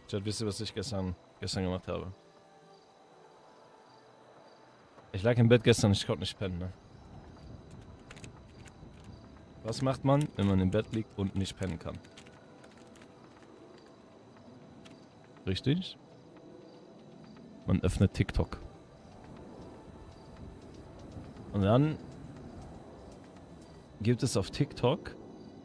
Chat, wisst ihr, was ich gestern gemacht habe? Ich lag im Bett gestern, ich konnte nicht pennen, ne? Was macht man, wenn man im Bett liegt und nicht pennen kann? Richtig? Man öffnet TikTok. Und dann gibt es auf TikTok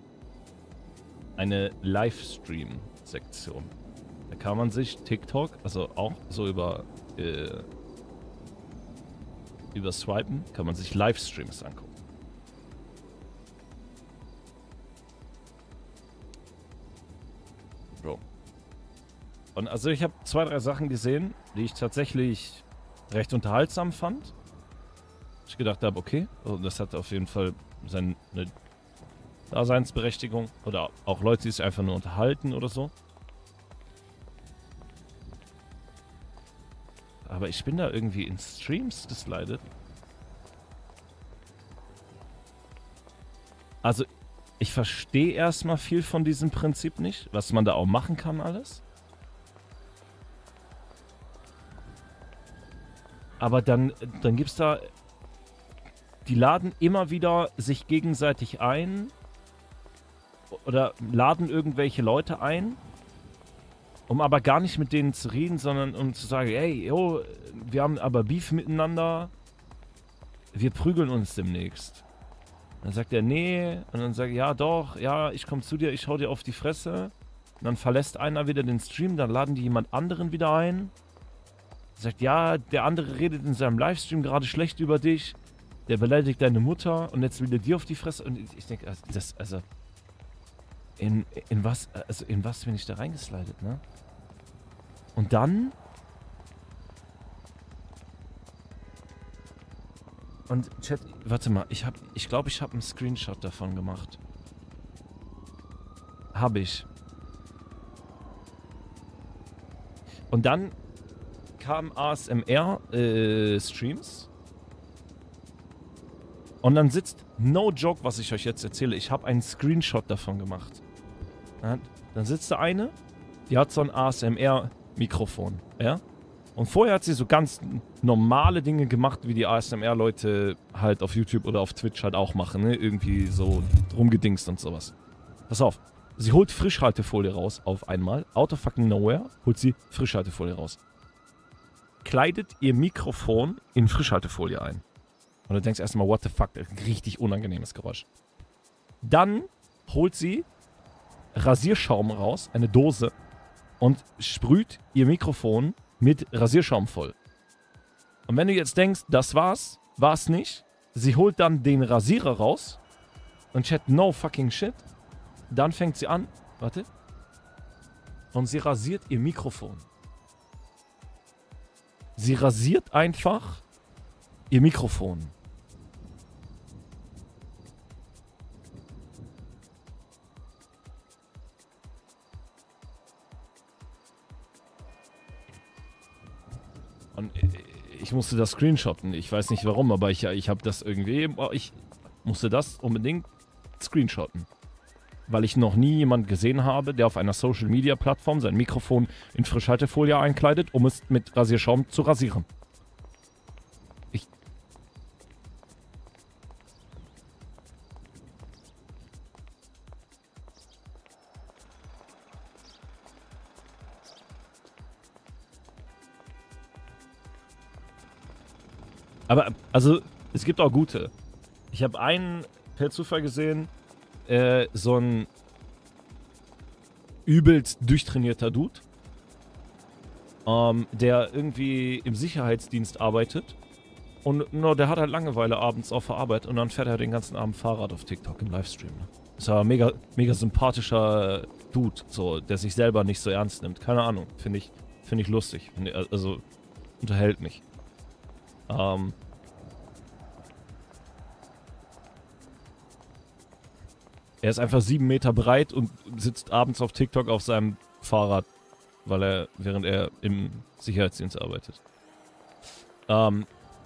eine Livestream-Sektion. Da kann man sich TikTok, also auch so über Swipen, kann man sich Livestreams angucken. Bro. Und also ich habe 2, 3 Sachen gesehen, die ich tatsächlich recht unterhaltsam fand. Ich gedacht habe, okay, das hat auf jeden Fall seine Daseinsberechtigung. Oder auch Leute, die sich einfach nur unterhalten oder so. Aber ich bin da irgendwie in Streams geslidet. Also, ich verstehe erstmal viel von diesem Prinzip nicht, was man da auch machen kann alles. Aber dann gibt's da... Die laden immer wieder sich gegenseitig ein. Oder laden irgendwelche Leute ein. Um aber gar nicht mit denen zu reden, sondern um zu sagen, hey, yo, wir haben aber Beef miteinander. Wir prügeln uns demnächst. Dann sagt er, nee. Und dann sagt er, ja doch, ja, ich komme zu dir, ich hau dir auf die Fresse. Und dann verlässt einer wieder den Stream, dann laden die jemand anderen wieder ein. Sagt, ja, der andere redet in seinem Livestream gerade schlecht über dich. Der beleidigt deine Mutter und jetzt will er dir auf die Fresse. Und ich denke, in was bin ich da reingeslidet, ne? Und dann... Und Chat, warte mal, ich glaube, ich habe einen Screenshot davon gemacht. Habe ich. Und dann kam ASMR-Streams. Und dann sitzt, no joke, was ich euch jetzt erzähle, ich habe einen Screenshot davon gemacht. Ja, dann sitzt da eine, die hat so ein ASMR-Mikrofon, ja? Und vorher hat sie so ganz normale Dinge gemacht, wie die ASMR-Leute halt auf YouTube oder auf Twitch halt auch machen, ne? Irgendwie so rumgedingst und sowas. Pass auf, sie holt Frischhaltefolie raus auf einmal, out of fucking nowhere, holt sie Frischhaltefolie raus. Kleidet ihr Mikrofon in Frischhaltefolie ein. Und du denkst erstmal, what the fuck, richtig unangenehmes Geräusch. Dann holt sie Rasierschaum raus, eine Dose, und sprüht ihr Mikrofon mit Rasierschaum voll. Und wenn du jetzt denkst, das war's, war's nicht. Sie holt dann den Rasierer raus und chat, no fucking shit. Dann fängt sie an, warte, und sie rasiert ihr Mikrofon. Sie rasiert einfach ihr Mikrofon. Und ich musste das screenshotten. Ich weiß nicht warum, aber ich habe das irgendwie... Ich musste das unbedingt screenshotten. Weil ich noch nie jemanden gesehen habe, der auf einer Social-Media-Plattform sein Mikrofon in Frischhaltefolie einkleidet, um es mit Rasierschaum zu rasieren. Aber, also, es gibt auch gute. Ich habe einen per Zufall gesehen, so ein übelst durchtrainierter Dude, der irgendwie im Sicherheitsdienst arbeitet. Und no, der hat halt Langeweile abends auf der Arbeit und dann fährt er den ganzen Abend Fahrrad auf TikTok im Livestream. Ne? Ist aber mega, mega sympathischer Dude, so, der sich selber nicht so ernst nimmt. Keine Ahnung, finde ich lustig. Also, unterhält mich. Er ist einfach 7 Meter breit und sitzt abends auf TikTok auf seinem Fahrrad, während er im Sicherheitsdienst arbeitet. Aber,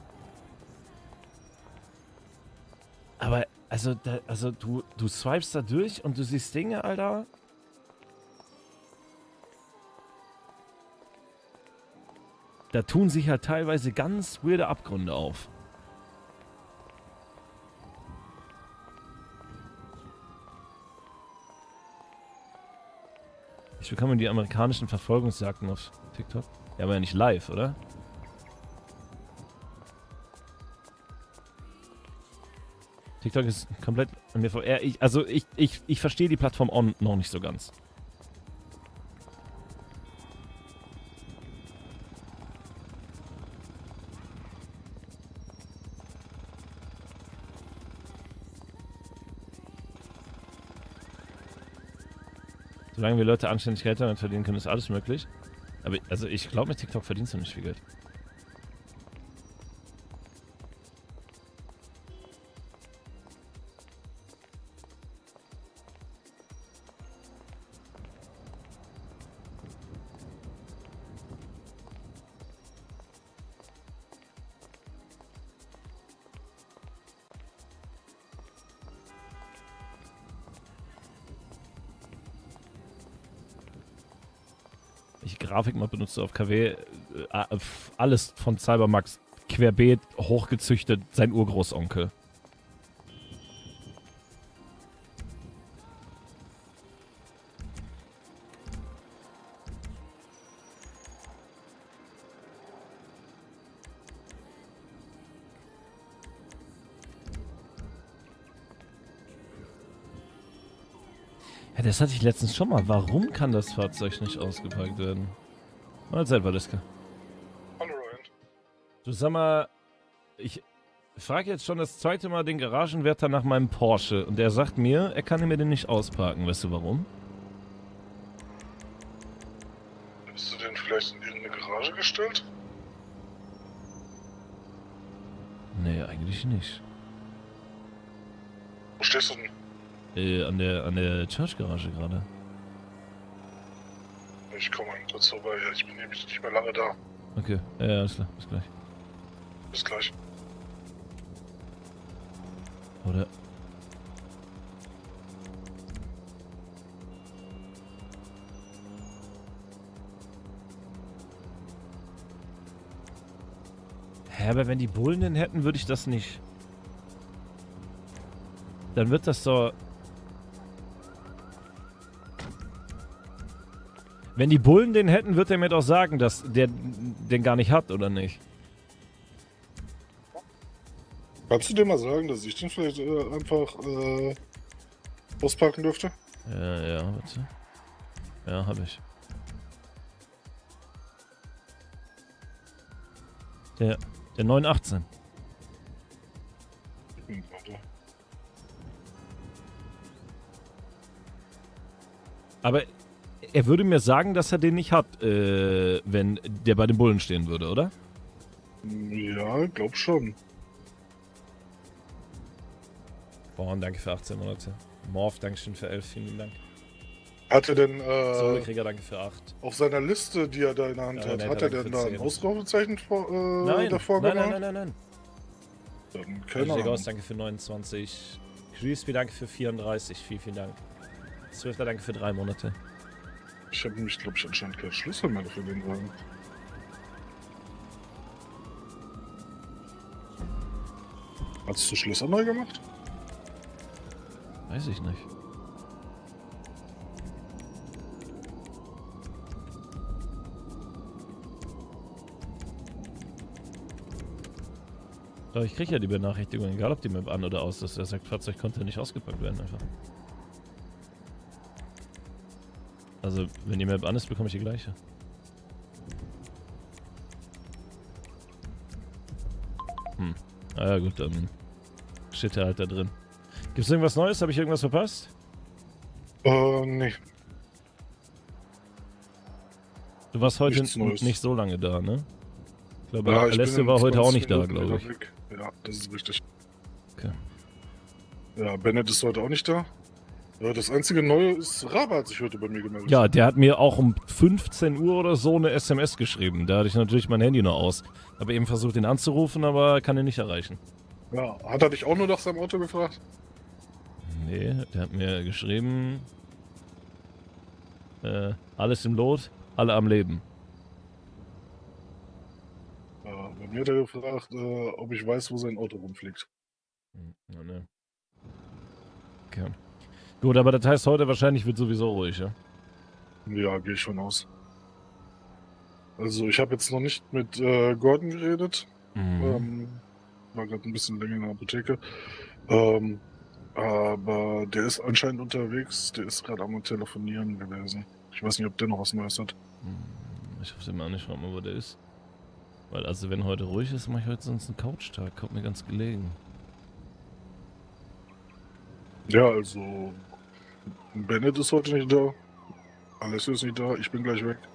also du swipest da durch und du siehst Dinge, Alter. da tun sich halt teilweise ganz weirde Abgründe auf. Ich bekomme die amerikanischen Verfolgungsjagden auf TikTok. Ja, aber ja nicht live, oder? TikTok ist komplett an mir vorbei. Ich verstehe die Plattform noch nicht so ganz. Solange wir Leute anständig Geld damit verdienen können, ist alles möglich. Aber also ich glaube, mit TikTok verdienst du nicht viel Geld. Grafikmod benutzt du auf KW, alles von Cybermax querbeet, hochgezüchtet, sein Urgroßonkel. Ja, das hatte ich letztens schon mal. Warum kann das Fahrzeug nicht ausgepackt werden? Mahlzeit, Valiska. Hallo, Ryan. Du, sag mal, ich frage jetzt schon das zweite Mal den Garagenwärter nach meinem Porsche und der sagt mir, er kann mir den nicht ausparken. Weißt du warum? Hast du den vielleicht in irgendeine Garage gestellt? Nee, eigentlich nicht. Wo stehst du denn? An der Church-Garage gerade. Ich komme mal kurz vorbei. Ja, ich bin nämlich nicht mehr lange da. Okay, ja, alles klar, bis gleich. Bis gleich. Oder? Hä, aber wenn die Bullen den hätten, würde ich das nicht. Dann wird das so. Wenn die Bullen den hätten, wird er mir doch sagen, dass der den gar nicht hat, oder nicht? Kannst du dir mal sagen, dass ich den vielleicht einfach auspacken dürfte? Ja, warte. Ja, hab ich. Der 918. Warte. Aber er würde mir sagen, dass er den nicht hat, wenn der bei den Bullen stehen würde, oder? Ja, glaub schon. Boah, danke für 18 Monate. Morph, Dankeschön für 11, vielen Dank. Hat er denn Solekrieger, danke für 8. auf seiner Liste, die er da in der Hand hat, hat er denn da ein Ausrufezeichen davor gemacht? Nein. Dann keine Ahnung. Aus, danke für 29. Crispy, danke für 34, vielen Dank. Swifter, danke für 3 Monate. Ich habe nämlich, glaube ich, anscheinend keinen Schlüssel mehr für den Wagen. Hast du Schlüssel neu gemacht? Weiß ich nicht. Aber ich kriege ja die Benachrichtigung, egal ob die Map an oder aus ist. Er sagt, Fahrzeug konnte nicht ausgepackt werden einfach. Also, wenn die Map an ist, bekomme ich die gleiche. Ah ja gut, dann steht er halt da drin. Gibt's irgendwas Neues? Habe ich irgendwas verpasst? Nee. Du warst heute nicht so lange da, ne? Ich glaube, Alessio war heute auch nicht da, glaube ich. Ja, das ist richtig. Okay. Ja, Bennett ist heute auch nicht da. Ja, das einzige Neue ist, Rabe hat sich heute bei mir gemeldet. Ja, der hat mir auch um 15 Uhr oder so eine SMS geschrieben. Da hatte ich natürlich mein Handy noch aus. Habe eben versucht, ihn anzurufen, aber kann ihn nicht erreichen. Ja, hat er dich auch nur nach seinem Auto gefragt? Nee, der hat mir geschrieben, alles im Lot, alle am Leben. Bei mir hat er gefragt, ob ich weiß, wo sein Auto rumfliegt. Ja, ne. Okay. Gut, aber das heißt, heute wahrscheinlich wird sowieso ruhig, ja? Ja, gehe ich von aus. Also ich habe jetzt noch nicht mit Gordon geredet. War gerade ein bisschen länger in der Apotheke. Aber der ist anscheinend unterwegs. Der ist gerade am Telefonieren gewesen. Ich weiß nicht, ob der noch was Neues hat. Ich hoffe mal nicht, mal, wo der ist. Weil, also, wenn heute ruhig ist, mache ich heute sonst einen Couch-Tag. Kommt mir ganz gelegen. Ja, also Bennett ist heute nicht da. Alessio ist nicht da. Ich bin gleich weg.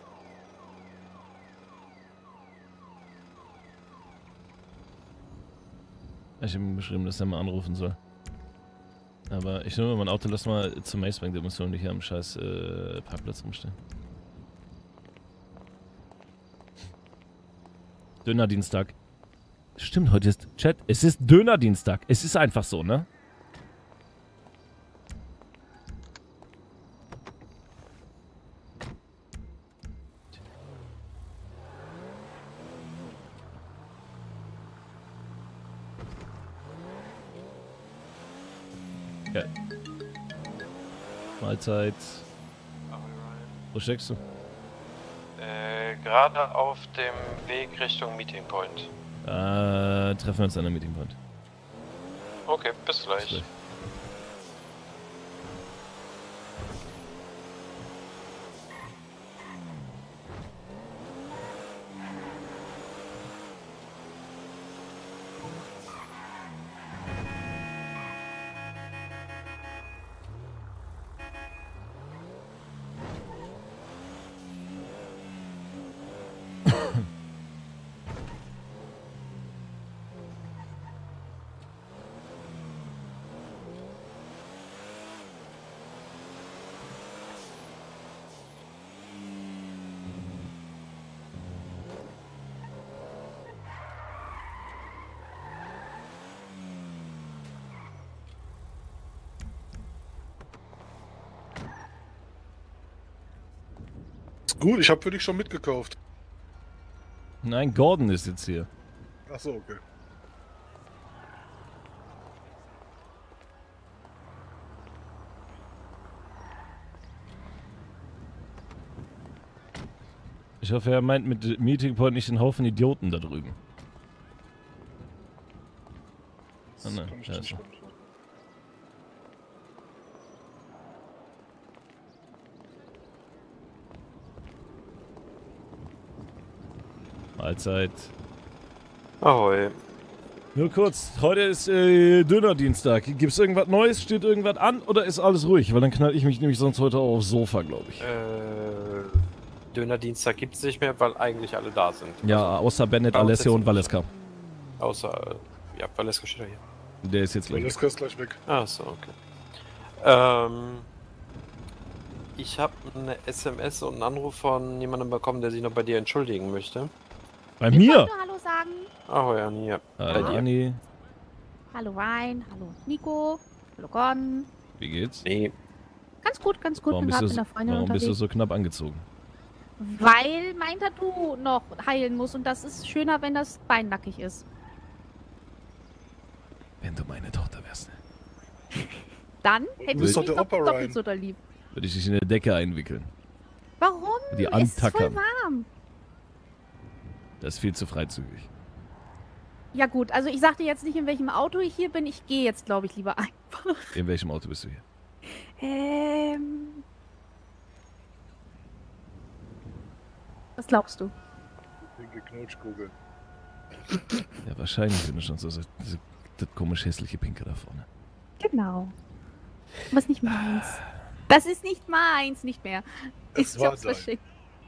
Ich habe ihm geschrieben, dass er mal anrufen soll. Aber ich nehme mal mein Auto, lass mal zum Macebank, der muss doch nicht hier am scheiß Parkplatz rumstehen. Dönerdienstag. Stimmt, heute ist... Chat, es ist Dönerdienstag. Es ist einfach so, ne? Ja. Mahlzeit. Wo steckst du? Gerade auf dem Weg Richtung Meeting Point. Treffen wir uns an der Meeting Point. Okay, bis gleich. Bis gleich. Gut, ich habe für dich schon mitgekauft. Nein, Gordon ist jetzt hier. Ach so, okay. Ich hoffe, er meint mit Meeting Point nicht den Haufen Idioten da drüben. Das ne, kann ich ja, nicht so. beantworten. Mahlzeit. Ahoi. Nur kurz, heute ist Dönerdienstag. Gibt's irgendwas Neues? Steht irgendwas an oder ist alles ruhig? Weil dann knall ich mich nämlich sonst heute auch aufs Sofa, glaube ich. Dönerdienstag gibt es nicht mehr, weil eigentlich alle da sind. Ja, außer Bennett, bei uns Alessio jetzt und Valeska. Außer, ja, Valeska steht ja hier. Der ist jetzt gleich. Valeska ist gleich weg. Ach so, okay. Ich habe eine SMS und einen Anruf von jemandem bekommen, der sich noch bei dir entschuldigen möchte. Bei Ich mir? wollte Hallo sagen. Ahoi, Anni, ja. Hallo, Bei dir. Anni. Hallo Wein, hallo Nico, hallo Gordon. Wie geht's? Nee, Ganz gut, ganz gut. Warum, Bin bist gerade du, mit einer Freundin warum bist du unterwegs. so knapp angezogen? Weil mein Tattoo noch heilen muss und das ist schöner, wenn das Bein nackig ist. Wenn du meine Tochter wärst, ne? Dann hätte bist ich doch mich der doch Opa, doppelt Ryan. so doll lieb. Würde ich dich in eine Decke einwickeln. Warum? Die Es ist voll antackern. warm. Das ist viel zu freizügig. Ja gut, also ich sagte jetzt nicht, in welchem Auto ich hier bin. Ich gehe jetzt, glaube ich, lieber einfach. In welchem Auto bist du hier? Was glaubst du? Pinke Knutschkugel. Ja, wahrscheinlich, wenn du schon so das komisch hässliche Pinke da vorne. Genau. Aber ist nicht meins. Das ist nicht meins, nicht mehr. Es Ich war hab's dein. verschickt.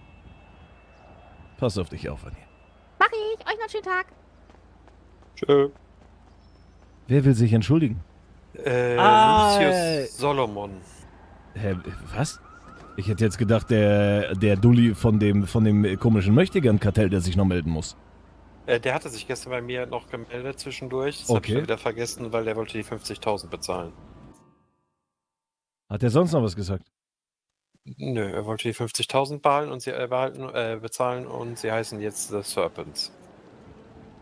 Pass auf dich auf, Anni. Mach ich. Euch noch einen schönen Tag. Tschö. Wer will sich entschuldigen? Lucius Solomon. Hä, was? Ich hätte jetzt gedacht, der Dulli von dem komischen Möchtegern-Kartell, der sich noch melden muss. Der hatte sich gestern bei mir noch gemeldet zwischendurch. Das hab ich Okay. dann wieder vergessen, weil der wollte die 50.000 bezahlen. Hat er sonst noch was gesagt? Nö, er wollte die 50.000 bezahlen und sie heißen jetzt The Serpents.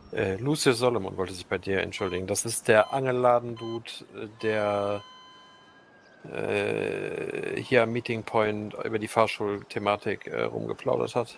Lucius Solomon wollte sich bei dir entschuldigen. Das ist der Angelladen-Dude, der hier am Meeting Point über die Fahrschulthematik rumgeplaudert hat.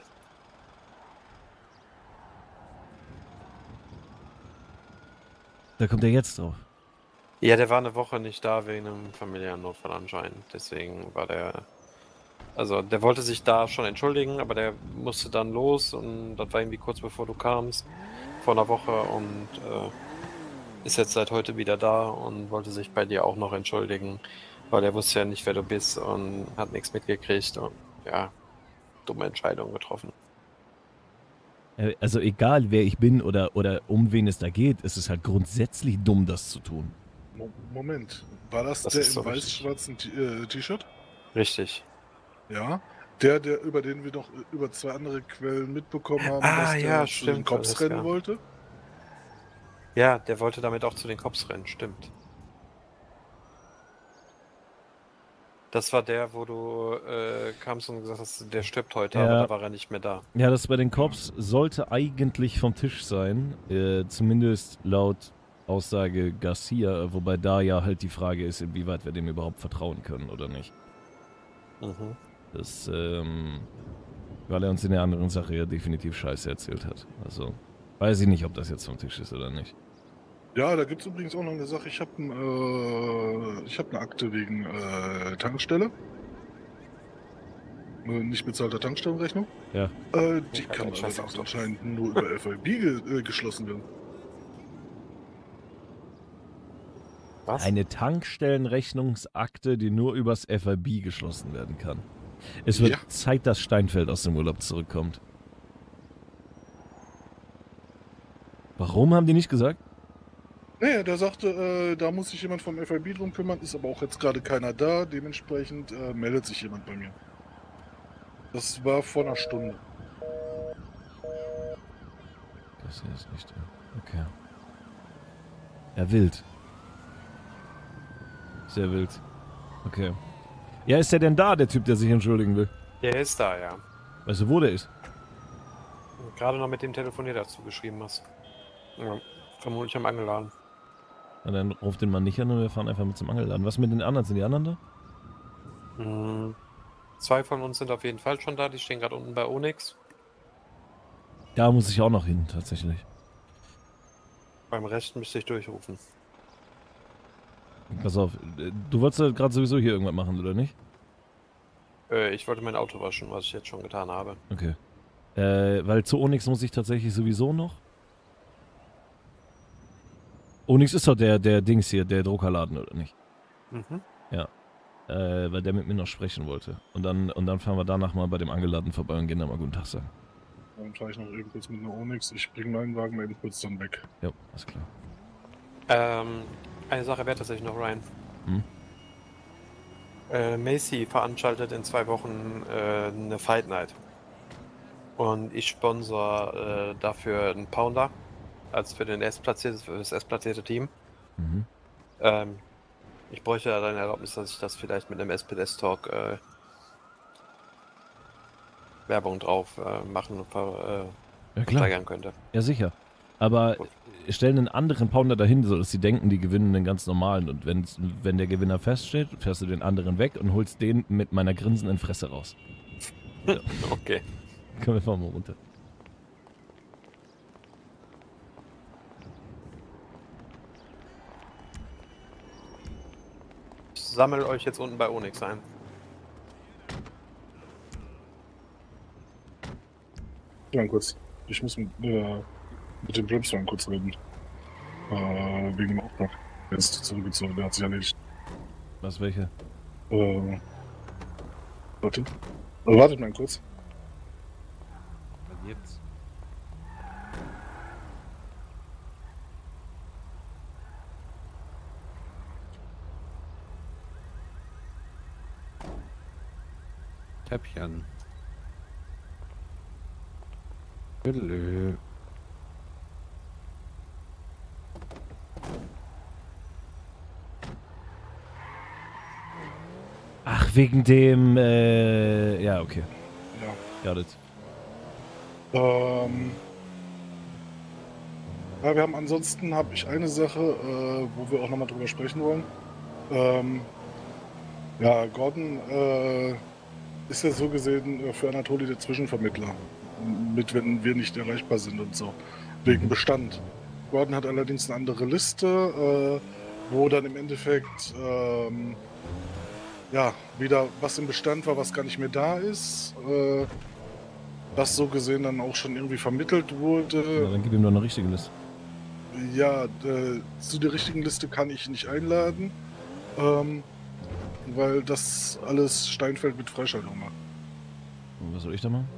Da kommt er jetzt drauf. Ja, der war eine Woche nicht da wegen einem familiären Notfall anscheinend. Deswegen war der... Also, der wollte sich da schon entschuldigen, aber der musste dann los und das war irgendwie kurz bevor du kamst, vor einer Woche, und ist jetzt seit heute wieder da und wollte sich bei dir auch noch entschuldigen, weil er wusste ja nicht, wer du bist und hat nichts mitgekriegt und ja, dumme Entscheidung getroffen. Also egal, wer ich bin oder um wen es da geht, ist es halt grundsätzlich dumm, das zu tun. Moment, war das Das der ist im so weiß-schwarzen T-Shirt? Richtig. Ja. Der, über den wir doch über 2 andere Quellen mitbekommen haben, Ah, dass ja, der zu stimmt, den Cops alles rennen klar. wollte? Ja, der wollte damit auch zu den Cops rennen, stimmt. Das war der, wo du kamst und gesagt hast, der stirbt heute, Ja. aber da war er nicht mehr da. Ja, das bei den Cops sollte eigentlich vom Tisch sein, zumindest laut Aussage Garcia, wobei da ja halt die Frage ist, inwieweit wir dem überhaupt vertrauen können oder nicht. Mhm. Das, weil er uns in der anderen Sache ja definitiv Scheiße erzählt hat. Also, weiß ich nicht, ob das jetzt vom Tisch ist oder nicht. Ja, da gibt es übrigens auch noch eine Sache. Ich habe eine Akte wegen Tankstelle. Nicht bezahlter Tankstellenrechnung. Ja. Die Ja, kann kein Scheiß allerdings Auto. anscheinend nur über FIB geschlossen werden. Was? Eine Tankstellenrechnungsakte, die nur übers FIB geschlossen werden kann. Es wird Ja. Zeit, dass Steinfeld aus dem Urlaub zurückkommt. Warum haben die nicht gesagt? Naja, der sagte, da muss sich jemand vom FIB drum kümmern, ist aber auch jetzt gerade keiner da, dementsprechend meldet sich jemand bei mir. Das war vor einer Stunde. Das hier ist nicht der. Okay. Ja, wild. Sehr wild. Okay. Ja, ist der denn da, der Typ, der sich entschuldigen will? Der ist da, ja. Weißt du, wo der ist? Gerade noch mit dem telefoniert, als du geschrieben hast. Ja, vermutlich am Angeladen. Na, dann ruft den Mann nicht an und wir fahren einfach mit zum Angelladen. Was mit den anderen? Sind die anderen da? Mhm. 2 von uns sind auf jeden Fall schon da, die stehen gerade unten bei Onyx. Da muss ich auch noch hin, tatsächlich. Beim Rest müsste ich durchrufen. Pass auf, du wolltest gerade sowieso hier irgendwas machen, oder nicht? Ich wollte mein Auto waschen, was ich jetzt schon getan habe. Okay. Weil zu Onyx muss ich tatsächlich sowieso noch. Onyx ist doch der Dings hier, der Druckerladen, oder nicht? Mhm. Weil der mit mir noch sprechen wollte. Und dann fahren wir danach mal bei dem Angeladen vorbei und gehen da mal guten Tag sagen. Dann fahre ich noch eben kurz mit einer Onyx. Ich bringe meinen Wagen eben kurz dann weg. Ja, alles klar. Eine Sache wäre tatsächlich noch, Ryan. Hm? Macy veranstaltet in 2 Wochen eine Fight Night. Und ich sponsor dafür einen Pounder, als für das erstplatzierte Team. Mhm. Ich bräuchte da deine Erlaubnis, dass ich das vielleicht mit einem SPS-Talk Werbung drauf machen und Ja, klar. versteigern könnte. Ja, sicher. Aber Gut. stellen einen anderen Pounder dahin, sodass sie denken, die gewinnen einen ganz normalen. Und wenn der Gewinner feststeht, fährst du den anderen weg und holst den mit meiner grinsenden Fresse raus. Okay. Können wir fahren mal runter. Ich sammle euch jetzt unten bei Onyx ein. Ja, kurz. Ich muss mit dem Brimstone kurz reden. Wegen dem Auftrag. Der ist zurückgezogen, der hat sich erledigt. Was, welche? Warte. Wartet mal kurz. Was gibt's? Täppchen. Hallo. Ach, wegen dem, ja, okay. Ja. Got it. Ja, wir haben ansonsten habe ich eine Sache, wo wir auch nochmal drüber sprechen wollen. Ja, Gordon ist ja so gesehen für Anatoli der Zwischenvermittler, mit wenn wir nicht erreichbar sind und so, wegen Bestand. Gordon hat allerdings eine andere Liste, wo dann im Endeffekt ja, wieder was im Bestand war, was gar nicht mehr da ist. Das so gesehen dann auch schon irgendwie vermittelt wurde. Ja, dann gib ihm doch eine richtige Liste. Ja, zu der richtigen Liste kann ich nicht einladen, weil das alles Steinfeld mit Freischaltung macht. Und was soll ich da machen?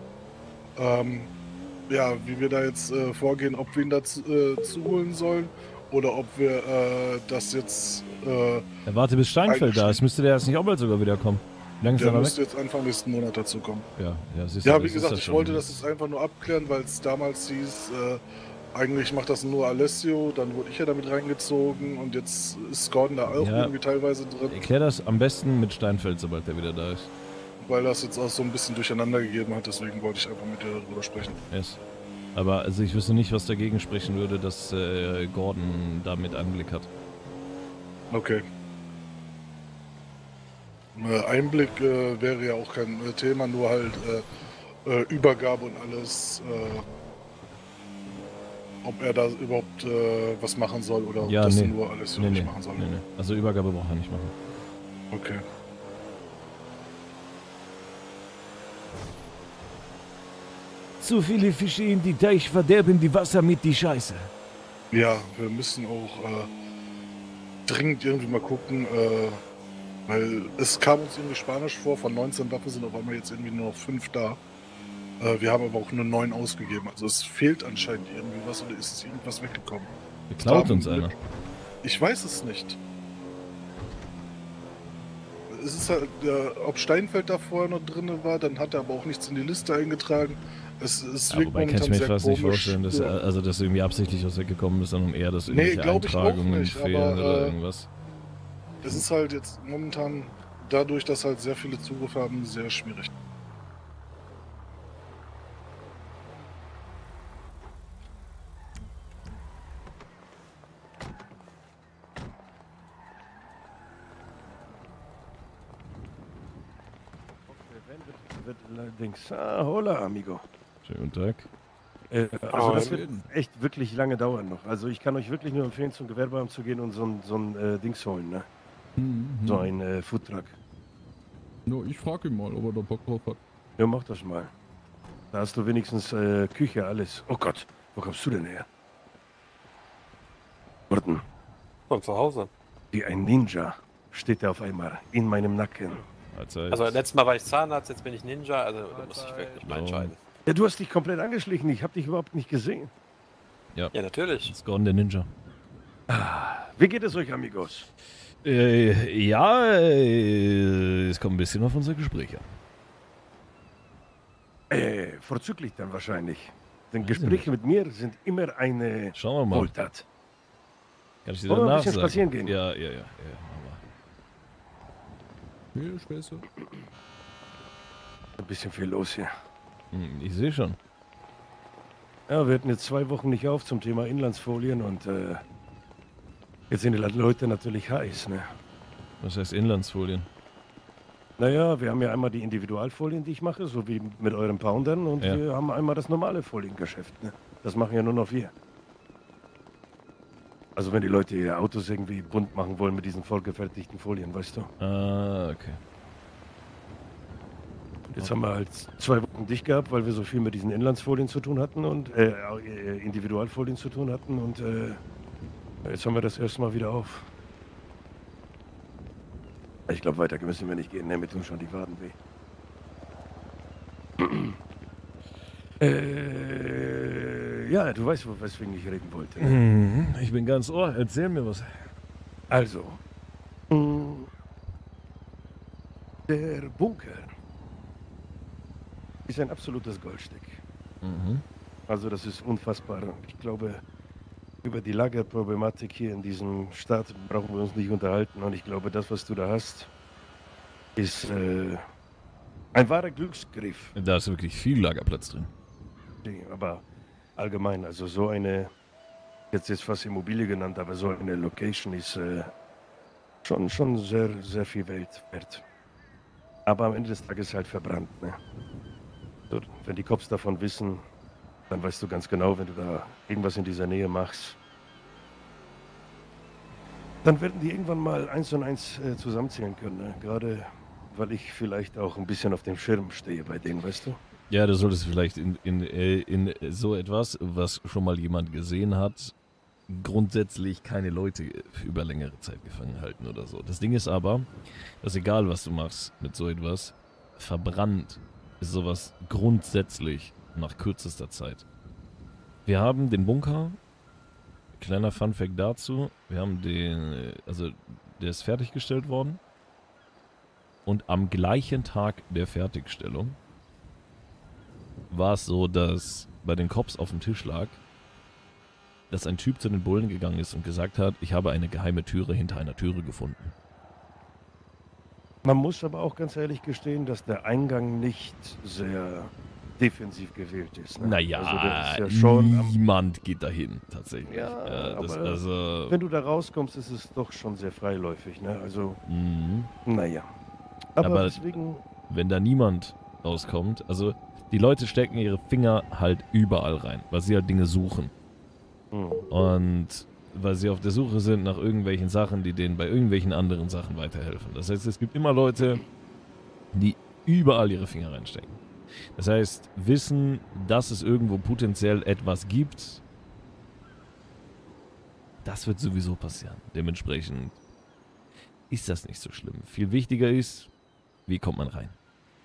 Ja, wie wir da jetzt vorgehen, ob wir ihn dazu zuholen sollen oder ob wir das jetzt... Er warte bis Steinfeld da ist. Müsste der jetzt nicht auch bald sogar wiederkommen? Wie lange ist der der müsste weg? jetzt Anfang nächsten Monat dazu kommen. Ja, siehst Ja, du, wie das ist gesagt, das ich schon. wollte das jetzt einfach nur abklären, weil es damals hieß, eigentlich macht das nur Alessio, dann wurde ich ja damit reingezogen und jetzt ist Gordon da auch Ja. irgendwie teilweise drin, Erklär das am besten mit Steinfeld, sobald der wieder da ist. weil das jetzt auch so ein bisschen durcheinander gegeben hat, deswegen wollte ich einfach mit dir darüber sprechen. Yes. Aber also ich wüsste nicht, was dagegen sprechen würde, dass Gordon da mit Einblick hat. Okay. Einblick wäre ja auch kein Thema, nur halt Übergabe und alles, ob er da überhaupt was machen soll oder ob Ja, das nee. nur Alessio nicht machen soll. Nee. Also Übergabe braucht er nicht machen. Okay. Zu viele Fische in die Teich verderben die Wasser mit die Scheiße. Ja, wir müssen auch dringend irgendwie mal gucken, weil es kam uns irgendwie Spanisch vor, von 19 Waffen sind auf einmal jetzt irgendwie nur noch 5 da. Wir haben aber auch nur 9 ausgegeben, also es fehlt anscheinend irgendwie was oder ist es irgendwas weggekommen? Beklaut uns einer. Ich weiß es nicht. Es ist halt, ob Steinfeld da vorher noch drin war, dann hat er aber auch nichts in die Liste eingetragen. Es Ja, wirkt wobei kann ich mir sehr fast nicht komisch. vorstellen, dass er, also dass er irgendwie absichtlich was weggekommen ist, sondern eher, dass Nee, irgendwelche glaub ich auch Eintragungen nicht, fehlen aber, oder irgendwas. Es ist halt jetzt momentan dadurch, dass halt sehr viele Zugriffe haben, sehr schwierig. Wird allerdings. Hola, amigo. Schönen guten Tag. Also das wird echt wirklich lange dauern noch. Also ich kann euch wirklich nur empfehlen, zum Gewerbeamt zu gehen und so ein Dings holen, ne? So ein Foodtruck. No, ich frage ihn mal, ob er da Bock drauf hat. Ja, mach das mal. Da hast du wenigstens Küche, alles. Oh Gott, wo kommst du denn her? Gordon, Von zu Hause. wie ein Ninja steht er auf einmal in meinem Nacken. Also letztes Mal war ich Zahnarzt, jetzt bin ich Ninja, also da muss ich wirklich mal entscheiden. Ja, du hast dich komplett angeschlichen. Ich habe dich überhaupt nicht gesehen. Ja, natürlich. Das ist Gordon der Ninja. Wie geht es euch, amigos? Es kommt ein bisschen auf unser Gespräch an. Vorzüglich dann wahrscheinlich. Denn Weiß ich Gespräche mit mir sind immer eine Schauen wir mal. Wohltat. Kann ich dir Wollen wir ein danach bisschen sagen? spazieren gehen? Ja. Viel Späße. Ein bisschen viel los hier. Ich sehe schon. Ja, wir hatten jetzt 2 Wochen nicht auf zum Thema Inlandsfolien und jetzt sind die Leute natürlich heiß, ne? Was heißt Inlandsfolien? Naja, wir haben ja einmal die Individualfolien, die ich mache, so wie mit euren Poundern und Ja. wir haben einmal das normale Foliengeschäft, ne? Das machen ja nur noch wir. Also wenn die Leute ihr Autos irgendwie bunt machen wollen mit diesen vollgefertigten Folien, weißt du? Ah, okay. Jetzt haben wir halt 2 Wochen dicht gehabt, weil wir so viel mit diesen Inlandsfolien zu tun hatten und Individualfolien zu tun hatten und jetzt haben wir das erstmal wieder auf. Ich glaube, weiter müssen wir nicht gehen, ne? Mir tun schon die Waden weh. Ja, du weißt, weswegen ich reden wollte. Ne? Ich bin ganz ohr. Erzähl mir was. Also, der Bunker ist ein absolutes Goldstück. Also das ist unfassbar. Ich glaube, über die Lagerproblematik hier in diesem Staat brauchen wir uns nicht unterhalten. Und ich glaube, das, was du da hast, ist ein wahrer Glücksgriff. Da ist wirklich viel Lagerplatz drin. Aber allgemein, also so eine Jetzt fast Immobilie genannt, aber so eine Location ist schon sehr, sehr viel Welt wert. Aber am Ende des Tages halt verbrannt. Ne? So, wenn die Cops davon wissen, dann weißt du ganz genau, wenn du da irgendwas in dieser Nähe machst, dann werden die irgendwann mal 1 und 1 zusammenzählen können. Ne? Gerade weil ich vielleicht auch ein bisschen auf dem Schirm stehe bei denen, weißt du? Ja, du solltest vielleicht in so etwas, was schon mal jemand gesehen hat, grundsätzlich keine Leute über längere Zeit gefangen halten oder so. Das Ding ist aber, dass egal was du machst mit so etwas, verbrannt ist sowas grundsätzlich nach kürzester Zeit. Wir haben den Bunker, kleiner Funfact dazu, wir haben also der ist fertiggestellt worden und am gleichen Tag der Fertigstellung war es so, dass bei den Cops auf dem Tisch lag, dass ein Typ zu den Bullen gegangen ist und gesagt hat, ich habe eine geheime Türe hinter einer Türe gefunden. Man muss aber auch ganz ehrlich gestehen, dass der Eingang nicht sehr defensiv gewählt ist. Ne? Naja, also der ist ja schon niemand geht dahin, tatsächlich. Ja, das, aber also, wenn du da rauskommst, ist es doch schon sehr freiläufig. Ne? Also, mhm. naja. Aber deswegen... wenn da niemand rauskommt, also die Leute stecken ihre Finger halt überall rein, weil sie halt Dinge suchen. Und weil sie auf der Suche sind nach irgendwelchen Sachen, die denen bei irgendwelchen anderen Sachen weiterhelfen. Das heißt, es gibt immer Leute, die überall ihre Finger reinstecken. Das heißt, wissen, dass es irgendwo potenziell etwas gibt, das wird sowieso passieren. Dementsprechend ist das nicht so schlimm. Viel wichtiger ist, wie kommt man rein?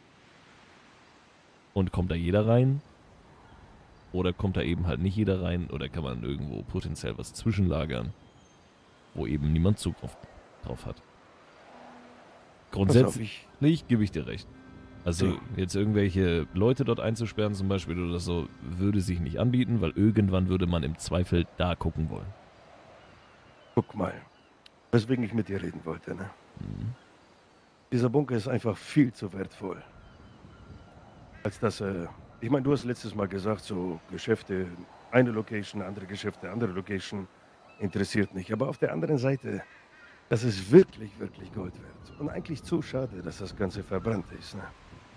Und kommt da jeder rein? Oder kommt da eben halt nicht jeder rein? Oder kann man irgendwo potenziell was zwischenlagern, wo eben niemand Zugriff drauf hat? Grundsätzlich gebe ich dir recht. Also jetzt irgendwelche Leute dort einzusperren zum Beispiel oder so, würde sich nicht anbieten, weil irgendwann würde man im Zweifel da gucken wollen. Guck mal, weswegen ich mit dir reden wollte, ne? Mhm. Dieser Bunker ist einfach viel zu wertvoll. Als dass ich meine, du hast letztes Mal gesagt, so Geschäfte, eine Location, andere Geschäfte, andere Location, interessiert nicht. Aber auf der anderen Seite, das ist wirklich, wirklich Gold wert. Und eigentlich zu schade, dass das Ganze verbrannt ist. Ne?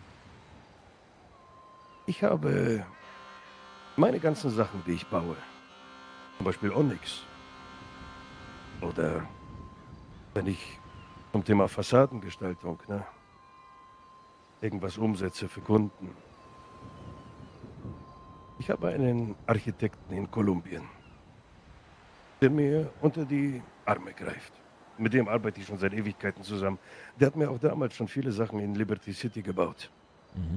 Ich habe meine ganzen Sachen, die ich baue, zum Beispiel Onyx. Oder wenn ich zum Thema Fassadengestaltung, ne, irgendwas umsetze für Kunden. Ich habe einen Architekten in Kolumbien, der mir unter die Arme greift. Mit dem arbeite ich schon seit Ewigkeiten zusammen. Der hat mir auch damals schon viele Sachen in Liberty City gebaut. Mhm.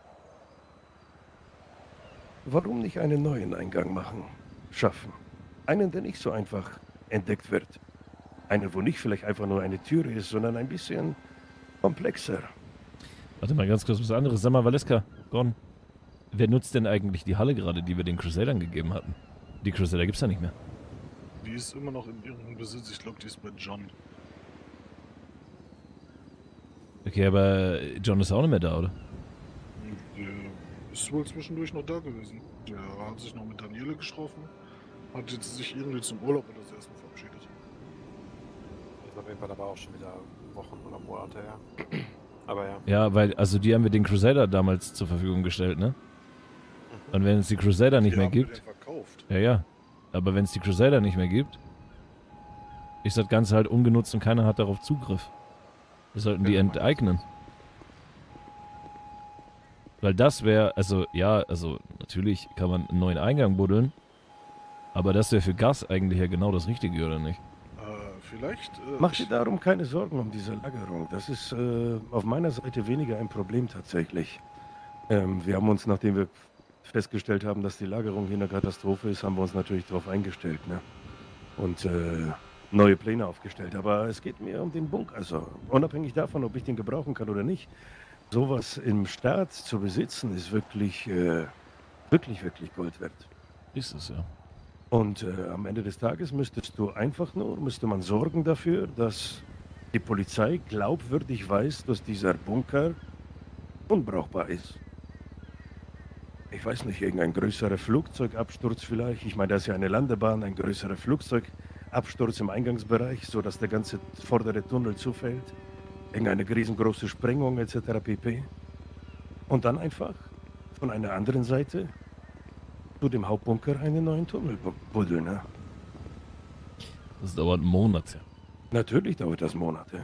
Warum nicht einen neuen Eingang machen, schaffen? Einen, der nicht so einfach entdeckt wird. Einen, wo nicht vielleicht einfach nur eine Türe ist, sondern ein bisschen komplexer. Warte mal ganz kurz was anderes. Sag mal, Valeska, Gordon, wer nutzt denn eigentlich die Halle gerade, die wir den Crusadern gegeben hatten? Die Crusader gibt's ja nicht mehr. Die ist immer noch in ihrem Besitz. Ich glaube, die ist bei John. Okay, aber John ist auch nicht mehr da, oder? Der ist wohl zwischendurch noch da gewesen. Der hat sich noch mit Daniele getroffen. Hat jetzt sich irgendwie zum Urlaub oder das erste Mal verabschiedet. Ist auf jeden Fall aber auch schon wieder Wochen oder Monate her. Aber ja. Ja, weil, also die haben wir den Crusader damals zur Verfügung gestellt, ne? Und wenn es die Crusader nicht mehr gibt... Verkauft. Ja. Aber wenn es die Crusader nicht mehr gibt, ist das Ganze halt ungenutzt und keiner hat darauf Zugriff. Wir sollten die enteignen. Weil das wäre, also ja, also natürlich kann man einen neuen Eingang buddeln, aber das wäre für Gas eigentlich ja genau das Richtige, oder nicht? Vielleicht. Mach dir darum keine Sorgen um diese Lagerung. Das ist auf meiner Seite weniger ein Problem tatsächlich. Wir haben uns, nachdem wir festgestellt haben, dass die Lagerung hier eine Katastrophe ist, haben wir uns natürlich darauf eingestellt, ne? Und neue Pläne aufgestellt. Aber es geht mir um den Bunker. Also unabhängig davon, ob ich den gebrauchen kann oder nicht. Sowas im Staat zu besitzen, ist wirklich, wirklich Gold wert. Ist es, ja. Und am Ende des Tages müsste man sorgen dafür, dass die Polizei glaubwürdig weiß, dass dieser Bunker unbrauchbar ist. ich weiß nicht, irgendein größerer Flugzeugabsturz vielleicht. Ich meine, da ist ja eine Landebahn, ein größerer Flugzeugabsturz im Eingangsbereich, sodass der ganze vordere Tunnel zufällt. Irgendeine riesengroße Sprengung etc. pp. Und dann einfach von einer anderen Seite zu dem Hauptbunker einen neuen Tunnel buddeln. Ne? Das dauert Monate. Natürlich dauert das Monate.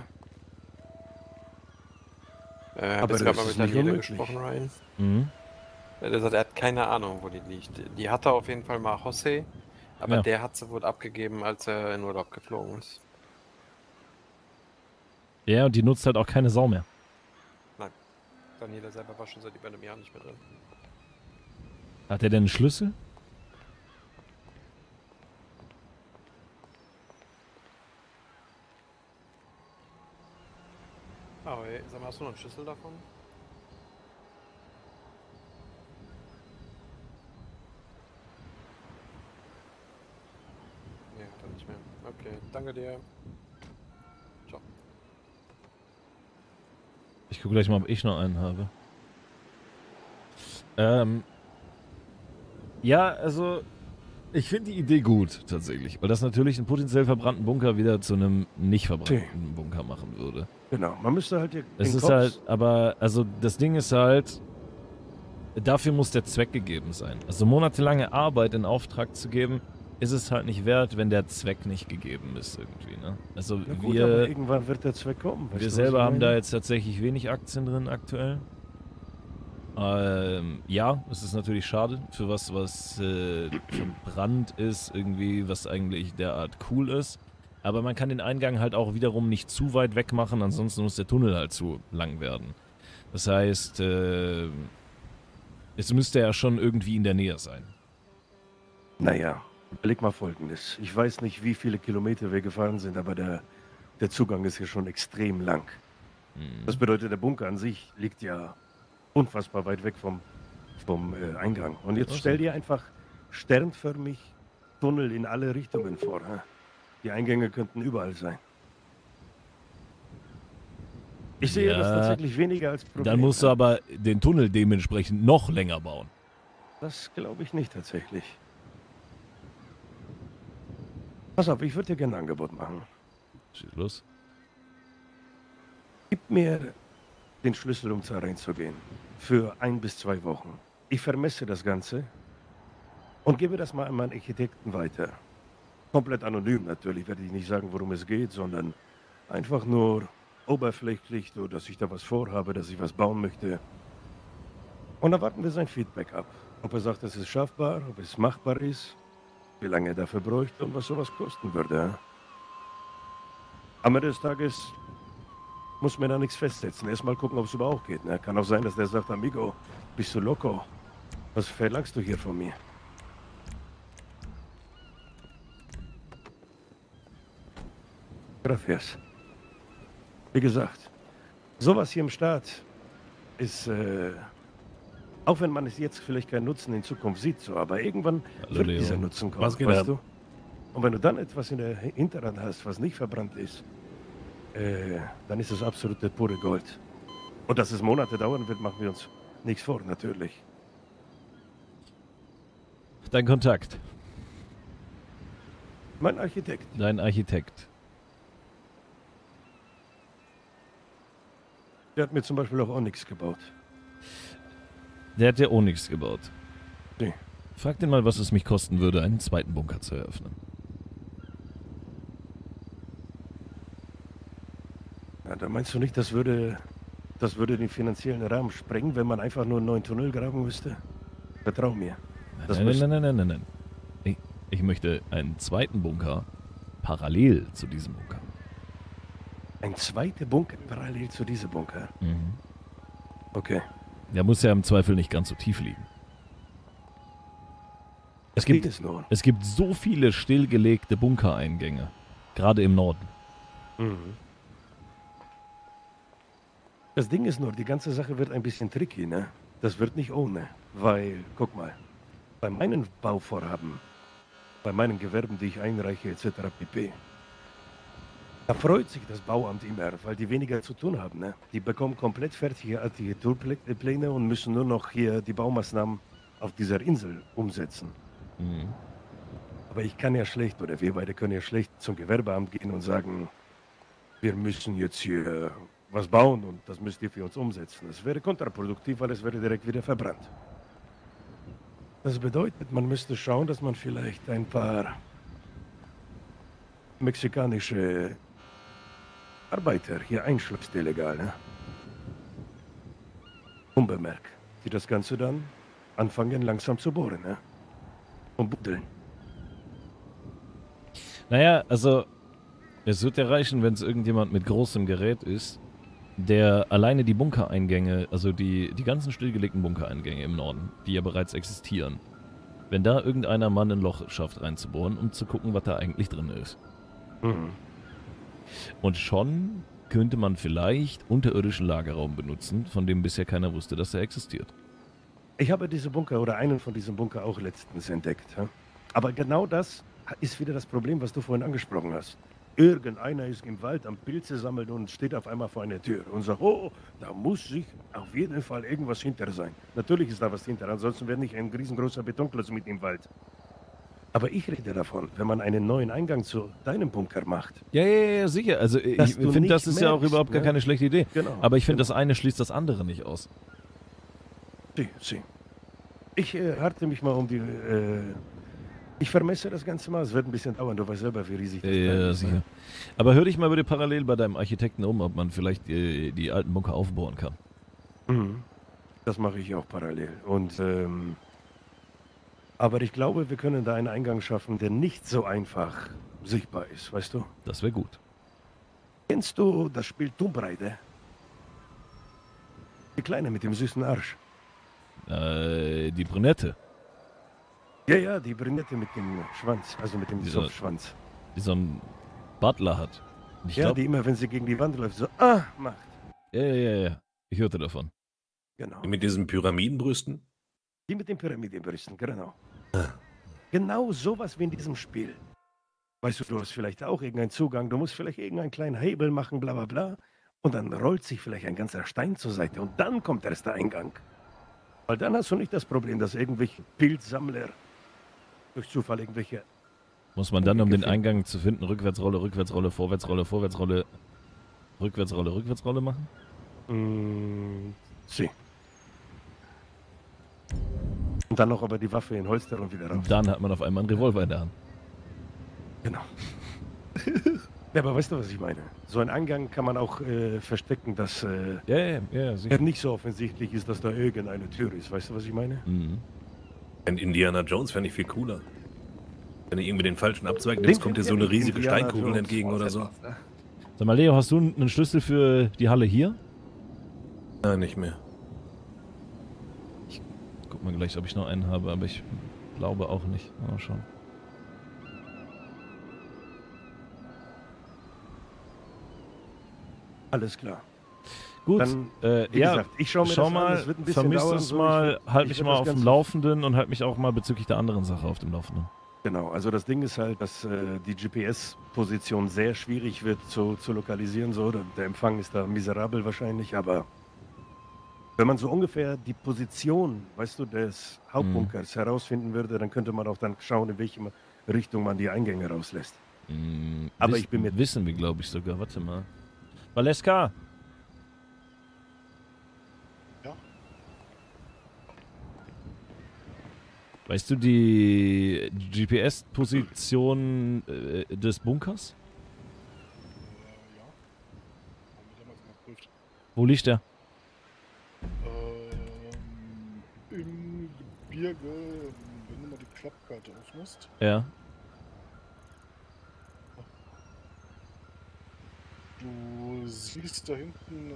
Aber das jetzt gerade mal ist mit nicht Daniele unmöglich. gesprochen, Ryan. Mhm. Der sagt, er hat keine Ahnung, wo die liegt. Die hatte auf jeden Fall mal José, aber Ja. der hat sie wohl abgegeben, als er in Urlaub geflogen ist. Ja, und die nutzt halt auch keine Sau mehr. Daniele selber war schon seit über einem Jahr nicht mehr drin. Hat er denn einen Schlüssel? Aber sag mal, hast du noch einen Schlüssel davon? Nee, hat er nicht mehr. Okay, danke dir. Ciao. Ich gucke gleich mal, ob ich noch einen habe. Ja, also ich finde die Idee gut, tatsächlich. Weil das natürlich einen potenziell verbrannten Bunker wieder zu einem nicht verbrannten Bunker machen würde. Genau, man müsste halt Es ist halt, aber, also das Ding ist halt, dafür muss der Zweck gegeben sein. Also monatelange Arbeit in Auftrag zu geben, ist es halt nicht wert, wenn der Zweck nicht gegeben ist irgendwie, ne? Also Ja, gut, aber wir irgendwann wird der Zweck kommen. weißt du, was selber ich haben da meine? jetzt tatsächlich wenig Aktien drin aktuell. Ja, es ist natürlich schade für was verbrannt ist, irgendwie, was eigentlich derart cool ist. Aber man kann den Eingang halt auch wiederum nicht zu weit weg machen, ansonsten muss der Tunnel halt zu lang werden. Das heißt, es müsste ja schon irgendwie in der Nähe sein. Naja, überleg mal Folgendes. Ich weiß nicht, wie viele Kilometer wir gefahren sind, aber der Zugang ist ja schon extrem lang. Das bedeutet, der Bunker an sich liegt ja unfassbar weit weg vom Eingang. Und jetzt stell dir einfach sternförmig Tunnel in alle Richtungen vor. Hä? Die Eingänge könnten überall sein. Ich sehe Ja, das tatsächlich weniger als Problem. Dann musst du aber den Tunnel dementsprechend noch länger bauen. Das glaube ich nicht tatsächlich. Pass auf, ich würde dir gerne ein Angebot machen. Schieß los. Gib mir den Schlüssel, um da reinzugehen. Für 1 bis 2 Wochen. Ich vermesse das Ganze und gebe das mal an meinen Architekten weiter. Komplett anonym natürlich, werde ich nicht sagen, worum es geht, sondern einfach nur oberflächlich, so dass ich da was vorhabe, dass ich was bauen möchte. Und dann warten wir sein Feedback ab. Ob er sagt, es ist schaffbar, ob es machbar ist, wie lange er dafür bräuchte und was sowas kosten würde. Am Ende des Tages muss man da nichts festsetzen. Erstmal gucken, ob es überhaupt geht. Ne? Kann auch sein, dass der sagt, Amigo, bist du loco? Was verlangst du hier von mir? Gracias. Wie gesagt, sowas hier im Staat ist, auch wenn man es jetzt vielleicht keinen Nutzen in Zukunft sieht, so, aber irgendwann Hallo, wird Leo. dieser Nutzen kommen, Was geht weißt ab? du? Und wenn du dann etwas in der Hinterhand hast, was nicht verbrannt ist, dann ist es absolute pure Gold. Und dass es Monate dauern wird, machen wir uns nichts vor, natürlich. Dein Kontakt, Mein Architekt. dein Architekt. Der hat mir zum Beispiel auch Onyx gebaut. Der hat ja auch nichts gebaut. Nee. Frag den mal, was es mich kosten würde, einen zweiten Bunker zu eröffnen. Ja, da meinst du nicht, das würde den finanziellen Rahmen sprengen, wenn man einfach nur einen neuen Tunnel graben müsste? Vertrau mir. Das Nein. Ich möchte einen zweiten Bunker parallel zu diesem Bunker. Ein zweiter Bunker parallel zu diesem Bunker. Mhm. Okay. Der muss ja im Zweifel nicht ganz so tief liegen. Es Geht gibt, es nur. es gibt so viele stillgelegte Bunkereingänge. Gerade im Norden. Das Ding ist nur, die ganze Sache wird ein bisschen tricky, ne? Das wird nicht ohne. Weil, guck mal, bei meinen Bauvorhaben, bei meinen Gewerben, die ich einreiche, etc. pp., da freut sich das Bauamt immer, weil die weniger zu tun haben. Ne? Die bekommen komplett fertige Architekturpläne und müssen nur noch hier die Baumaßnahmen auf dieser Insel umsetzen. Mhm. Aber ich kann ja schlecht, oder wir beide können ja schlecht zum Gewerbeamt gehen und sagen, wir müssen jetzt hier was bauen und das müsst ihr für uns umsetzen. Das wäre kontraproduktiv, weil es wäre direkt wieder verbrannt. Das bedeutet, man müsste schauen, dass man vielleicht ein paar mexikanische Arbeiter hier einschleust, illegal, ne? Unbemerkt. Die das Ganze dann anfangen langsam zu bohren, ne? Und buddeln. Naja, also es wird ja reichen, wenn es irgendjemand mit großem Gerät ist, der alleine die Bunkereingänge, also die ganzen stillgelegten Bunkereingänge im Norden, die ja bereits existieren, wenn da irgendeiner Mann ein Loch schafft reinzubohren, um zu gucken, was da eigentlich drin ist. Mhm. Und schon könnte man vielleicht unterirdischen Lagerraum benutzen, von dem bisher keiner wusste, dass er existiert. Ich habe diese Bunker oder einen von diesen Bunker auch letztens entdeckt. Ja? Aber genau das ist wieder das Problem, was du vorhin angesprochen hast. Irgendeiner ist im Wald am Pilze sammeln und steht auf einmal vor einer Tür und sagt, oh, da muss sich auf jeden Fall irgendwas hinter sein. Natürlich ist da was hinter, ansonsten wäre nicht ein riesengroßer Betonklotz mit im Wald. Aber ich rede davon, wenn man einen neuen Eingang zu deinem Bunker macht. Ja, sicher. Also ich Dass du finde, das nicht ist ja auch merkst, überhaupt gar ne? keine schlechte Idee. Genau, Aber ich finde, genau. das eine schließt das andere nicht aus. Sie. Ich harte mich mal um die... ich vermesse das Ganze mal. Es wird ein bisschen dauern. Du weißt selber, wie riesig das Ja, ist. sicher. Aber hör dich mal bitte parallel bei deinem Architekten um, ob man vielleicht die alten Bunker aufbohren kann. Mhm. Das mache ich auch parallel. Und aber ich glaube, wir können da einen Eingang schaffen, der nicht so einfach sichtbar ist, weißt du? Das wäre gut. Kennst du das Spiel Tomb Raider? Die Kleine mit dem süßen Arsch. Die Brünette, Ja, die Brünette mit dem Schwanz, also mit dem Dieser- Zopfschwanz. die so einen Butler hat. Und ich Ja, glaube, die immer, wenn sie gegen die Wand läuft, so macht. ja. Ich hörte davon. Genau. Mit diesen Pyramidenbrüsten? Die mit den Pyramidenbrüsten, genau. Genau sowas wie in diesem Spiel. Weißt du, du hast vielleicht auch irgendeinen Zugang, du musst vielleicht irgendeinen kleinen Hebel machen, bla bla bla. Und dann rollt sich vielleicht ein ganzer Stein zur Seite und dann kommt erst der Eingang. Weil dann hast du nicht das Problem, dass irgendwelche Pilzsammler durch Zufall irgendwelche... Muss man dann, um den Eingang zu finden, Rückwärtsrolle, Vorwärtsrolle, Rückwärtsrolle machen? Sie. Und dann noch aber die Waffe in Holster und wieder raus. Dann hat man auf einmal einen Revolver in der Hand. Genau. Ja, aber weißt du, was ich meine? So ein Eingang kann man auch verstecken, dass Ja, sicher. er nicht so offensichtlich ist, dass da irgendeine Tür ist. Weißt du, was ich meine? Mhm. Ein Indiana Jones fände ich viel cooler. Wenn er irgendwie den falschen Abzweig nimmt, kommt dir so eine riesige Indiana Steinkugel Jones. entgegen oder so. Sag mal, Leo, hast du einen Schlüssel für die Halle hier? Nein, nicht mehr. Guck mal gleich, ob ich noch einen habe, aber ich glaube auch nicht. Mal schauen. Alles klar. Gut, Dann, wie ja, gesagt, ich schau mir schau das mal, an. Es wird ein bisschen vermisst dauern, es so. mal, Ich halt mich werd mal das auf dem Ganze- Laufenden und halt mich auch mal bezüglich der anderen Sache auf dem Laufenden. Genau, also das Ding ist halt, dass die GPS-Position sehr schwierig wird zu lokalisieren. So. Der Empfang ist da miserabel wahrscheinlich, aber wenn man so ungefähr die Position, weißt du, des Hauptbunkers herausfinden würde, dann könnte man auch dann schauen, in welche Richtung man die Eingänge rauslässt. Aber ich bin mir... Wissen wir, glaube ich, sogar. Warte mal. Valeska! Ja? Weißt du die GPS-Position des Bunkers? Ja. Haben wir damals mal geprüft. Wo liegt der? Im Gebirge, wenn du mal die Klappkarte aufmachst. Ja. Du siehst da hinten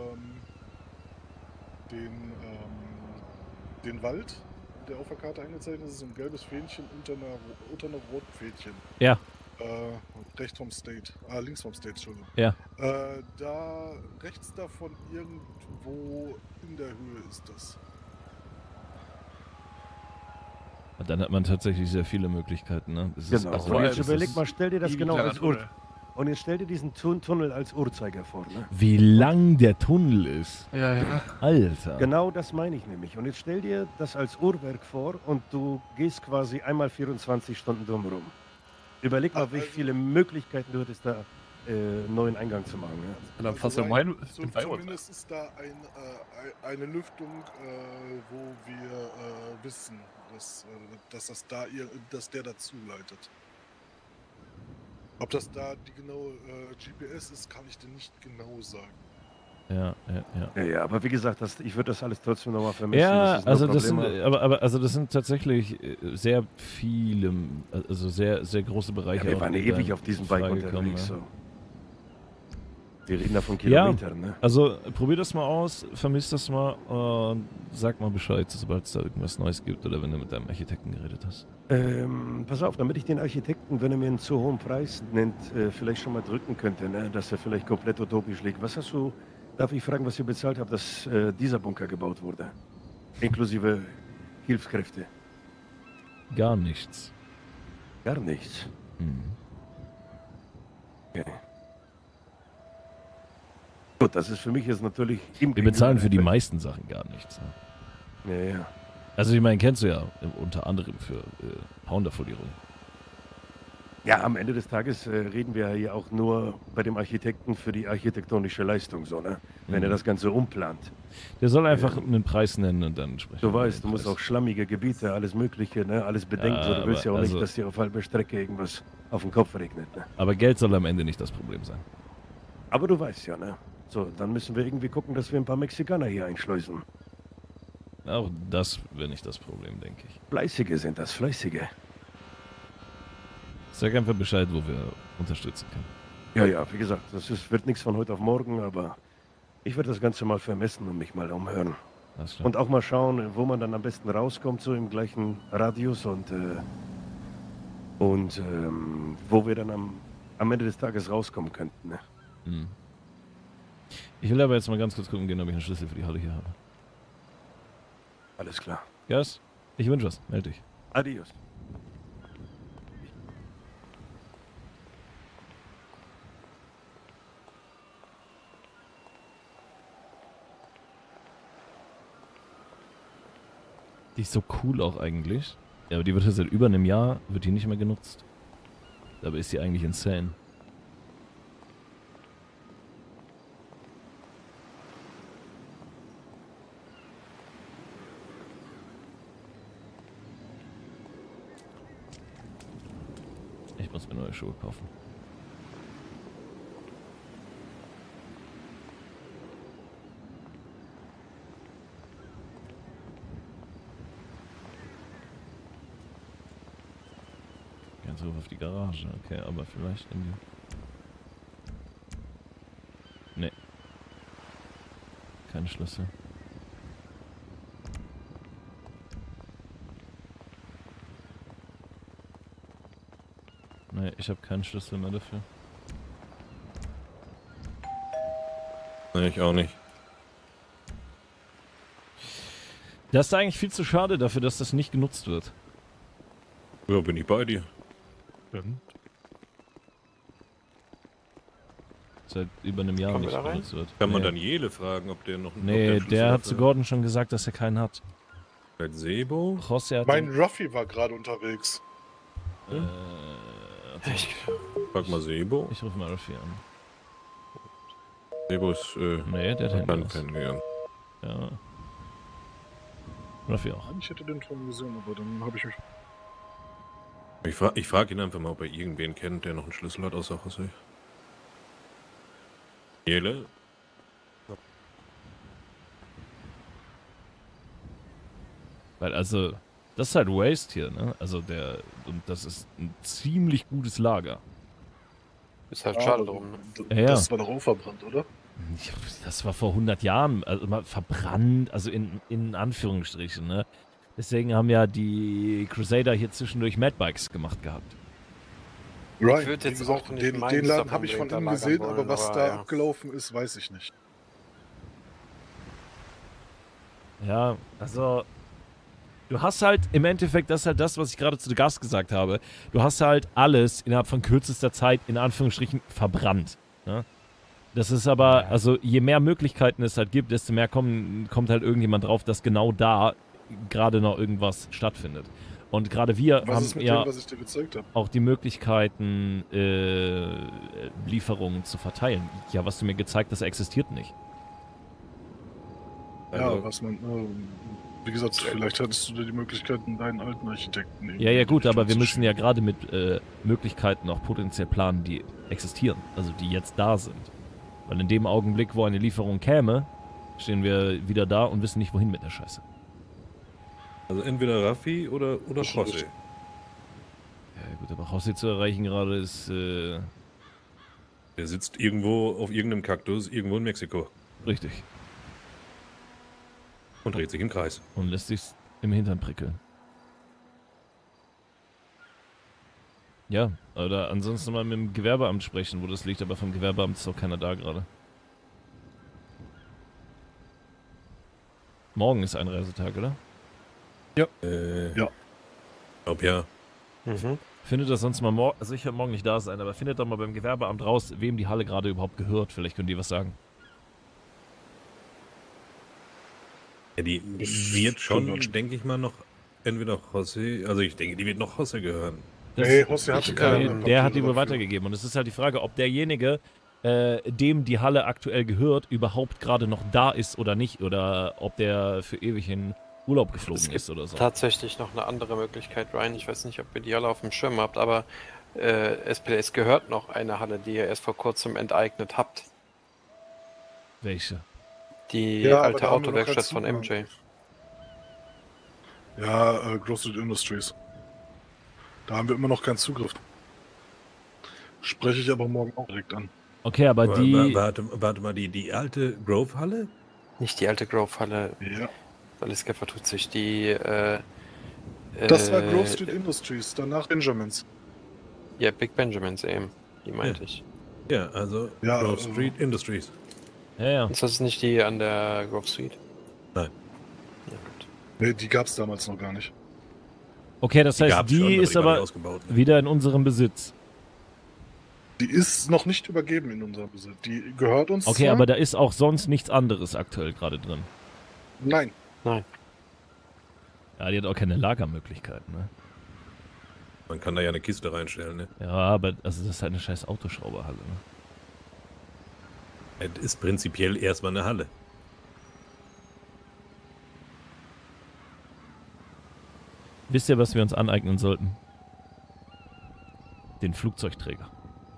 den Wald, der auf der Karte eingezeichnet ist, so ein gelbes Fähnchen unter einer roten Fähnchen. Ja. Rechts vom State. Links vom State, Entschuldigung. Ja. Da rechts davon irgendwo in der Höhe ist das. Dann hat man tatsächlich sehr viele Möglichkeiten, ne? Das Genau. also, Und jetzt das überleg ist- mal, stell dir das genau als Ult. Und jetzt stell dir diesen Tunnel als Uhrzeiger vor, ne? Wie lang der Tunnel ist. Ja. Alter. Genau das meine ich nämlich. Und jetzt stell dir das als Uhrwerk vor und du gehst quasi einmal 24 Stunden drumherum. Überleg mal, wie viele Möglichkeiten du hättest, da neuen Eingang zu machen. Ja? Und dann fast mein Zumindest ist da eine Lüftung, wo wir wissen, dass der dazu leitet. Ob das da die genaue GPS ist, kann ich dir nicht genau sagen. Ja, aber wie gesagt, ich würde das alles trotzdem nochmal vermissen. Ja, das also das sind tatsächlich sehr viele, also sehr, sehr große Bereiche. Ja, wir waren ja ewig auf diesem Bike unterwegs. So. Wir reden da von Kilometern, ne? Also probier das mal aus, vermisst das mal und sag mal Bescheid, sobald es da irgendwas Neues gibt oder wenn du mit deinem Architekten geredet hast. Pass auf, damit ich den Architekten, wenn er mir einen zu hohen Preis nennt, vielleicht schon mal drücken könnte, ne? Dass er vielleicht komplett utopisch liegt. Was hast du, darf ich fragen, was ihr bezahlt habt, dass dieser Bunker gebaut wurde? Inklusive Hilfskräfte. Gar nichts. Gar nichts? Okay. Gut, das ist für mich jetzt natürlich... Wir bezahlen für die meisten Sachen gar nichts. Ne? Ja. Also ich meine, kennst du ja unter anderem für Pounderfolierung. Ja, am Ende des Tages reden wir ja auch nur bei dem Architekten für die architektonische Leistung, so, ne? Wenn er das Ganze umplant. Der soll einfach einen Preis nennen und dann sprechen. Du weißt, du musst auch schlammige Gebiete, alles Mögliche, ne? Alles bedenken. So, du willst ja auch nicht, dass dir auf halber Strecke irgendwas auf den Kopf regnet. Ne? Aber Geld soll am Ende nicht das Problem sein. Aber du weißt ja, ne? So, dann müssen wir irgendwie gucken, dass wir ein paar Mexikaner hier einschleusen. Auch das wäre nicht das Problem, denke ich. Fleißige sind das, Fleißige. Sag einfach Bescheid, wo wir unterstützen können. Ja, wie gesagt, wird nichts von heute auf morgen, aber ich werde das Ganze mal vermessen und mich mal umhören. Und auch mal schauen, wo man dann am besten rauskommt, so im gleichen Radius und wo wir dann am Ende des Tages rauskommen könnten. Ne? Ich will aber jetzt mal ganz kurz gucken gehen, ob ich einen Schlüssel für die Halle hier habe. Alles klar. Gas, ich wünsche was. Meld dich. Adios. Die ist so cool auch eigentlich. Ja, aber die wird ja seit über einem Jahr, wird die nicht mehr genutzt. Dabei ist sie eigentlich insane. Ich muss mir neue Schuhe kaufen. Ganz hoch auf die Garage, okay, aber vielleicht in die... Nee. Kein Schlüssel. Nee, ich habe keinen Schlüssel mehr dafür. Nee, ich auch nicht. Das ist eigentlich viel zu schade dafür, dass das nicht genutzt wird. Ja, bin ich bei dir. Seit über einem Jahr nicht genutzt wird. Kann man dann Jele fragen, ob der noch einen Nee, der hat zu Gordon schon gesagt, dass er keinen hat. Bei Sebo? José hat Mein Ruffy war gerade unterwegs. Frag mal Sebo. Ich rufe mal Ruffy an. Sebo ist nee, der hat dann kennengelernt. Ja. Ruffy auch. Ich hätte den schon gesehen, aber dann habe ich mich... Ich frag ihn einfach mal, ob er irgendwen kennt, der noch einen Schlüssel hat, außer José. Jele? Weil also, das ist halt Waste hier, ne? Also und das ist ein ziemlich gutes Lager. Ist halt schade drum. Ne? Ja. Das war doch auch verbrannt, oder? Das war vor 100 Jahren, also mal verbrannt, also in Anführungsstrichen, ne? Deswegen haben ja die Crusader hier zwischendurch Madbikes gemacht gehabt. Right. Ich würde jetzt Wie gesagt, auch nicht den meins Laden davon habe ich von unbedingt innen gesehen, lagern aber was wollen, da ja. abgelaufen ist, weiß ich nicht. Ja, also Du hast halt im Endeffekt, das ist halt das, was ich gerade zu dem Gast gesagt habe. Du hast halt alles innerhalb von kürzester Zeit in Anführungsstrichen verbrannt. Ne? Das ist aber, also je mehr Möglichkeiten es halt gibt, desto mehr kommt halt irgendjemand drauf, dass genau da gerade noch irgendwas stattfindet. Und gerade wir Was haben ist mit ja dem, was ich dir gezeigt habe? auch die Möglichkeiten, Lieferungen zu verteilen. Ja, was du mir gezeigt hast, existiert nicht. Ja, was man, wie gesagt, vielleicht hattest du da die Möglichkeiten, deinen alten Architekten irgendwie Ja, gut, aber wir zu müssen schicken. ja gerade mit Möglichkeiten auch potenziell planen, die existieren, also die jetzt da sind. Weil in dem Augenblick, wo eine Lieferung käme, stehen wir wieder da und wissen nicht, wohin mit der Scheiße. Also entweder Raffi oder José. Ja gut, aber José zu erreichen gerade ist Der sitzt irgendwo auf irgendeinem Kaktus, irgendwo in Mexiko richtig. und dreht sich im Kreis. Und lässt sich im Hintern prickeln. Ja, oder ansonsten mal mit dem Gewerbeamt sprechen, wo das liegt, aber vom Gewerbeamt ist auch keiner da gerade. Morgen ist Einreisetag, oder? Ja. Glaub ja. Mhm. Findet das sonst mal morgen, also ich werde morgen nicht da sein, aber findet doch mal beim Gewerbeamt raus, wem die Halle gerade überhaupt gehört. Vielleicht können die was sagen. Ja, die wird schon, denke ich mal, noch entweder José, also ich denke, die wird noch José gehören. Nee, José hatte keine Der hat die Papiere wohl dafür. weitergegeben. Und es ist halt die Frage, ob derjenige, dem die Halle aktuell gehört, überhaupt gerade noch da ist oder nicht. Oder ob der für ewig in Urlaub geflogen ist oder so. Tatsächlich noch eine andere Möglichkeit, Ryan. Ich weiß nicht, ob ihr die alle auf dem Schirm habt, aber SPDS gehört noch eine Halle, die ihr erst vor kurzem enteignet habt. Welche? Die Ja, aber alte da haben wir noch Autowerkstatt keinen von Zugang. MJ. Ja, Grocery Industries. Da haben wir immer noch keinen Zugriff. Spreche ich aber morgen auch direkt an. Okay, aber die... Warte mal, die alte Grove-Halle? Nicht die alte Grove-Halle, Ja. Aliska vertut sich. Die, Das war Grove Street Industries, danach Benjamins. Ja, Big Benjamins eben. Die meinte ich. Ja, also Ja, Grove Street Industries. Ja. Ist das nicht die an der Grove Street? Nein. Ja, gut. Nee, die gab es damals noch gar nicht. Okay, das heißt, Gab's die schon, ist war nicht aber ausgebaut. wieder in unserem Besitz. Die ist noch nicht übergeben in unserem Besitz. Die gehört uns Okay, zwar. aber da ist auch sonst nichts anderes aktuell gerade drin. Nein. Ja, die hat auch keine Lagermöglichkeiten, ne? Man kann da ja eine Kiste reinstellen, ne? Ja, aber also das ist halt eine scheiß Autoschrauberhalle, ne? Es ist prinzipiell erstmal eine Halle. Wisst ihr, was wir uns aneignen sollten? Den Flugzeugträger.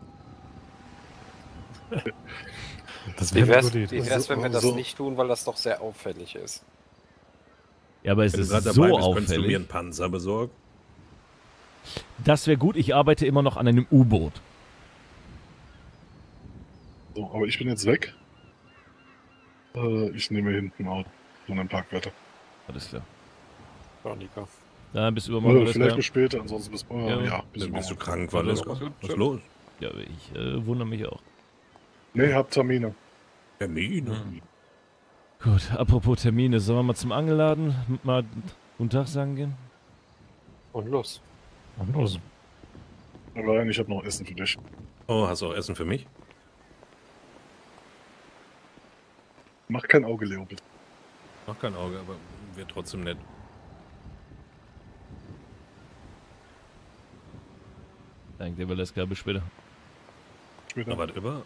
Das Wie wäre eine wär's, gute Idee. wie wär's, wenn wir das So. nicht tun, weil das doch sehr auffällig ist? Ja, aber es Wenn du ist gerade so dabei bist, könntest du mir auffällig. einen Panzer besorgen. Das wäre gut, ich arbeite immer noch an einem U-Boot. So, aber ich bin jetzt weg. Ich nehme hinten Auto von einem Parkwärter. Alles klar. Veronika. Dann bis übermorgen. Vielleicht alles bis später, ansonsten bis morgen. Ja. Ja, bis Dann bist du morgen. krank, weil das Was was los? klar. Ja, ich wundere mich auch. Nee, hab Termine. Termine. Gut, apropos Termine, sollen wir mal zum Angelladen mal guten Tag sagen gehen? Und los. Los. Ryan, ich habe noch Essen für dich. Oh, hast du auch Essen für mich? Mach kein Auge, Leo, bitte. Mach kein Auge, aber wäre trotzdem nett. Danke dir, Valeska, bis später. Später. Aber über.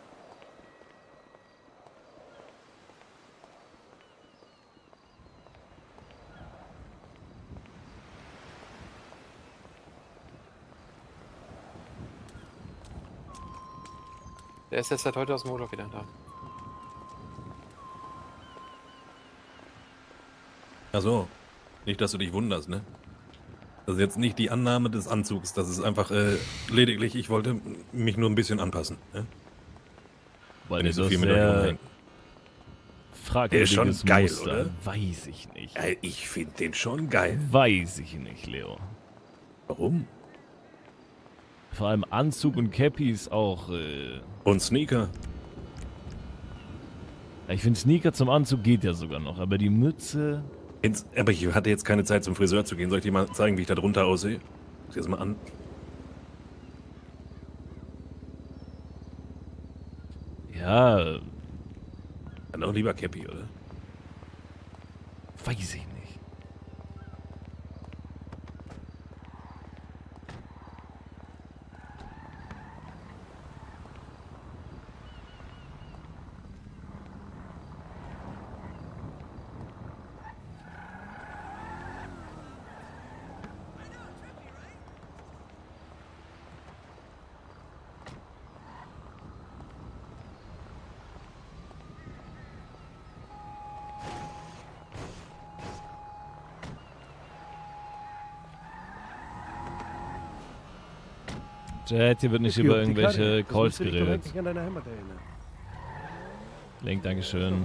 Der ist jetzt seit heute aus dem Urlaub wieder da. Achso. Nicht, dass du dich wunderst, ne? Das ist jetzt nicht die Annahme des Anzugs. Das ist einfach lediglich, ich wollte mich nur ein bisschen anpassen. Ne? Weil Wenn ich so das viel mit euch sehr rumhänge. fragwürdiges Der ist schon geil, Muster. oder? Weiß ich nicht. Ja, ich finde den schon geil. Weiß ich nicht, Leo. Warum? Vor allem Anzug und Cappy ist auch, Und Sneaker. ja, ich finde Sneaker zum Anzug geht ja sogar noch, aber die Mütze, Aber ich hatte jetzt keine Zeit zum Friseur zu gehen. Soll ich dir mal zeigen, wie ich da drunter aussehe? Sieh das mal an. Ja, Dann auch lieber Cappy, oder? weiß ich nicht. Jet, hier wird nicht über irgendwelche Calls geredet. An deine Heimat erinnern. Link, dankeschön.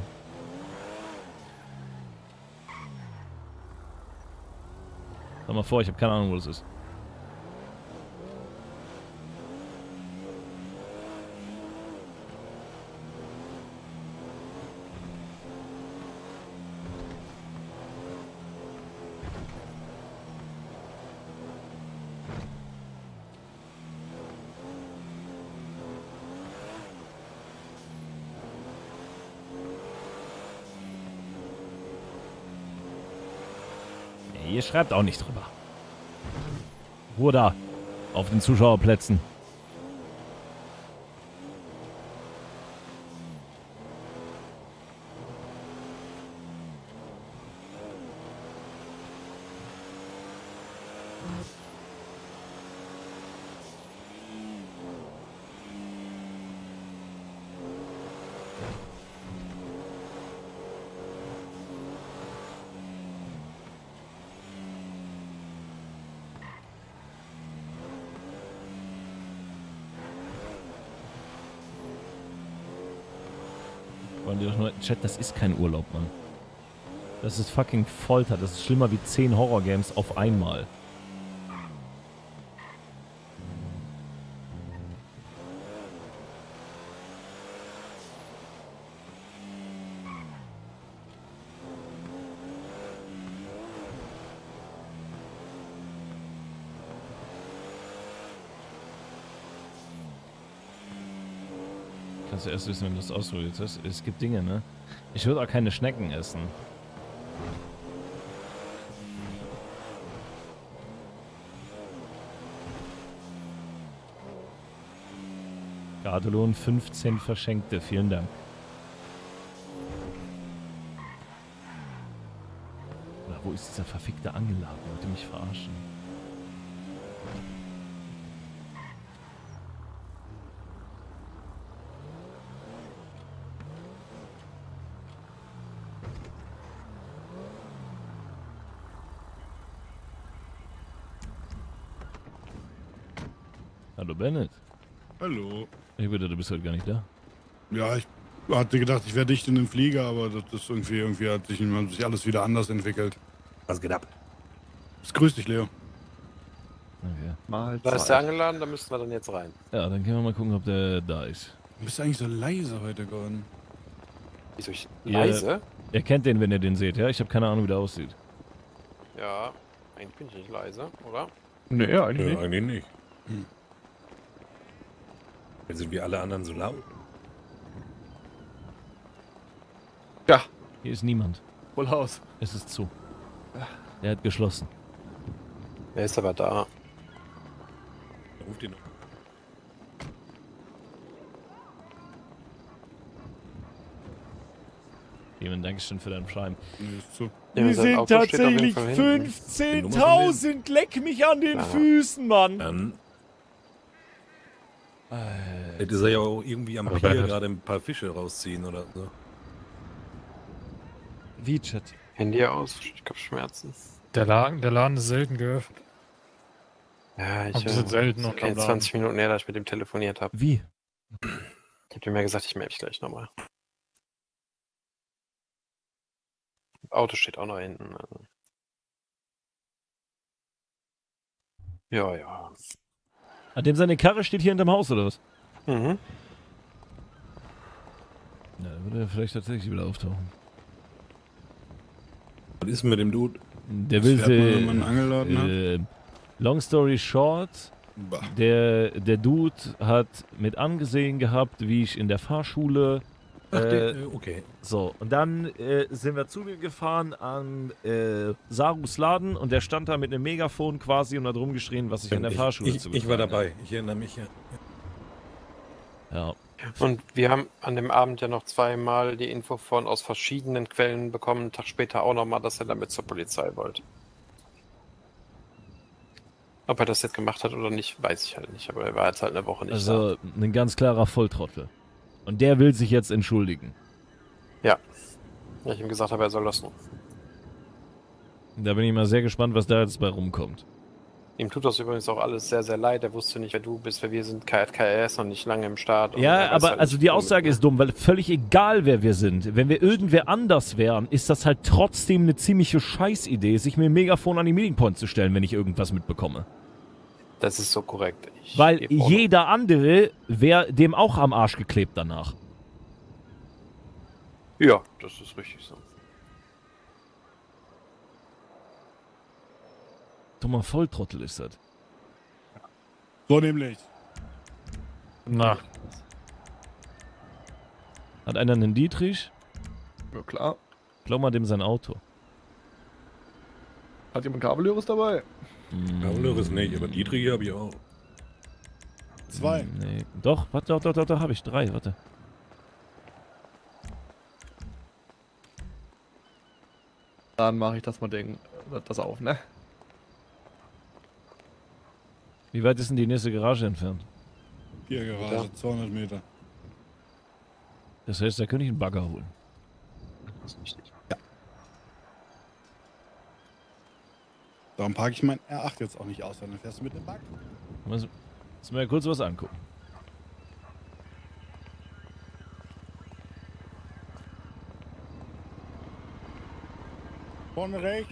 Sag mal vor, ich habe keine Ahnung, wo das ist. Ihr schreibt auch nicht drüber. Ruhe da. Auf den Zuschauerplätzen. Wollen die doch nur... Chat, das ist kein Urlaub, Mann. Das ist fucking Folter. Das ist schlimmer wie 10 Horrorgames auf einmal. Kannst du erst wissen, wenn du das ausprobiert hast. Es gibt Dinge, ne? Ich würde auch keine Schnecken essen. Gardelohn 15 Verschenkte. Vielen Dank. Oder wo ist dieser verfickte Angelladen? Wollte mich verarschen. Hallo Bennett. Hallo. Ich bitte, du bist heute gar nicht da. Ja, ich hatte gedacht, ich wäre dicht in dem Flieger, aber das ist irgendwie hat sich alles wieder anders entwickelt. Was geht ab? Grüß dich, Leo. Okay. Da ist der angeladen, da müssten wir dann jetzt rein. Ja, dann können wir mal gucken, ob der da ist. Du bist eigentlich so leise heute geworden. Wieso ich leise? Ihr kennt den, wenn ihr den seht, ja? Ich habe keine Ahnung, wie der aussieht. Ja, eigentlich bin ich nicht leise, oder? Nee, eigentlich nicht. Eigentlich nicht. Jetzt sind wir alle anderen so laut. Ja, Hier ist niemand. voll Haus. Es ist zu. Er hat geschlossen. Er ist aber da. Ruft ihn noch. Jemand, Dankeschön für dein Prime. Nee, ist zu. Ja, sein Auto steht auf jeden Fall hinten. 15.000! Leck mich an den Füßen, Mann! Dann. Hätte er ja auch irgendwie am Aber Pier Bennett. gerade ein paar Fische rausziehen oder so. Wie, Chat? Handy aus, ich hab Schmerzen. Der Laden ist selten geöffnet. Ja, Ein bisschen selten und okay, am Laden. 20 Minuten her, dass ich mit dem telefoniert habe. Wie? Ich hab dir mir gesagt, ich melde mich gleich nochmal. Auto steht auch noch hinten. Also. Ja, ja. An dem seine Karre steht hier hinterm Haus, oder was? Mhm. Na, dann würde er vielleicht tatsächlich wieder auftauchen. Was ist denn mit dem Dude? Der Das will fährt man, wenn man einen Angelladen hat? Long story short, Bah. der Dude hat mit angesehen gehabt, wie ich in der Fahrschule. Ach, okay. So, und dann sind wir zu mir gefahren an Sarus Laden und der stand da mit einem Megafon quasi und hat rumgeschrien, was ich in der Fahrschule Ich war dabei, ich erinnere mich, ja. Ja. Und wir haben an dem Abend ja noch zweimal die Info aus verschiedenen Quellen bekommen, einen Tag später auch nochmal, dass er damit zur Polizei wollte. Ob er das jetzt gemacht hat oder nicht, weiß ich halt nicht, aber er war jetzt halt eine Woche nicht da. Also ein ganz klarer Volltrottel. Und der will sich jetzt entschuldigen. Ja. Ja, ich ihm gesagt habe, er soll das tun. Da bin ich mal sehr gespannt, was da jetzt bei rumkommt. Ihm tut das übrigens auch alles sehr, sehr leid. Er wusste nicht, wer du bist, weil wir sind KRS noch nicht lange im Start. Und Ja, er weiß aber halt also nicht, die womit, Aussage ne? ist dumm, weil völlig egal, wer wir sind. Wenn wir irgendwer anders wären, ist das halt trotzdem eine ziemliche Scheißidee, sich mit dem Megafon an die Meeting Point zu stellen, wenn ich irgendwas mitbekomme. Das ist so korrekt. Weil jeder andere wäre dem auch am Arsch geklebt danach. Ja, das ist richtig so. Dummer Volltrottel ist das. So nämlich. Na, Hat einer einen Dietrich? Ja klar. Klau mal dem sein Auto. Hat jemand Kabelhöres dabei? Kabelhöres nicht, aber Dietrich habe ich auch. 2. Nee. Doch, warte, doch, habe ich 3, warte. Dann mache ich das mal das auf, ne? Wie weit ist denn die nächste Garage entfernt? Hier Garage, 200 Meter. Das heißt, da könnte ich einen Bagger holen. Das ist richtig. Darum parke ich mein R8 jetzt auch nicht aus, dann fährst du mit dem Bagger. Lass mir kurz was angucken. Vorne rechts.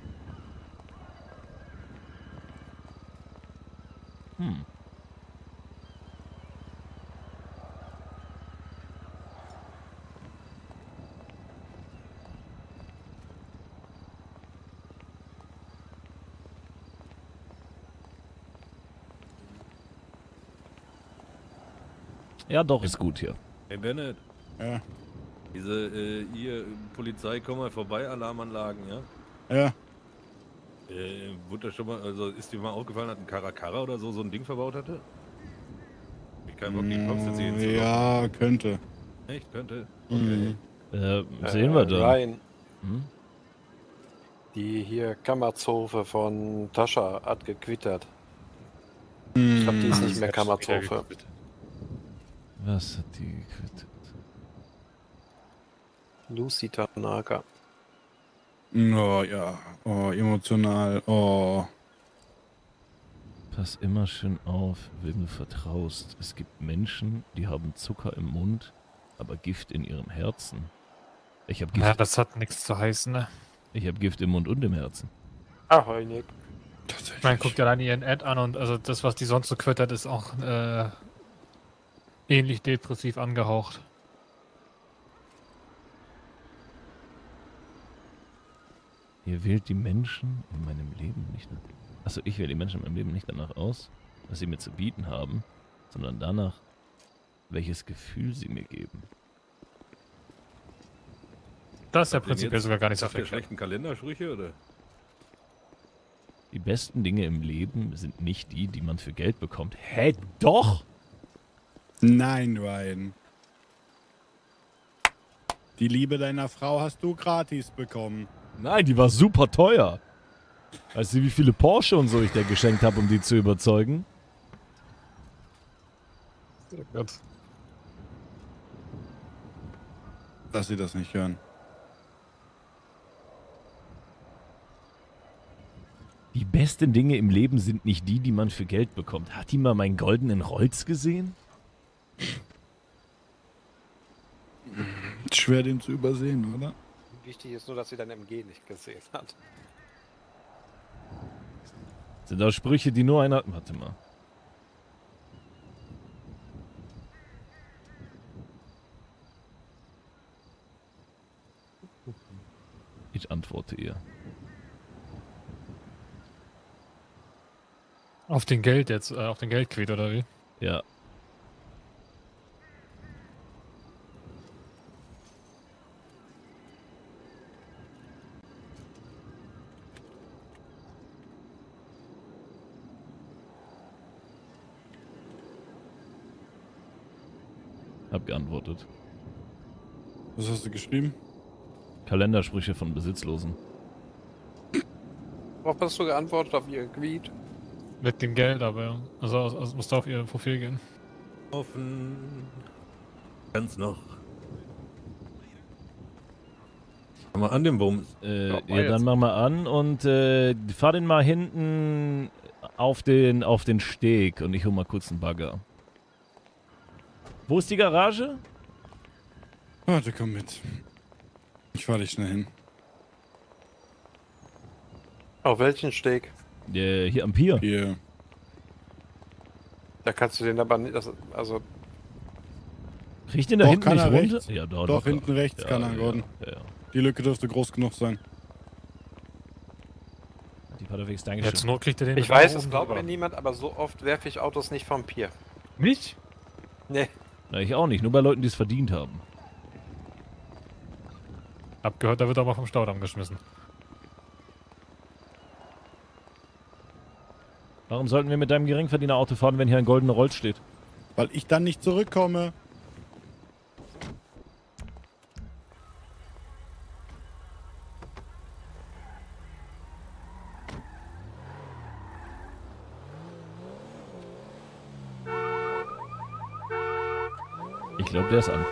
Ja, doch, ist gut hier. Hey Bennett, Ja. diese hier Polizei, komm mal vorbei, Alarmanlagen, ja? Ja. Wurde das schon mal, also ist dir mal aufgefallen, dass ein Karakara oder so ein Ding verbaut hatte? Ich kann Bock, die Cops jetzt hier hinzulocken. Ja, könnte. Echt, könnte? Mhm. Sehen wir da. Ryan, Hm? die hier Kammerzofe von Tascha hat gequittert. Ich glaube, die ist nicht mehr Kammerzofe. Was hat die gequittet? Lucy Tanaka. Oh ja. Oh, emotional. Oh. Pass immer schön auf, wem du vertraust. Es gibt Menschen, die haben Zucker im Mund, aber Gift in ihrem Herzen. Ich habe Gift, ja, das hat nichts zu heißen, ne? ich hab Gift im Mund und im Herzen. Ahoi, Nick. Ich meine, guck dir allein ihren Ad an und also das, was die sonst so quittert, ist auch ähnlich depressiv angehaucht. Ihr wählt die Menschen in meinem Leben nicht nach. Achso, ich wähle die Menschen in meinem Leben nicht danach aus, was sie mir zu bieten haben, sondern danach, welches Gefühl sie mir geben. Das ist ja Habt ihr prinzipiell jetzt- sogar gar nicht so Habt ihr verkehrt. schlechten Kalendersprüche, oder? Die besten Dinge im Leben sind nicht die, die man für Geld bekommt. Hä, doch! Nein, Ryan. Die Liebe deiner Frau hast du gratis bekommen. Nein, die war super teuer. Weißt du, wie viele Porsche und so ich dir geschenkt habe, um die zu überzeugen? Sehr gut. Dass sie das nicht hören. Die besten Dinge im Leben sind nicht die, die man für Geld bekommt. Hat die mal meinen goldenen Rolls gesehen? Schwer den zu übersehen, oder? Wichtig ist nur, dass sie dein MG nicht gesehen hat. Sind das Sprüche, die nur einer... Warte mal. Ich antworte ihr. Auf den Geld jetzt, auf den Geldquet oder wie? Ja. Hab geantwortet. Was hast du geschrieben? Kalendersprüche von Besitzlosen. Worauf hast du geantwortet? Auf ihr Gebiet? Mit dem Geld, aber ja. Also musst du auf ihr Profil gehen. Offen. Ganz noch. Mach mal an den Bums. Ja, dann mach mal an und fahr den mal hinten auf den Steg und ich hol mal kurz einen Bagger. Wo ist die Garage? Warte, komm mit. Ich fahr dich schnell hin. Auf welchen Steg? Hier am Pier. Hier. Da kannst du den aber nicht, also... Krieg ich den da Doch, hinten kann nicht er runter? rechts. Ja, Doch, hinten rechts kann er, Gordon. Ja. Die Lücke dürfte groß genug sein. Die Paterwegs, Ja, Dankeschön. zur Not kriegt ihr den. Ich weiß, das glaubt mir niemand, aber so oft werfe ich Autos nicht vom Pier. Nicht? Nee. Na, ich auch nicht, nur bei Leuten, die es verdient haben. Hab gehört, da wird aber vom Staudamm geschmissen. Warum sollten wir mit deinem Geringverdiener-Auto fahren, wenn hier ein goldener Rolls steht? Weil ich dann nicht zurückkomme. Ich glaube, der ist an.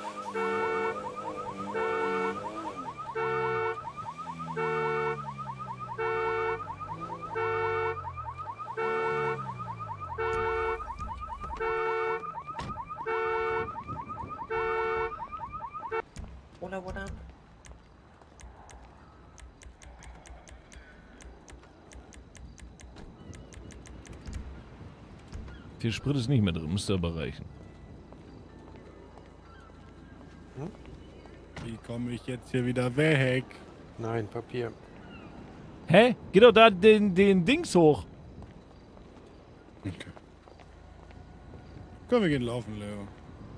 Oder? Viel Sprit ist nicht mehr drin, müsste aber reichen. Wie komme ich jetzt hier wieder weg? Nein, Papier. Hä? Geh doch da den Dings hoch. Okay. Komm, wir gehen laufen, Leo.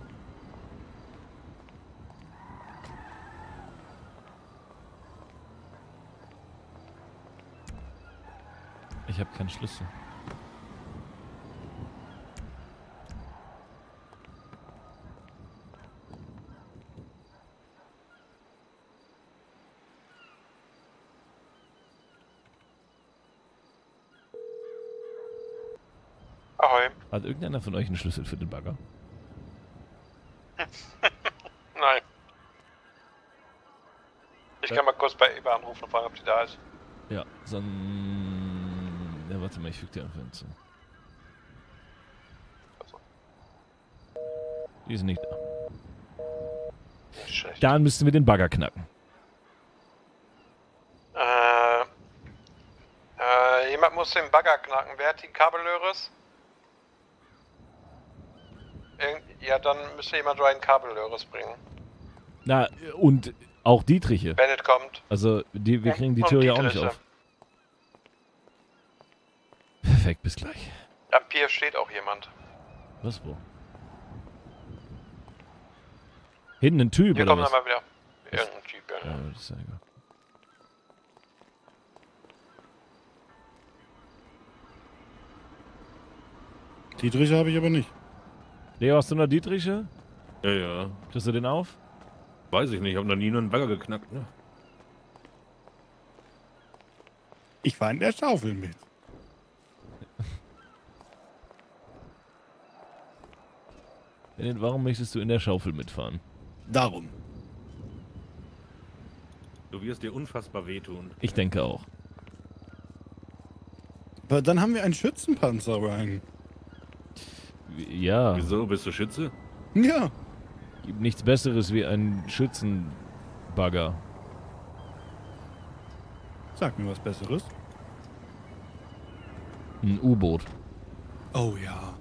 Ich habe keinen Schlüssel. Ahoi. Hat irgendeiner von euch einen Schlüssel für den Bagger? Nein. Ich kann mal kurz bei Eva anrufen und fragen, ob die da ist. Ja, ja, warte mal, ich füge dir einfach hinzu. Die ist nicht da. Nicht schlecht. Dann müssten wir den Bagger knacken. Jemand muss den Bagger knacken. Wer hat die Kabellöres? Ja, dann müsste jemand so einen Kabellöres bringen. Na, und auch Dietriche. Bennett kommt. Also, wir kriegen die Tür ja auch nicht auf. Perfekt, bis gleich. Am Pier steht auch jemand. Was, wo? Hinten ein Typ, Hier oder kommt was? er mal wieder. Irgendein Typ, ja. Ja, das ist ja egal. Dietrich habe ich aber nicht. Leo, hast du noch Dietriche? Ja, ja. Kriegst du den auf? Weiß ich nicht, ich habe noch nie nur einen Bagger geknackt, ne? Ich fahre in der Schaufel mit. Warum möchtest du in der Schaufel mitfahren? Darum. Du wirst dir unfassbar wehtun. Ich denke auch. Aber dann haben wir einen Schützenpanzer, Ryan. Ja. Wieso? Bist du Schütze? Ja. Gibt nichts Besseres wie ein Schützenbagger. Sag mir was Besseres. Ein U-Boot. Oh ja.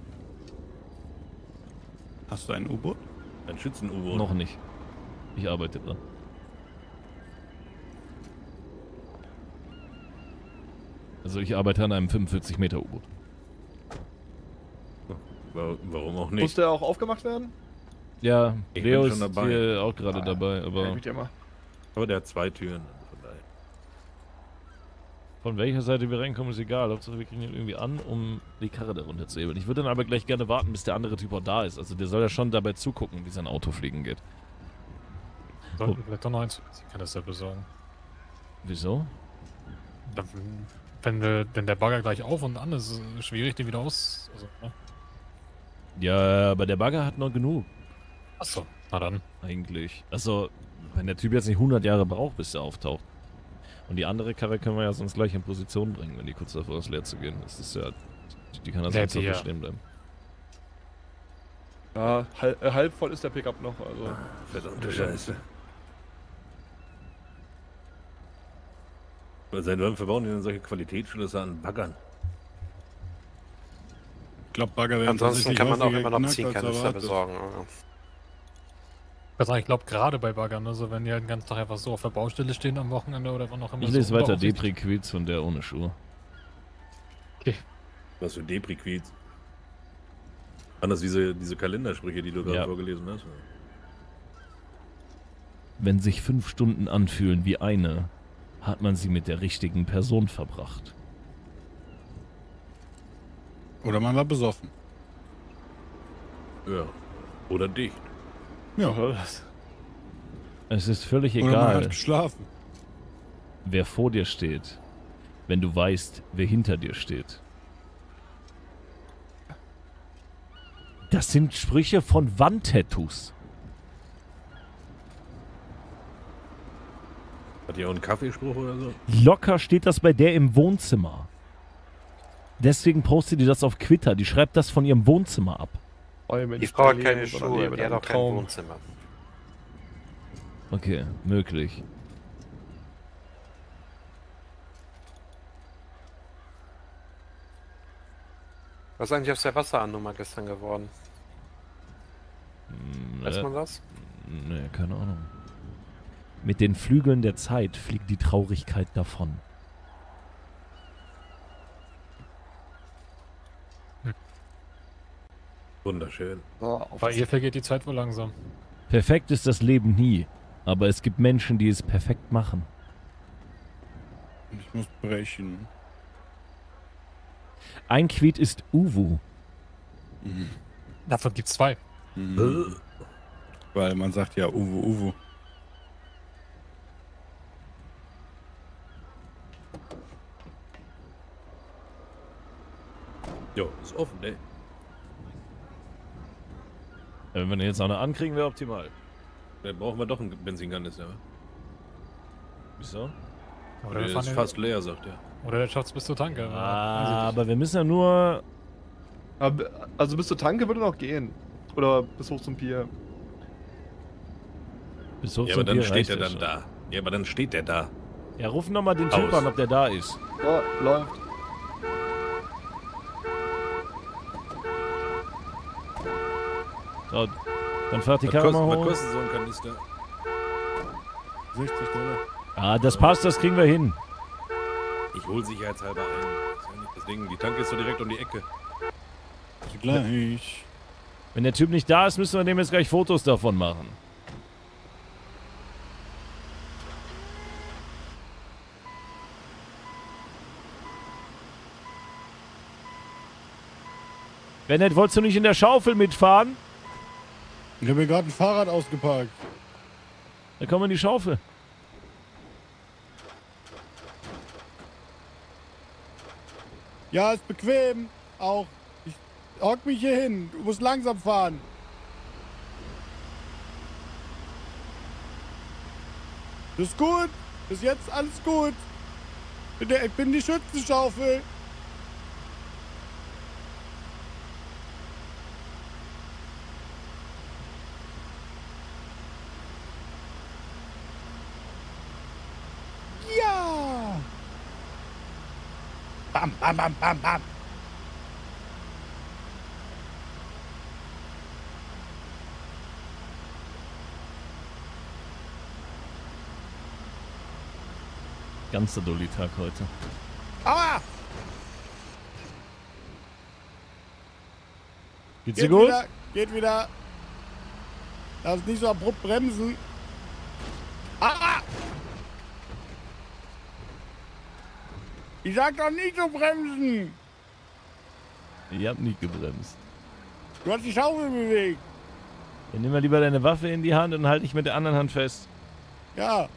Hast du ein U-Boot? Ein Schützen-U-Boot? Noch nicht. Ich arbeite dran. Also ich arbeite an einem 45 Meter U-Boot. Warum auch nicht? Muss der auch aufgemacht werden? Ja, Ich Leo bin ist schon dabei. hier auch gerade dabei, aber Aber der hat 2 Türen. Von daher. von welcher Seite wir reinkommen, ist egal. Hauptsache wir kriegen ihn irgendwie an, um die Karre darunter zu hebeln. Ich würde dann aber gleich gerne warten, bis der andere Typ auch da ist. Also der soll ja schon dabei zugucken, wie sein Auto fliegen geht. Vielleicht doch noch eins. Ich kann das ja besorgen. Wieso? Wenn der Bagger gleich auf und an ist, ist es schwierig, den wieder aus... Also, ne? Ja, aber der Bagger hat noch genug. Achso, na dann. Eigentlich. Also, wenn der Typ jetzt nicht 100 Jahre braucht, bis er auftaucht. Und die andere Karre können wir ja sonst gleich in Position bringen, wenn die kurz davor ist, leer zu gehen. Das ist ja... Die kann das Ja, jetzt die, noch ja. stehen bleiben. Ja, halb voll ist der Pickup noch, also. Verdammte Scheiße. Seit wann verbauen die denn solche Qualitätsschlösser an Baggern? Ich glaube, Bagger werden Ansonsten tatsächlich kann man auch häufiger immer noch geknackt als Ziehkanister erwartet. besorgen. Also ich glaube gerade bei Baggern, also wenn die halt den ganzen Tag einfach so auf der Baustelle stehen am Wochenende oder wann auch immer. Ich lese so weiter unbeaufsichtigt. Depri-Quiz und der ohne Schuhe. Was für Depri-Quiz? Anders diese Kalendersprüche, die du gerade Ja. vorgelesen hast. Wenn sich 5 Stunden anfühlen wie eine, hat man sie mit der richtigen Person verbracht. Oder man war besoffen. Ja. Oder dicht. Ja. Es ist völlig Oder man hat egal, geschlafen. wer vor dir steht, wenn du weißt, wer hinter dir steht. Das sind Sprüche von Wandtattoos. Hat die auch einen Kaffeespruch oder so? Locker steht das bei der im Wohnzimmer. Deswegen postet die das auf Twitter. Die schreibt das von ihrem Wohnzimmer ab. Die Frau hat keine Schuhe, die hat auch kein Wohnzimmer. Okay, möglich. Was ist eigentlich aus der Wasserannummer gestern geworden? Weiß man das? Nee, keine Ahnung. Mit den Flügeln der Zeit fliegt die Traurigkeit davon. Wunderschön. Bei ihr vergeht die Zeit wohl langsam. Perfekt ist das Leben nie, aber es gibt Menschen, die es perfekt machen. Ich muss brechen. Ein Tweet ist Uwu. Davon gibt's 2. Weil man sagt ja Uwu, Uwu. Jo, ist offen, ey. Wenn wir jetzt noch eine ankriegen, wäre optimal. Dann brauchen wir doch einen Benzinkanister. Wieso? Oder Der ist fast leer, sagt er. Oder der schafft's bis zur Tanke. Aber wir müssen ja nur... Also bis zur Tanke würde noch gehen. Oder bis hoch zum Pier. Bis hoch Ja, zum aber dann Bier steht reicht er ja dann schon. da. Ja, aber dann steht der da. Ja, rufen noch mal den Typ Aus. an, ob der da ist. So, läuft. So, dann fährt die Was Karre mal kostet, was hoch. kostet so ein Kanister? 60 $. Ah, das passt, das kriegen wir hin. Ich hol sicherheitshalber ein. Das ist ja nicht das Ding. Die Tanke ist so direkt um die Ecke. Gleich. Wenn der Typ nicht da ist, müssen wir dem jetzt gleich Fotos davon machen. Bennett, wolltest du nicht in der Schaufel mitfahren? Ich habe mir gerade ein Fahrrad ausgeparkt. Dann kommen wir in die Schaufel. Ja, ist bequem. Auch. Ich hock mich hier hin. Du musst langsam fahren. Das ist gut. Bis jetzt alles gut. Ich bin die Schützenschaufel. Ja! Bam, bam, bam, bam, bam. Ganzer Dulli-Tag heute. Aua! Geht's dir gut? Geht wieder. Lass nicht so abrupt bremsen. Ah! Ich sag doch nicht so bremsen. Ich hab nicht gebremst. Du hast die Schaufel bewegt. Dann nimm mal lieber deine Waffe in die Hand und halt dich mit der anderen Hand fest. Ja.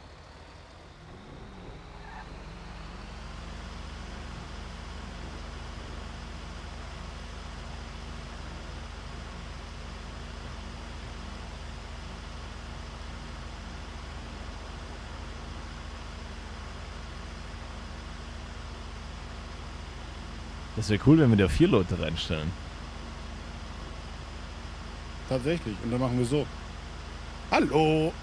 Das wäre cool, wenn wir da 4 Leute reinstellen. Tatsächlich. Und dann machen wir so. Hallo.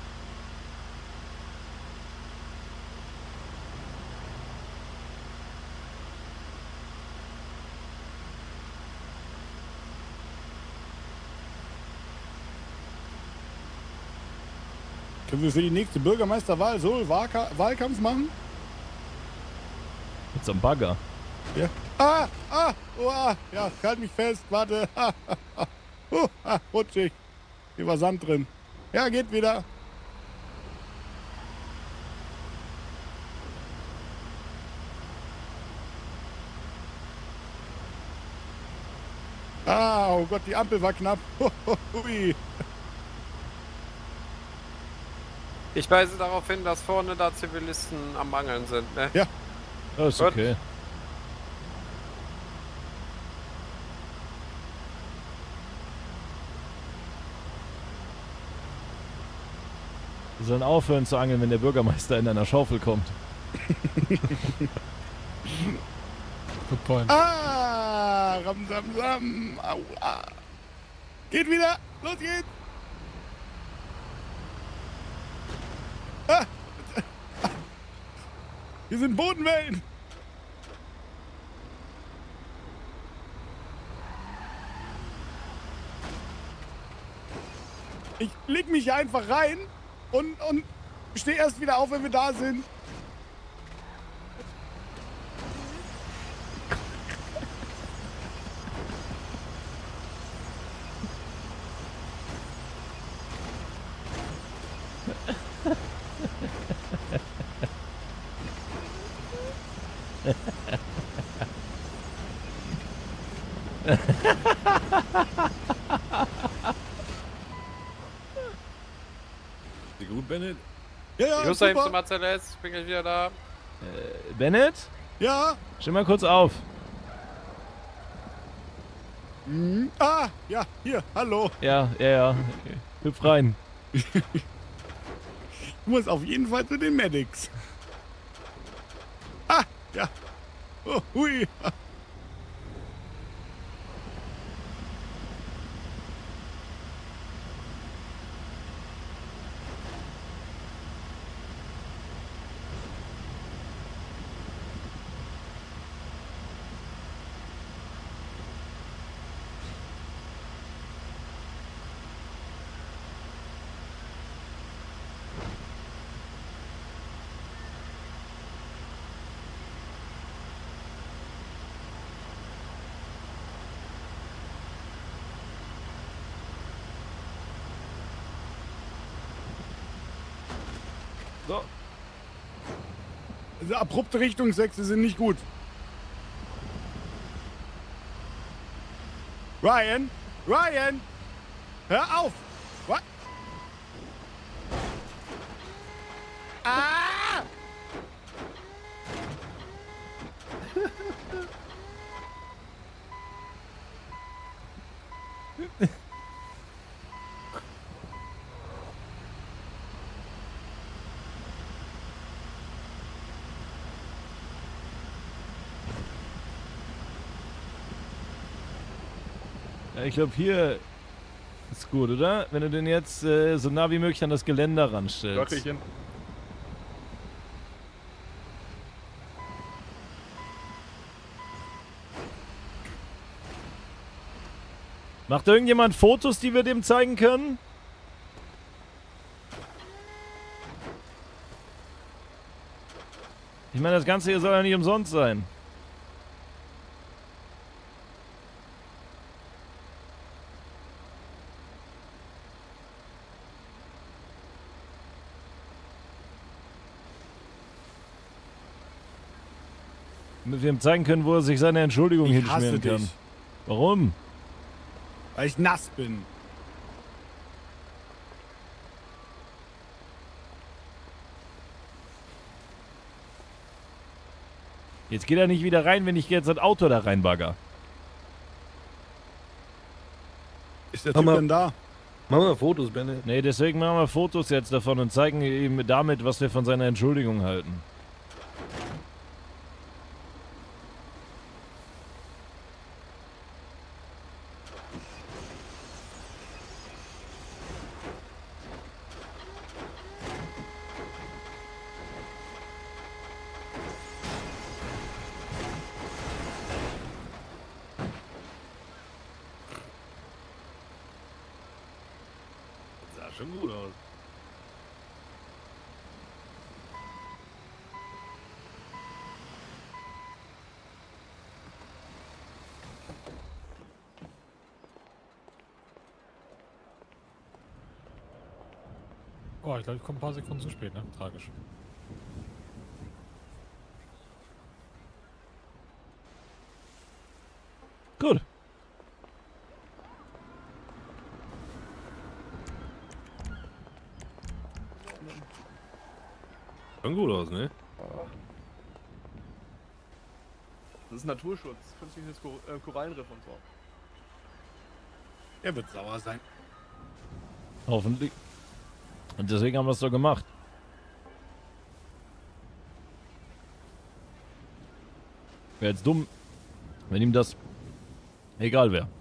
Können wir für die nächste Bürgermeisterwahl so Wahlkampf machen? Mit so einem Bagger. Ja. Ja, halt mich fest, warte. Rutschig. Hier war Sand drin. Ja, geht wieder. Oh Gott, die Ampel war knapp. Ui. Ich weise darauf hin, dass vorne da Zivilisten am Angeln sind, ne? Ja. Das ist okay. Die sollen aufhören zu angeln, wenn der Bürgermeister in einer Schaufel kommt. Good point. Ramsamsam. Aua. Geht wieder. Los geht's. Hier sind Bodenwellen. Ich leg mich einfach rein und stehe erst wieder auf, wenn wir da sind. Ist gut, Bennett? Ja, Ich muss da eben zu Marcellus, ich bin gleich wieder da. Bennett? Ja? Stell mal kurz auf. Ja, hier, hallo. Ja. Hüpf rein. Ich muss auf jeden Fall zu den Medics. Ja. Oh, hui. So. Also abrupte Richtungswechsel sind nicht gut. Ryan! Hör auf! Was? Ja, ich glaube, hier ist gut, oder? Wenn du den jetzt so nah wie möglich an das Geländer ranstellst. Glockerchen. Macht irgendjemand Fotos, die wir dem zeigen können? Ich meine, das Ganze hier soll ja nicht umsonst sein. Damit wir ihm zeigen können, wo er sich seine Entschuldigung Ich hinschmieren hasse kann. dich. Warum? Weil ich nass bin. Jetzt geht er nicht wieder rein, wenn ich jetzt das Auto da reinbagger. Ist der Typ denn da? Machen wir Fotos, Bennett. Nee, deswegen machen wir Fotos jetzt davon und zeigen ihm damit, was wir von seiner Entschuldigung halten. Sah schon gut aus. Oh, ich glaube, ich komme ein paar Sekunden zu spät, ne? Tragisch. Gut. Schon gut aus, ne? Das ist Naturschutz. Künstliches Korallenriff und so. Er wird sauer sein. Hoffentlich. Und deswegen haben wir es doch gemacht. Wäre jetzt dumm, wenn ihm das egal wäre.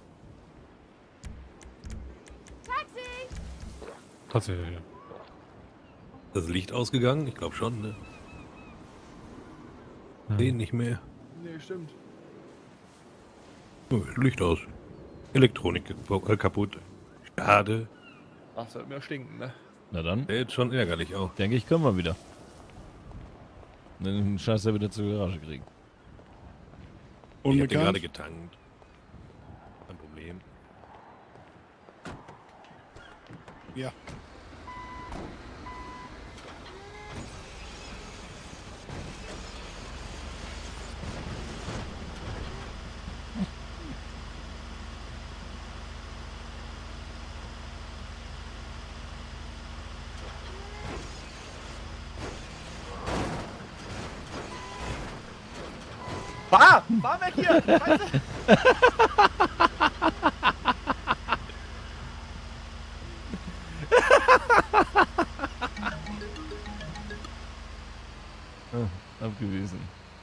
Tatsächlich, ja. Das Licht ausgegangen? Ich glaube schon, ne? Sehen nicht mehr. Nee, stimmt. Oh, Licht aus. Elektronik kaputt. Schade. Ach, sollte mir stinken, ne? Na dann, Der ist schon ärgerlich auch. denke ich, können wir wieder. Den Scheiß ja wieder zur Garage kriegen. Ich hab den gerade Unbekannt? getankt. Kein Problem. Ja. Fahr weg hier! Scheiße! Abgewiesen.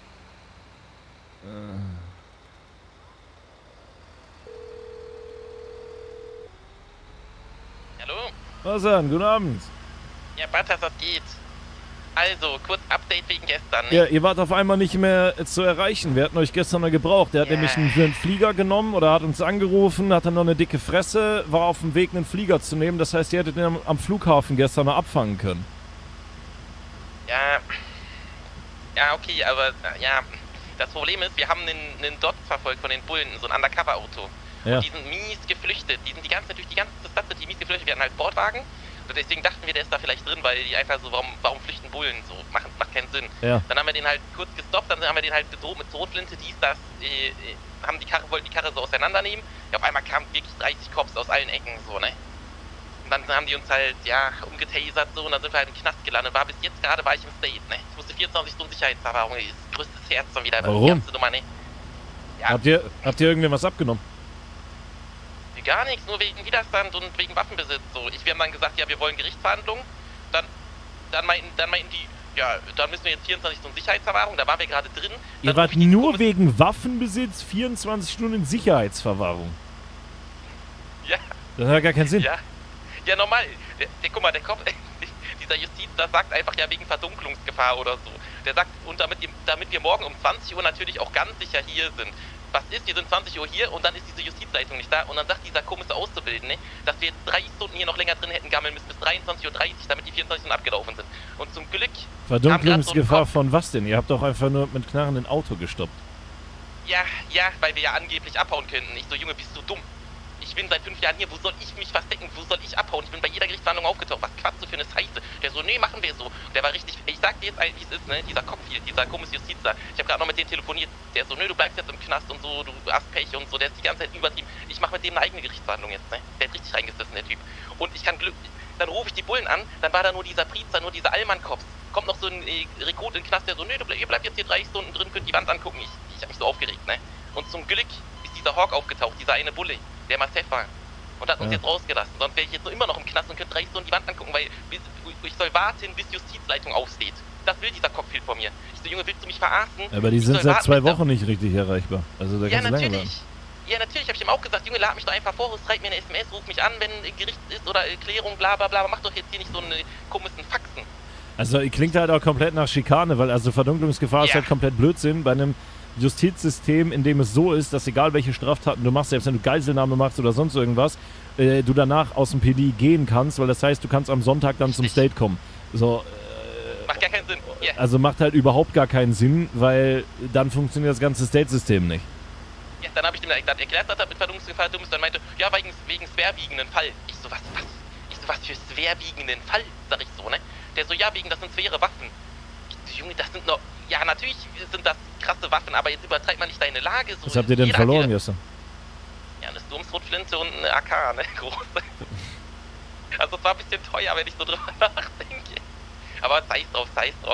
Hallo? Was denn? Guten Abend. Ja, Bartas, was geht? Also, kurz Update wegen gestern. Ja, ihr wart auf einmal nicht mehr zu erreichen. Wir hatten euch gestern noch gebraucht. Der hat nämlich einen Flieger genommen oder hat uns angerufen, hat dann noch eine dicke Fresse, war auf dem Weg, einen Flieger zu nehmen. Das heißt, ihr hättet ihn am Flughafen gestern noch abfangen können. Ja. Ja, okay, aber ja. Das Problem ist, wir haben einen Dodge verfolgt von den Bullen, so ein Undercover-Auto. Ja. Und die sind mies geflüchtet. Die sind durch die ganze Stadt sind die mies geflüchtet. Wir hatten halt Sportwagen. Und deswegen dachten wir, der ist da vielleicht drin, weil die einfach so, warum flüchten Bullen so? Macht keinen Sinn. Ja. Dann haben wir den halt kurz gestoppt, dann haben wir den halt bedroht mit Schrotflinte, wollten die Karre so auseinandernehmen. Ja, auf einmal kamen wirklich 30 Cops aus allen Ecken, so, ne? Und dann haben die uns halt, ja, umgetasert, so, und dann sind wir halt im Knast gelandet. Gerade war ich im State, ne? Ich musste 24 Stunden Sicherheitsverwahrung, das größtes Herz dann wieder. Warum? Die ganze Nummer, ne? Ja. Habt ihr irgendwem was abgenommen? Gar nichts, nur wegen Widerstand und wegen Waffenbesitz, so. Wir haben dann gesagt, ja, wir wollen Gerichtsverhandlungen. Dann meinten die, ja, dann müssen wir jetzt 24 Stunden Sicherheitsverwahrung, da waren wir gerade drin. Ihr wart nur wegen Waffenbesitz 24 Stunden in Sicherheitsverwahrung. Ja. Das hat ja gar keinen Sinn. Ja, normal. Guck mal, der Kopf, dieser Justiz, das sagt einfach ja wegen Verdunklungsgefahr oder so. Der sagt, und damit wir morgen um 20 Uhr natürlich auch ganz sicher hier sind. Was ist, wir sind 20 Uhr hier und dann ist diese Justizleitung nicht da und dann sagt dieser komische Auszubildende, dass wir jetzt 3 Stunden hier noch länger drin hätten gammeln müssen bis 23:30 Uhr, damit die 24 Stunden abgelaufen sind. Und zum Glück... Verdunklungsgefahr von was denn? Ihr habt doch einfach nur mit knarrendem Auto gestoppt. Ja, weil wir ja angeblich abhauen könnten. Ich so, Junge, bist du dumm? ich bin seit 5 Jahren hier, wo soll ich mich verstecken, wo soll ich abhauen? Ich bin bei jeder Gerichtsverhandlung aufgetaucht, was quatschst du für eine Scheiße? Der so, nee, machen wir so. Der war richtig, ich sag dir jetzt eigentlich, wie es ist, ne, dieser Kopf hier, dieser Kommissionsjustizler. Ich habe gerade noch mit dem telefoniert, der so, nö, du bleibst jetzt im Knast und so, du hast Pech und so, der ist die ganze Zeit übertrieben. Ich mache mit dem eine eigene Gerichtsverhandlung jetzt, ne? Der hat richtig reingesessen, der Typ. Und ich kann dann rufe ich die Bullen an, dann war da nur dieser Priester, nur dieser Allmann-Kopf. Kommt noch so ein Rekrut in den Knast, der so, nö, ihr bleibt jetzt hier 3 Stunden drin, könnt die Wand angucken. Ich hab mich so aufgeregt, ne? Und zum Glück ist dieser Hawk aufgetaucht, dieser eine Bulle, der Massef war. Und hat uns jetzt rausgelassen. Sonst wäre ich jetzt noch immer noch im Knast und könnte 3 Stunden die Wand angucken, weil ich soll warten, bis Justizleitung aufsteht. Das will dieser Kopf von mir. Ich so, Junge, willst du mich verarschen? Aber die sind seit 2 Wochen nicht richtig erreichbar. Also da kannst du lange warten. Ja, natürlich, hab ich ihm auch gesagt, Junge, lad mich doch einfach vor, schreib mir eine SMS, ruf mich an, wenn Gericht ist oder Erklärung, bla bla bla, mach doch jetzt hier nicht so eine komischen Faxen. Also klingt halt auch komplett nach Schikane, weil also Verdunklungsgefahr ist halt komplett Blödsinn bei einem Justizsystem, in dem es so ist, dass egal welche Straftaten du machst, selbst wenn du Geiselnahme machst oder sonst irgendwas, du danach aus dem PD gehen kannst, weil das heißt, du kannst am Sonntag dann zum State kommen. So, macht gar keinen Sinn. Yeah. Also macht halt überhaupt gar keinen Sinn, weil dann funktioniert das ganze State-System nicht. Ja, dann habe ich dem dann erklärt, dass er mit Verdunklungsgefahr dumm ist, dann meinte, ja, wegen schwerwiegenden Fall. Ich so, was? Ich so, was für schwerwiegenden Fall, sag ich so, ne? Der so, ja, wegen, das sind schwere Waffen. Ich so, Junge, das sind noch, ja, natürlich sind das krasse Waffen, aber jetzt übertreibt man nicht deine Lage. So, was habt ihr denn verloren gestern? Ja, eine Sturmsrotflinte und eine AK, ne, große. Also, es war ein bisschen teuer, wenn ich so drüber nachdenke. Aber scheiß drauf.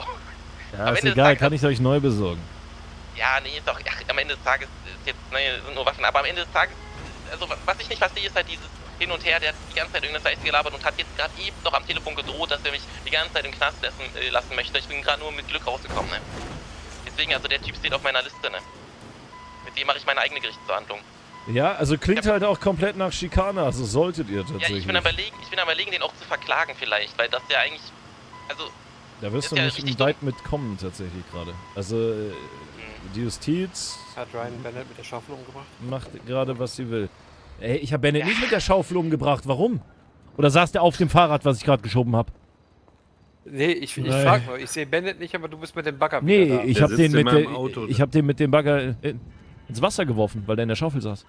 Ja, ist egal, kann ich euch neu besorgen. Ja, nee, ist doch, am Ende des Tages ist jetzt, ne, sind nur Waffen, aber am Ende des Tages, also was ich nicht verstehe, ist halt dieses Hin und Her, der hat die ganze Zeit irgendeine Scheiße gelabert und hat jetzt gerade eben noch am Telefon gedroht, dass er mich die ganze Zeit im Knast lassen möchte. Ich bin gerade nur mit Glück rausgekommen, ne. Deswegen, also der Typ steht auf meiner Liste, ne. Mit dem mache ich meine eigene Gerichtsverhandlung. Ja, also klingt halt auch komplett nach Schikane, also solltet ihr tatsächlich. Ja, ich bin am überlegen, den auch zu verklagen vielleicht, weil das ja eigentlich, also... Da wirst du nicht weit mitkommen tatsächlich gerade. Also die Justiz... Hat Ryan Bennett mit der Schaufel umgebracht? Macht gerade, was sie will. Ey, ich habe Bennett nicht mit der Schaufel umgebracht. Warum? Oder saß der auf dem Fahrrad, was ich gerade geschoben habe? Nee, ich frag nur. Ich sehe Bennett nicht, aber du bist mit dem Bagger wieder da. Nee, ich habe den mit dem Bagger ins Wasser geworfen, weil der in der Schaufel saß.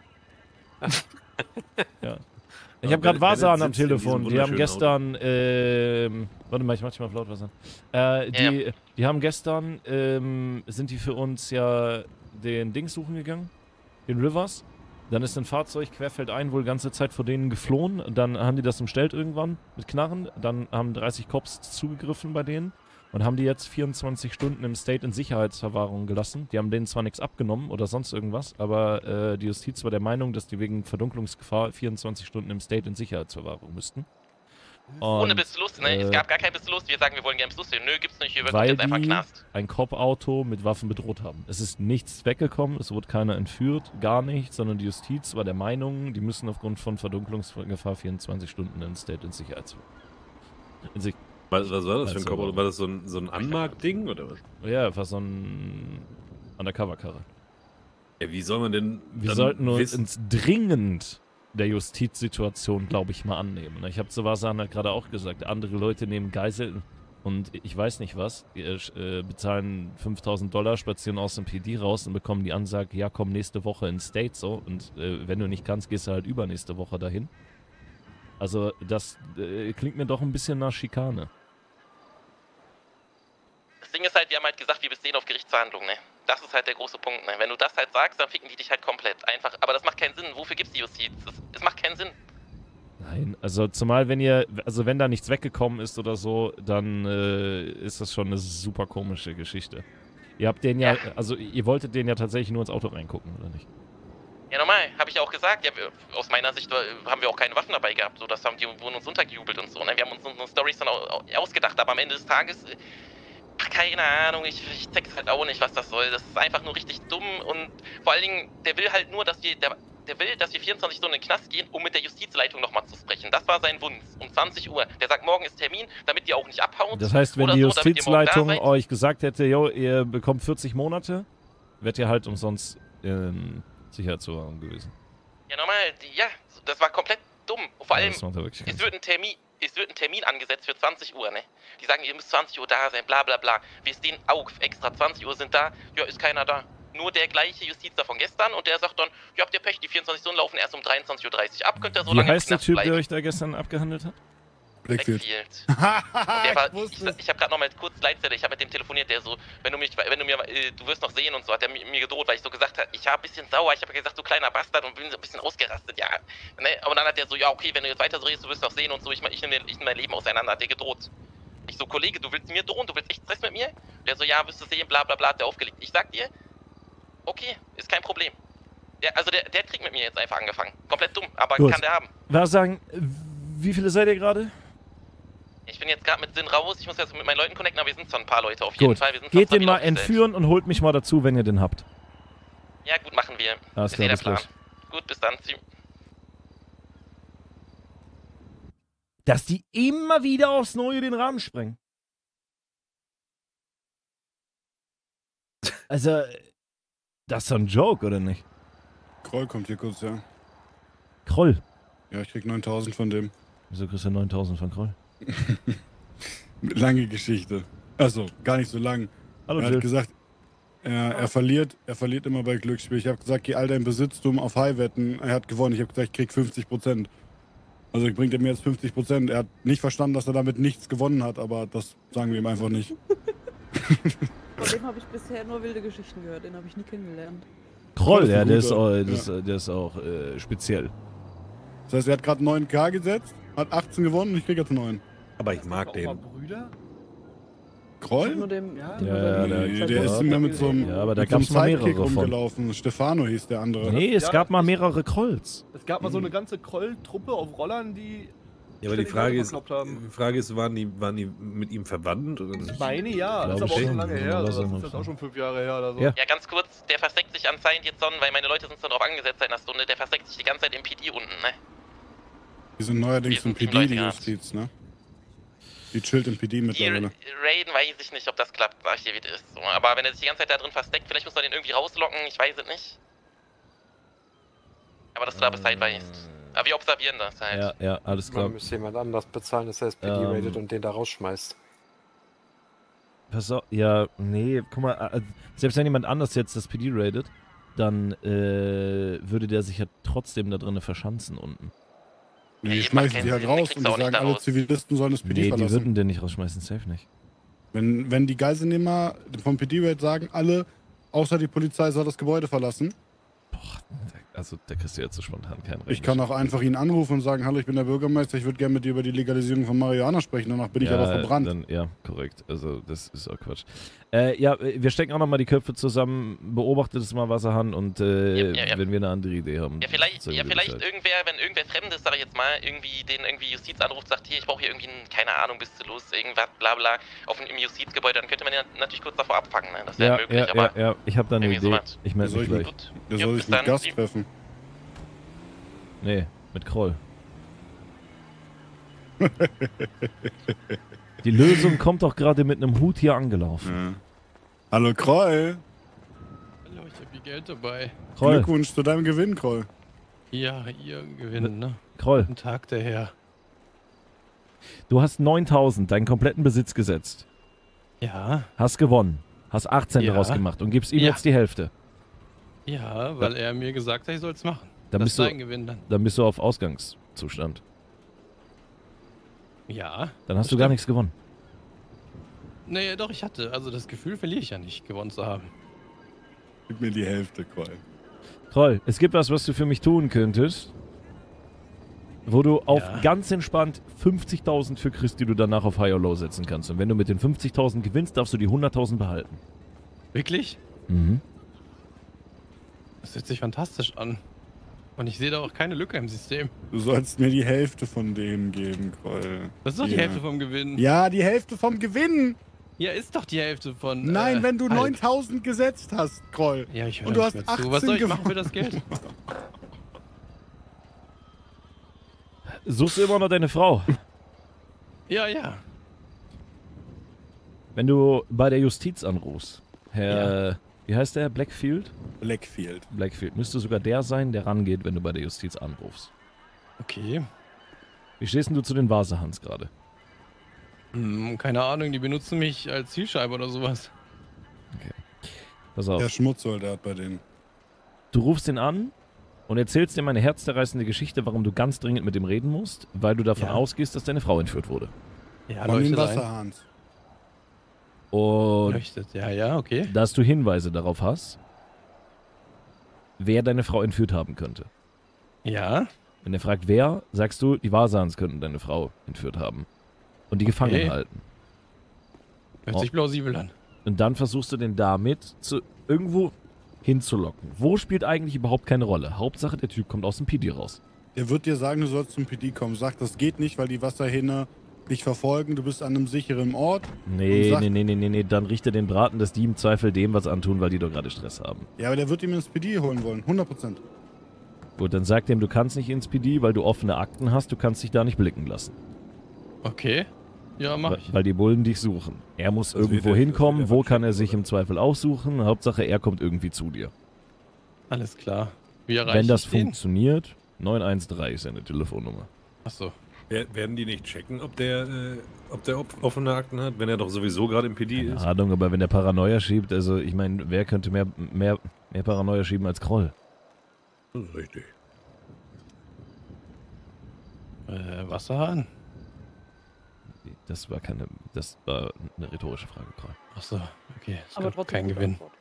Ja. Ich habe gerade Vasan am Telefon. Die haben gestern, warte mal, ich mach dich mal auf Lautwasser. Die haben gestern, sind die für uns ja den Dings suchen gegangen, den Rivers. Dann ist ein Fahrzeug querfeldein wohl ganze Zeit vor denen geflohen. Dann haben die das umstellt irgendwann mit Knarren. Dann haben 30 Cops zugegriffen bei denen. Und haben die jetzt 24 Stunden im State in Sicherheitsverwahrung gelassen. Die haben denen zwar nichts abgenommen oder sonst irgendwas, aber die Justiz war der Meinung, dass die wegen Verdunklungsgefahr 24 Stunden im State in Sicherheitsverwahrung müssten. Und, ohne Beschluss, ne? Es gab gar keinen Beschluss. Wir sagen, wir wollen gerne Beschluss sehen. Nö, gibt's nicht. Hier wird jetzt einfach Knast. Ein Cop-Auto mit Waffen bedroht haben. Es ist nichts weggekommen, es wurde keiner entführt, gar nichts, sondern die Justiz war der Meinung, die müssen aufgrund von Verdunklungsgefahr 24 Stunden im State in Sicherheitsverwahrung. Was war das für ein Cop-Auto? War das so ein Anmark-Ding oder was? Ja, war so ein Undercover-Karre. Ja, wie soll man denn... Wir sollten uns dringend der Justizsituation, glaube ich, mal annehmen. Ich habe zu Vasan halt gerade auch gesagt, andere Leute nehmen Geiseln und ich weiß nicht was, bezahlen $5.000, spazieren aus dem PD raus und bekommen die Ansage, ja komm nächste Woche ins State so und wenn du nicht kannst, gehst du halt übernächste Woche dahin. Also das klingt mir doch ein bisschen nach Schikane. Das Ding ist halt, wir haben halt gesagt, wir bestehen auf Gerichtsverhandlungen, ne? Das ist halt der große Punkt, ne? Wenn du das halt sagst, dann ficken die dich halt komplett. Einfach, aber das macht keinen Sinn. Wofür gibt's die Justiz? Es macht keinen Sinn. Nein, also zumal wenn da nichts weggekommen ist oder so, dann ist das schon eine super komische Geschichte. Ihr habt den ja, also ihr wolltet den ja tatsächlich nur ins Auto reingucken, oder nicht? Ja, normal, habe ich auch gesagt. Ja, aus meiner Sicht haben wir auch keine Waffen dabei gehabt. So, das haben die wurden uns untergejubelt und so, ne? Wir haben uns unsere Storys dann ausgedacht, aber am Ende des Tages... keine Ahnung, ich check's halt auch nicht, was das soll. Das ist einfach nur richtig dumm und vor allen Dingen, der will halt nur, dass wir, der will, dass wir 24 Stunden in den Knast gehen, um mit der Justizleitung nochmal zu sprechen. Das war sein Wunsch, um 20 Uhr. Der sagt, morgen ist Termin, damit ihr auch nicht abhauen. Das heißt, wenn die Justizleitung euch gesagt hätte, jo, ihr bekommt 40 Monate, wärt ihr halt umsonst in Sicherheitsverwahrung gewesen. Ja, normal, ja, das war komplett dumm. Vor allem, es wird ein Termin angesetzt für 20 Uhr, ne? Die sagen, ihr müsst 20 Uhr da sein, bla bla bla. Wir stehen auch extra 20 Uhr sind da, ja, ist keiner da. nur der gleiche Justizer von gestern und der sagt dann, ihr habt ja Pech, die 24 Stunden laufen erst um 23:30 Uhr ab, könnt ihr so Wie lange heißt der im Knast Typ, bleiben. der euch da gestern abgehandelt hat? Blackfield. Der war, ich habe gerade noch mal kurz Leitzelle, ich habe mit dem telefoniert, der so, du wirst noch sehen und so, hat er mir gedroht, weil ich so gesagt habe, ich war ein bisschen sauer, ich habe gesagt, du kleiner Bastard und bin so ein bisschen ausgerastet, ja. Ne? Und dann hat der so, ja okay, wenn du jetzt weiter so redest, du wirst noch sehen und so, ich nehme mein Leben auseinander, hat der gedroht. Ich so, Kollege, du willst mir drohen, du willst echt Stress mit mir? Der so, ja, wirst du sehen, bla bla bla, hat der aufgelegt. Ich sag dir, okay, ist kein Problem. Der hat Krieg mit mir jetzt einfach angefangen. Komplett dumm, aber Gut. kann der haben. Was sagen, wie viele seid ihr gerade? Ich bin jetzt gerade mit Sinn raus, ich muss jetzt mit meinen Leuten connecten, aber wir sind zwar ein paar Leute auf jeden Gut. Fall. Wir sind Geht fast den mal stabil aufgestellt. entführen und holt mich mal dazu, wenn ihr den habt. Ja gut, machen wir. Alles Ist klar, der bis Plan. gleich. Gut, bis dann. Dass die immer wieder aufs Neue den Rahmen sprengen. Also, das ist doch ein Joke, oder nicht? Kroll kommt hier kurz, ja. Kroll. Ja, ich krieg 9000 von dem. Wieso kriegst du 9000 von Kroll? Lange Geschichte. Also, gar nicht so lang. Hallo, er Jill. hat gesagt, er verliert immer bei Glücksspiel. Ich habe gesagt, geh all dein Besitztum auf High-Wetten. Er hat gewonnen. Ich habe gesagt, ich krieg 50%. Also bringt er mir jetzt 50%. Er hat nicht verstanden, dass er damit nichts gewonnen hat, aber das sagen wir ihm einfach nicht. Von dem habe ich bisher nur wilde Geschichten gehört. Den habe ich nie kennengelernt. Kroll, ja, der guter. ist auch speziell. Das heißt, er hat gerade 9K gesetzt, hat 18 gewonnen und ich krieg jetzt 9. Aber ich mag den. Brüder? Kroll? Nur dem, der ist immer mit so einem, ja, aber da mit so einem gab's mal Sidekick mehrere von. rumgelaufen. Stefano hieß der andere. Nee, es gab mal mehrere Krolls. Es gab mal so eine ganze Kroll-Truppe auf Rollern, die... Ja, aber die ständig Frage Leute ist, waren die mit ihm verwandt oder nicht? Ich meine ja, das ist Glaub aber auch ich schon schon. lange her. Ja, Das lass ist jetzt auch schon 5 Jahre her oder so. Ja. Ja, ganz kurz, der versteckt sich anscheinend jetzt weil meine Leute sind so drauf angesetzt seit einer Stunde, der versteckt sich die ganze Zeit im PD unten, ne? Die sind neuerdings Wir im sind die PD, Leute die gehabt. Justiz, ne? Die chillt im PD Die mittlerweile. Raiden weiß ich nicht, ob das klappt, sag ich dir, wie das ist. So, aber wenn er sich die ganze Zeit da drin versteckt, vielleicht muss man den irgendwie rauslocken, ich weiß es nicht. Aber dass du da Bescheid weißt. Aber wir observieren das halt. Ja, alles klar. Man müsste jemand anders bezahlen, dass er das PD raidet und den da rausschmeißt. Pass auf, ja, nee, guck mal, selbst wenn jemand anders jetzt das PD raidet, dann würde der sich ja trotzdem da drinnen verschanzen unten. Die schmeißen die halt raus und die sagen, alle Zivilisten sollen das PD Nee, die verlassen. würden den nicht rausschmeißen, safe nicht. Wenn die Geiselnehmer vom PD-Raid sagen, alle außer die Polizei soll das Gebäude verlassen. Also, da kriegst du jetzt so spontan keinen Recht. Ich kann auch einfach ihn anrufen und sagen, hallo, ich bin der Bürgermeister, ich würde gerne mit dir über die Legalisierung von Marihuana sprechen, danach bin ich aber verbrannt. Dann, ja, korrekt. Also, das ist auch Quatsch. Ja, wir stecken auch nochmal die Köpfe zusammen, beobachtet es mal, Wasserhahn, und wenn wir eine andere Idee haben. Ja, vielleicht sagen wir Bescheid. wenn irgendwer Fremdes, sag ich jetzt mal, irgendwie Justiz anruft, sagt, hier, ich brauche hier irgendwie, keine Ahnung, bist du los, irgendwas, bla bla, im Justizgebäude, dann könnte man den natürlich kurz davor abfangen, ne? Das wäre möglich, aber... Ja, ich habe da eine irgendwie Idee. sowas. Ich melde mich gleich. Der soll sich mit Gast treffen. Nee, mit Kroll. Die Lösung kommt doch gerade mit einem Hut hier angelaufen. Ja. Hallo Kroll. Hallo, ich habe hier Geld dabei. Kroll. Glückwunsch zu deinem Gewinn, Kroll. Ja, ihr Gewinn, ne? Kroll. Guten Tag, der Herr. Du hast 9000, deinen kompletten Besitz gesetzt. Ja. Hast gewonnen. Hast 18 Ja. daraus gemacht und gibst ihm Ja. jetzt die Hälfte. Ja, weil er mir gesagt hat, ich soll es machen. Dann das bist, ist sein Gewinn dann. dann bist du auf Ausgangszustand. Ja. Dann hast du gar nichts gewonnen. Nee, doch, ich hatte. Also das Gefühl verliere ich ja nicht, gewonnen zu haben. Gib mir die Hälfte, Kroll. Kroll, es gibt was du für mich tun könntest, wo du auf ganz entspannt 50.000 für kriegst, die du danach auf High or Low setzen kannst. Und wenn du mit den 50.000 gewinnst, darfst du die 100.000 behalten. Wirklich? Mhm. Das hört sich fantastisch an. Und ich sehe da auch keine Lücke im System. Du sollst mir die Hälfte von dem geben, Kroll. Das ist doch die Hälfte vom Gewinn. Ja, die Hälfte vom Gewinn. Ja, ist doch die Hälfte von... Nein, wenn du halt. 9000 gesetzt hast, Kroll. Ja, ich höre Und du nicht hast mehr 18 zu. Was soll ich machen gewonnen. für das Geld? Suchst du immer noch deine Frau? Ja, ja. Wenn du bei der Justiz anrufst, Herr... Wie heißt der? Blackfield? Blackfield. Müsste sogar der sein, der rangeht, wenn du bei der Justiz anrufst. Okay. Wie stehst denn du zu den Vasahans gerade? Keine Ahnung, die benutzen mich als Zielscheibe oder sowas. Pass auf. Der Schmutzsoldat bei denen. Du rufst ihn an und erzählst ihm eine herzzerreißende Geschichte, warum du ganz dringend mit ihm reden musst, weil du davon ausgehst, dass deine Frau entführt wurde. Ja, Von den leuchtet ein. Wasserhahns. Und Leuchtet, ja, okay. dass du Hinweise darauf hast, wer deine Frau entführt haben könnte. Ja. Wenn er fragt, wer, sagst du, die Wasahans könnten deine Frau entführt haben. Und die gefangen halten. Hört sich plausibel an. Und dann versuchst du den damit irgendwo hinzulocken. Wo spielt eigentlich überhaupt keine Rolle. Hauptsache, der Typ kommt aus dem PD raus. Der wird dir sagen, du sollst zum PD kommen. Sagt, das geht nicht, weil die Wasserhähne dich verfolgen. Du bist an einem sicheren Ort. Nee. Dann richte den Braten, dass die im Zweifel dem was antun, weil die doch gerade Stress haben. Ja, aber der wird ihm ins PD holen wollen. 100%. Gut, dann sag dem, du kannst nicht ins PD, weil du offene Akten hast. Du kannst dich da nicht blicken lassen. Okay. Ja, mach ich. Weil die Bullen dich suchen. Er muss irgendwo hinkommen. Wo kann er sich im Zweifel aussuchen? Hauptsache, er kommt irgendwie zu dir. Alles klar. Wie erreiche Wenn das ich den? funktioniert, 913 ist seine Telefonnummer. Achso. Werden die nicht checken, ob der offene Akten hat, wenn er doch sowieso gerade im PD ist? Keine Ahnung, aber wenn der Paranoia schiebt, also ich meine, wer könnte mehr Paranoia schieben als Kroll? Das ist richtig. Wasserhahn? Das war eine rhetorische Frage, Kroll. Achso, okay. Es Aber gab trotzdem kein gute Gewinn. Antwort.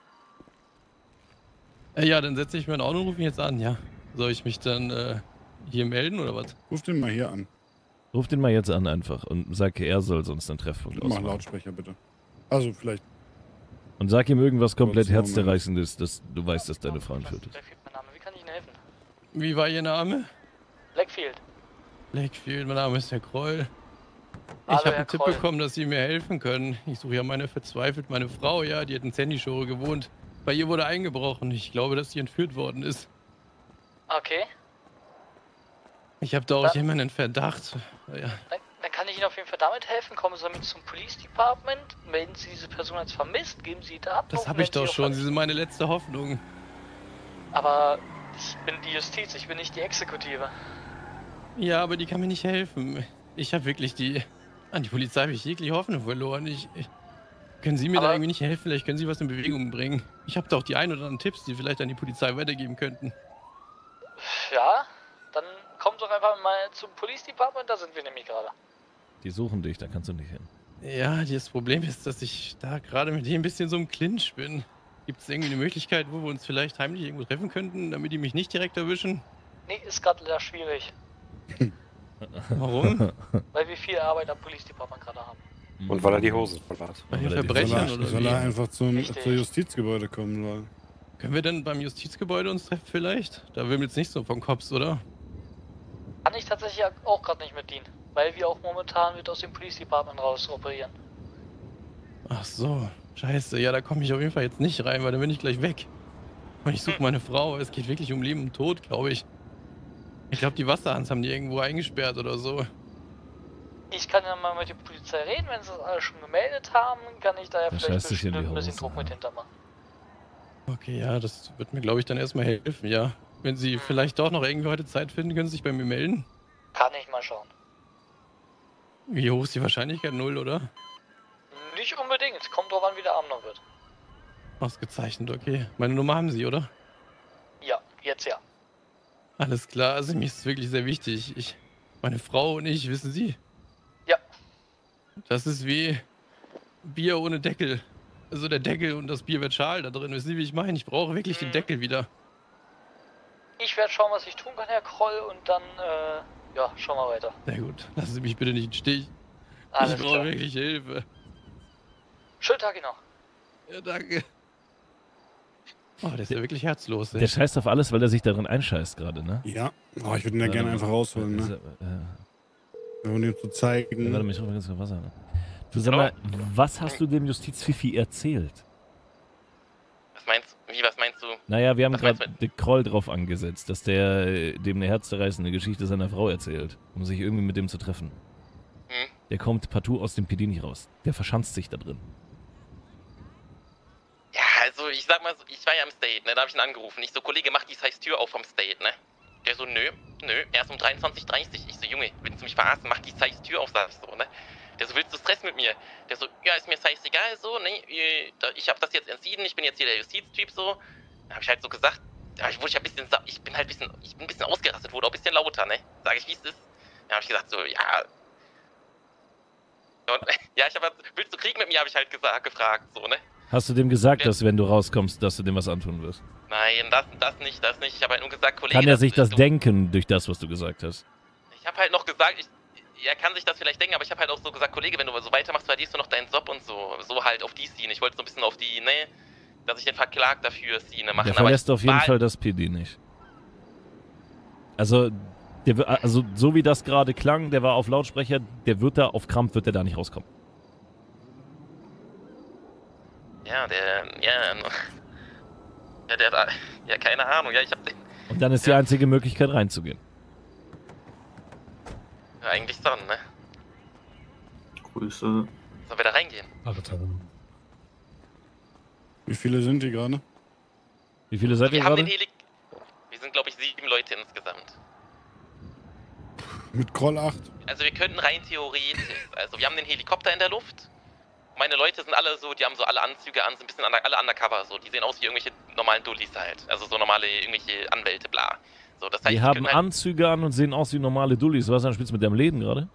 Ja, dann setze ich mir ein Auto und rufe ihn jetzt an, ja. Soll ich mich dann hier melden oder was? Ruf den mal hier an. Ruf den mal jetzt an einfach und sag, er soll sonst einen Treffpunkt Mach ausmachen. Lautsprecher bitte. Also vielleicht. Und sag ihm irgendwas komplett Kurz Moment. Herzerreißendes, dass du weißt, dass deine Frau entführt ist. Mein Name, wie kann ich Ihnen helfen? Wie war Ihr Name? Blackfield. Blackfield, mein Name ist Herr Kroll. Hallo, Ich habe Herr einen Tipp Kroll. bekommen, dass Sie mir helfen können. Ich suche ja meine Frau, ja, die hat in Sandy-Shore gewohnt. Bei ihr wurde eingebrochen. Ich glaube, dass sie entführt worden ist. Okay, Ich habe da auch jemanden in Verdacht. Ja. dann kann ich Ihnen auf jeden Fall damit helfen. Kommen Sie damit zum Police Department, melden Sie diese Person als vermisst, geben Sie Daten. Das habe ich doch schon. Sie sind meine letzte Hoffnung. Aber ich bin die Justiz, ich bin nicht die Exekutive. Ja, aber die kann mir nicht helfen. Ich habe wirklich an die Polizei habe ich jegliche Hoffnung verloren. Können Sie mir da irgendwie nicht helfen? Vielleicht können Sie was in Bewegung bringen. Ich habe doch die ein oder anderen Tipps, die vielleicht an die Polizei weitergeben könnten. Ja, dann kommen Sie doch einfach mal zum Police Department, da sind wir nämlich gerade. Die suchen dich, da kannst du nicht hin. Ja, das Problem ist, dass ich da gerade mit denen ein bisschen so im Clinch bin. Gibt es irgendwie eine Möglichkeit, wo wir uns vielleicht heimlich irgendwo treffen könnten, damit die mich nicht direkt erwischen? Nee, ist gerade leider schwierig, Warum? weil wir viel Arbeit am Police Department gerade haben. Und weil er die Hosen voll hat. Bei den Verbrechern oder Soll wie? er einfach zur Richtig. Justizgebäude kommen sollen? Können wir denn beim Justizgebäude uns treffen vielleicht? Da will mir jetzt nicht so vom Kopf, oder? Kann ich tatsächlich auch gerade nicht mit dienen, weil wir auch momentan mit aus dem Police Department raus operieren. Ach so, scheiße. Ja, da komme ich auf jeden Fall jetzt nicht rein, weil dann bin ich gleich weg. Und ich suche meine Frau. Es geht wirklich um Leben und Tod, glaube ich. Ich glaube, die Wasserhans haben die irgendwo eingesperrt oder so. Ich kann ja mal mit der Polizei reden, wenn sie das alles schon gemeldet haben, kann ich da ja Da vielleicht scheißt dich in die ein bisschen Hose. Druck mit hintermachen. Okay, ja, das wird mir, glaube ich, dann erstmal helfen, ja. Wenn Sie vielleicht doch noch irgendwie heute Zeit finden, können Sie sich bei mir melden. Kann ich mal schauen. Wie hoch ist die Wahrscheinlichkeit? 0, oder? Nicht unbedingt, kommt drauf an, wie der Abend noch wird. Ausgezeichnet, okay. Meine Nummer haben Sie, oder? Ja, jetzt ja. Alles klar, also mir ist es wirklich sehr wichtig. Meine Frau und ich, wissen Sie? Ja. Das ist wie Bier ohne Deckel. Also der Deckel und das Bier wird schal da drin. Wissen Sie, wie ich meine? Ich brauche wirklich den Deckel wieder. Ich werde schauen, was ich tun kann, Herr Kroll, und dann, ja, schauen wir weiter. Sehr gut. Lassen Sie mich bitte nicht im Stich. Alles Ich brauche klar. wirklich Hilfe. Schönen Tag Ihnen noch. Ja, danke. Oh, der ist ja wirklich herzlos. ey. Der scheißt auf alles, weil er sich darin einscheißt gerade, ne? Ja. Oh, ich würde ihn ja gerne einfach rausholen, ne? Um ihm zu zeigen. Warte, mich ganz kurz Wasser. Ne? Du sag mal, was hast du dem Justizfifi erzählt? Was meinst du? Naja, wir haben Was meinst gerade den Kroll drauf angesetzt, dass der dem eine herzzerreißende Geschichte seiner Frau erzählt, um sich irgendwie mit dem zu treffen. Der kommt partout aus dem PD nicht raus. Der verschanzt sich da drin. Ja, also ich sag mal so, ich war ja im State, ne? Da hab ich ihn angerufen. Ich so, Kollege, mach die scheiß Tür auf vom State, ne? Der so, nö, erst um 23:30. Ich so, Junge, willst du mich verarschen? Mach die scheiß Tür auf, sag ich so, ne? Der so, willst du Stress mit mir? Der so, ja, ist mir scheißegal, so, ne, ich hab das jetzt entschieden, ich bin jetzt hier der Justiztyp, so. Da hab ich halt so gesagt, ja, ich bin ein bisschen ausgerastet, wurde auch ein bisschen lauter, ne, sag ich, wie es ist. Da hab ich gesagt, so, ja. Und, ja, willst du Krieg mit mir, habe ich halt gefragt, so, ne. Hast du dem gesagt, dass wenn du rauskommst, dass du dem was antun wirst? Nein, das nicht. Ich habe halt nur gesagt, Kollege... Kann er sich das denken durch das, was du gesagt hast? Ich habe halt noch gesagt, er kann sich das vielleicht denken, aber ich habe halt auch so gesagt, Kollege, wenn du so weitermachst, verlierst du noch deinen Job und so. So halt auf die Szene. Ich wollte so ein bisschen auf die, ne, dass ich den Verklag dafür Szene machen. Der verlässt auf jeden Fall das PD nicht. Also, so wie das gerade klang, der war auf Lautsprecher, der wird da auf Krampf, wird der da nicht rauskommen. Ja, ja, keine Ahnung, ja, ich hab den... Und dann ist die einzige Möglichkeit reinzugehen. Ja, eigentlich schon, ne? Grüße. Sollen wir da reingehen? Wie viele sind die gerade? Wie viele seid ihr gerade? Wir sind, glaube ich, 7 Leute insgesamt. Mit Groll 8. Also wir könnten rein theoretisch, also wir haben den Helikopter in der Luft. Meine Leute sind alle so, die haben so alle Anzüge an, sind ein bisschen alle undercover, so. Die sehen aus wie irgendwelche normalen Dullis halt. Also so normale, irgendwelche Anwälte, bla. So, das heißt, die haben halt Anzüge an und sehen aus wie normale Dullis. Was spielst du mit deinem Leben gerade?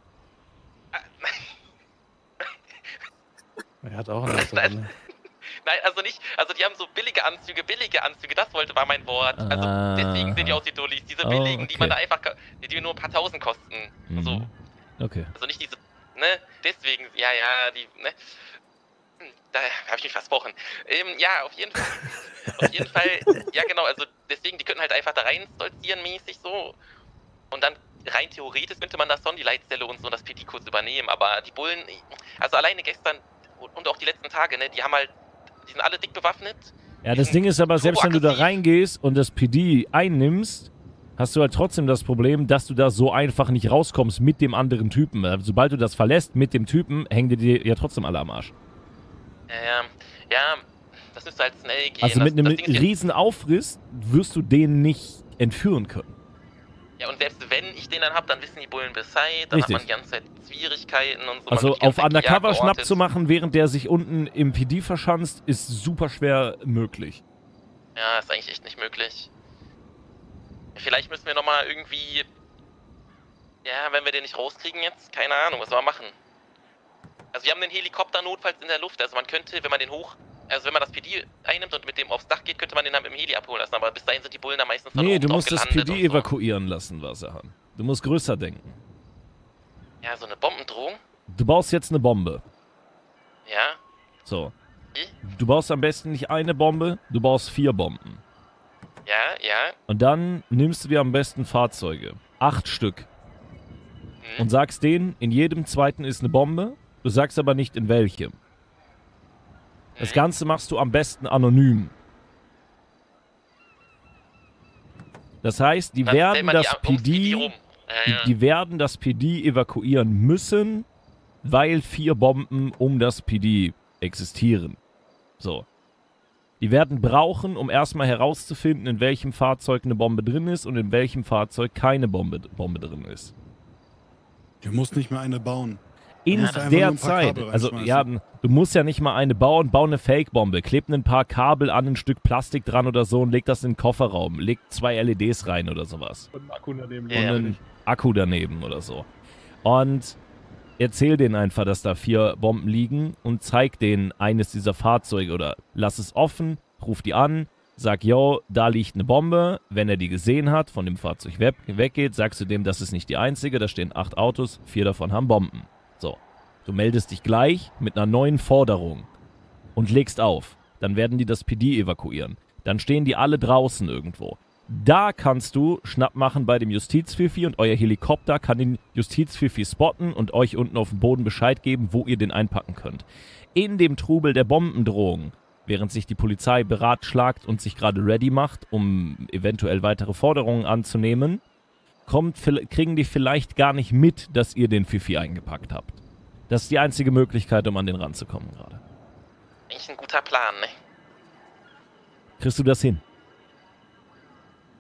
Er hat auch einen Anzug, ne? Nein, also nicht, also die haben so billige Anzüge, das war mein Wort. Also deswegen sehen die aus wie Dullis, diese billigen, die man da einfach, die nur ein paar tausend kosten. So. Okay. Also nicht diese, ne, deswegen, ja, die, ne. Da habe ich mich versprochen. Ja, auf jeden Fall, ja genau, also deswegen, die könnten halt einfach da rein stolzieren mäßig so. Und dann rein theoretisch könnte man das schon, die Leitstelle und so, das PD kurz übernehmen, aber die Bullen, also alleine gestern und auch die letzten Tage, ne, die sind alle dick bewaffnet. Ja, das Ding ist aber, selbst wenn du da reingehst und das PD einnimmst, hast du halt trotzdem das Problem, dass du da so einfach nicht rauskommst mit dem anderen Typen. Sobald du das verlässt mit dem Typen, hängen dir ja trotzdem alle am Arsch. Ja, das müsste halt schnell gehen. Also mit einem riesen Aufriss wirst du den nicht entführen können. Ja, und selbst wenn ich den dann hab, dann wissen die Bullen Bescheid, dann Richtig. hat man die ganze Zeit Schwierigkeiten und so. Also auf Undercover Schnapp zu machen, während der sich unten im PD verschanzt, ist super schwer möglich. Ja, ist eigentlich echt nicht möglich. Vielleicht müssen wir nochmal irgendwie... Ja, wenn wir den nicht rauskriegen jetzt, keine Ahnung, was sollen wir machen? Also wir haben den Helikopter notfalls in der Luft, also man könnte, wenn man das PD einnimmt und mit dem aufs Dach geht, könnte man den dann mit dem Heli abholen lassen, aber bis dahin sind die Bullen da meistens Nee, du musst das PD evakuieren lassen, Wasserhahn. Du musst größer denken. Ja, so eine Bombendrohung? Du baust jetzt eine Bombe. Ja. So. Du baust am besten nicht eine Bombe, du baust 4 Bomben. Ja. Und dann nimmst du dir am besten Fahrzeuge. 8 Stück. Und sagst denen, in jedem zweiten ist eine Bombe. Du sagst aber nicht in welchem. Das Ganze machst du am besten anonym. Das heißt, die werden das PD evakuieren müssen, weil 4 Bomben um das PD existieren. So. Die werden brauchen, um erstmal herauszufinden, in welchem Fahrzeug eine Bombe drin ist und in welchem Fahrzeug keine Bombe drin ist. Du musst nicht mehr eine bauen. In der Zeit, also ja, du musst ja nicht mal eine bauen, bau eine Fake-Bombe, kleb ein paar Kabel an, ein Stück Plastik dran oder so und leg das in den Kofferraum, leg 2 LEDs rein oder sowas. Und einen Akku daneben. Und einen Akku daneben oder so. Und erzähl denen einfach, dass da 4 Bomben liegen und zeig denen eines dieser Fahrzeuge oder lass es offen, ruf die an, sag, yo, da liegt eine Bombe. Wenn er die gesehen hat, von dem Fahrzeug weggeht, sagst du dem, das ist nicht die einzige, da stehen 8 Autos, 4 davon haben Bomben. So, du meldest dich gleich mit einer neuen Forderung und legst auf. Dann werden die das PD evakuieren. Dann stehen die alle draußen irgendwo. Da kannst du Schnapp machen bei dem Justizpfiffi und euer Helikopter kann den Justizpfiffi spotten und euch unten auf dem Boden Bescheid geben, wo ihr den einpacken könnt. In dem Trubel der Bombendrohung, während sich die Polizei beratschlagt und sich gerade ready macht, um eventuell weitere Forderungen anzunehmen, kriegen die vielleicht gar nicht mit, dass ihr den Pfiffi eingepackt habt. Das ist die einzige Möglichkeit, um an den ranzukommen gerade. Eigentlich ein guter Plan, ne? Kriegst du das hin?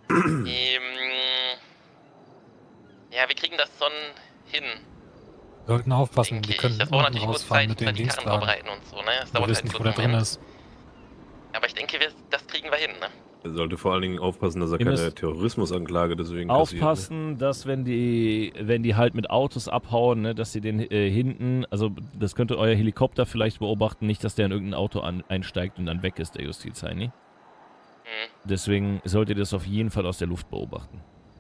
Ja, wir kriegen das schon hin. sollten aufpassen, die Denke können ich. Das braucht unten natürlich kurz rausfahren Zeit, mit bis den wir die Karren Dienstwagen. vorbereiten und so, ne? Das Wir dauert wissen halt nicht, so wo der einen drin Moment. ist. Aber ich denke, das kriegen wir hin, ne? Er sollte vor allen Dingen aufpassen, dass er Ihr keine müsst Terrorismusanklage deswegen kassiert. Ne? aufpassen, dass wenn die halt mit Autos abhauen, ne, dass sie den hinten, also das könnte euer Helikopter vielleicht beobachten, nicht, dass der in irgendein Auto einsteigt und dann weg ist, der Justizheini. Deswegen solltet ihr das auf jeden Fall aus der Luft beobachten.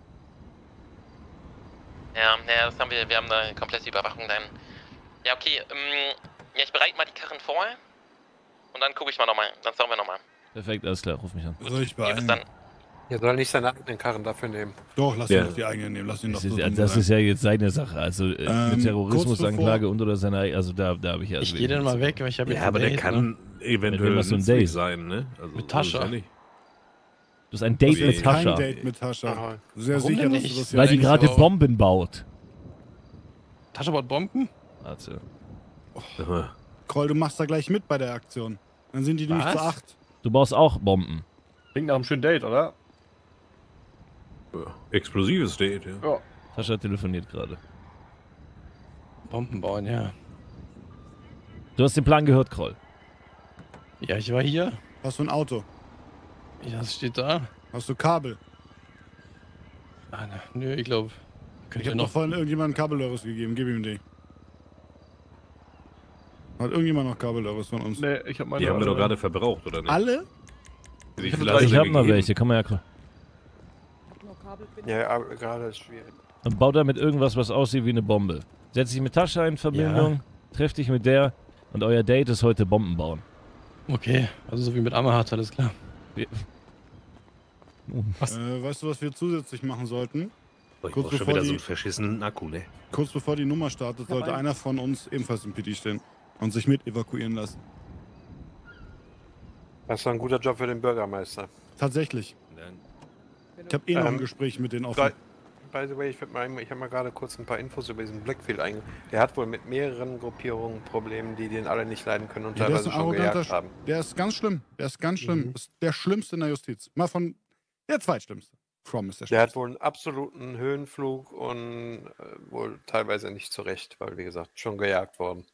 Ja, das haben wir haben da komplette Überwachung dann. Ja, okay, ja, ich bereite mal die Karren vor. Und dann gucke ich mal nochmal, dann schauen wir nochmal. Perfekt, alles klar, ruf mich an. Soll ich Bis beeilen? dann. Er soll nicht seine eigenen Karren dafür nehmen. Doch, lass ihn doch die eigenen nehmen. Lass ihn doch Das, so ist, dumm das sein. ist ja jetzt seine Sache. Also eine Terrorismusanklage kurz und oder seine, also da habe ich ja. Ich gehe dann mal weg, weil ich habe Ja, aber der kann eventuell was so ein nützlich Date sein, ne? Also, Mit Tascha. so ist ja nicht. Du hast ein Date Okay. mit Tascha. Kein Date mit Tascha. Sehr Warum sicher, denn dass du nicht? das Weil die denkst. gerade aber- Bomben baut. Tascha baut Bomben? Warte. Kroll, du machst da gleich mit bei der Aktion. Dann sind die nämlich Was? zu 8. Du baust auch Bomben. Klingt nach einem schönen Date, oder? Ja, explosives Date, ja. Ja. Tascha telefoniert gerade. Bomben bauen, ja. Du hast den Plan gehört, Kroll. Ja, ich war hier. Hast du ein Auto? Ja, das steht da. Hast du Kabel? Ah, nö, ich glaube. Ich Könnte habe noch noch. vorhin irgendjemandem Kabellöres gegeben. Gib ihm die. Hat irgendjemand noch Kabellöres von uns? Nee, ich habe meine. Die haben wir doch gerade verbraucht, oder nicht? Alle? Wie Ich hab viel drei- hast du Ich denn habe noch gegeben? welche, komm mal her. Nur Kabel bin Ja, aber gerade ist schwierig. Und bau damit irgendwas, was aussieht wie eine Bombe. Setz dich mit Tascha in Verbindung, treff dich mit der und euer Date ist heute Bomben bauen. Okay, also so wie mit Amahat, alles klar. Was? Weißt du, was wir zusätzlich machen sollten? Oh, ich Kurz brauch schon bevor wieder die- so einen verschissenen Akku, ne? Kurz bevor die Nummer startet, sollte einer von uns ebenfalls im PD stehen und sich mit evakuieren lassen. Das war ein guter Job für den Bürgermeister. Tatsächlich. Ich habe noch ein Gespräch mit denen offen. By the way, ich habe mal gerade kurz ein paar Infos über diesen Blackfield eingegangen. Der hat wohl mit mehreren Gruppierungen Probleme, die den alle nicht leiden können und Ja, der ist teilweise ein schon arroganter gejagt haben. Der ist ganz schlimm. Der ist ganz schlimm. Ist der Schlimmste in der Justiz. Mal von der Zweitschlimmste. From ist der Der hat Schlimmste. wohl einen absoluten Höhenflug und wohl teilweise nicht zurecht, weil wie gesagt, schon gejagt worden.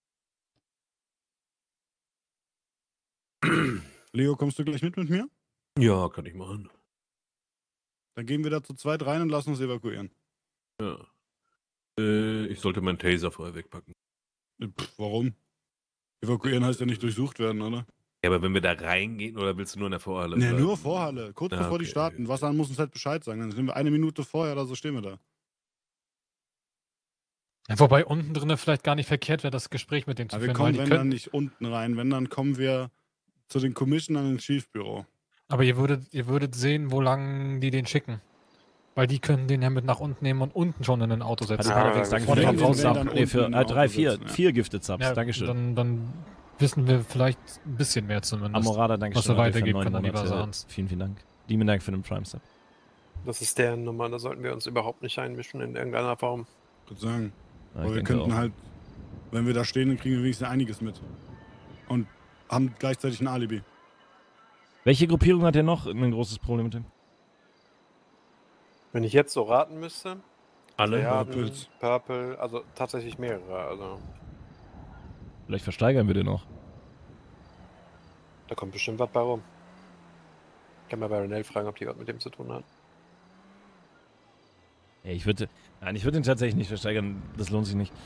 Leo, kommst du gleich mit mir? Ja, kann ich machen. Dann gehen wir da zu zweit rein und lassen uns evakuieren. Ja. Ich sollte meinen Taser vorher wegpacken. Warum? Evakuieren heißt ja nicht durchsucht werden, oder? Ja, aber wenn wir da reingehen, oder willst du nur in der Vorhalle? Ne, bleiben? nur Vorhalle. Kurz Ah, bevor die okay. starten. Wasser muss uns halt Bescheid sagen. Dann sind wir 1 Minute vorher oder so stehen wir da. Ja, wobei unten drinne vielleicht gar nicht verkehrt wäre, das Gespräch mit denen zu Aber wir führen. kommen, Weil die wenn dann können, nicht unten rein. Wenn, dann kommen wir zu den Commissionern ins Schiefbüro. aber ihr würdet sehen, wo lang die den schicken. Weil die können den ja mit nach unten nehmen und unten schon in ein Auto setzen. Hat Paderfix, danke für Von den hinten Gifted raus Sub. ab. Nee, für unten im 3, Auto 4, sitzen, ja. 4 Gifted Subs, Ja, dankeschön. Dann wissen wir vielleicht ein bisschen mehr zumindest. Amorada, danke was schön. wir Danke für weitergeben 9 können an die Monate. Basans. Vielen, vielen Dank. Lieben Dank für den Prime Sub. Das ist deren Nummer, da sollten wir uns überhaupt nicht einmischen in irgendeiner Form. Ich würde sagen. Ja, Aber ich wir denke könnten auch. halt, wenn wir da stehen, dann kriegen wir wenigstens einiges mit. Und haben gleichzeitig ein Alibi. Welche Gruppierung hat er noch ein großes Problem mit dem? Wenn ich jetzt so raten müsste, Alle? Triaden, Purples. Purple, also tatsächlich mehrere, also Vielleicht versteigern wir den noch. da kommt bestimmt was bei rum. Ich kann mal bei Renell fragen, ob die was mit dem zu tun hat. Ja, ich würde den tatsächlich nicht versteigern. Das lohnt sich nicht.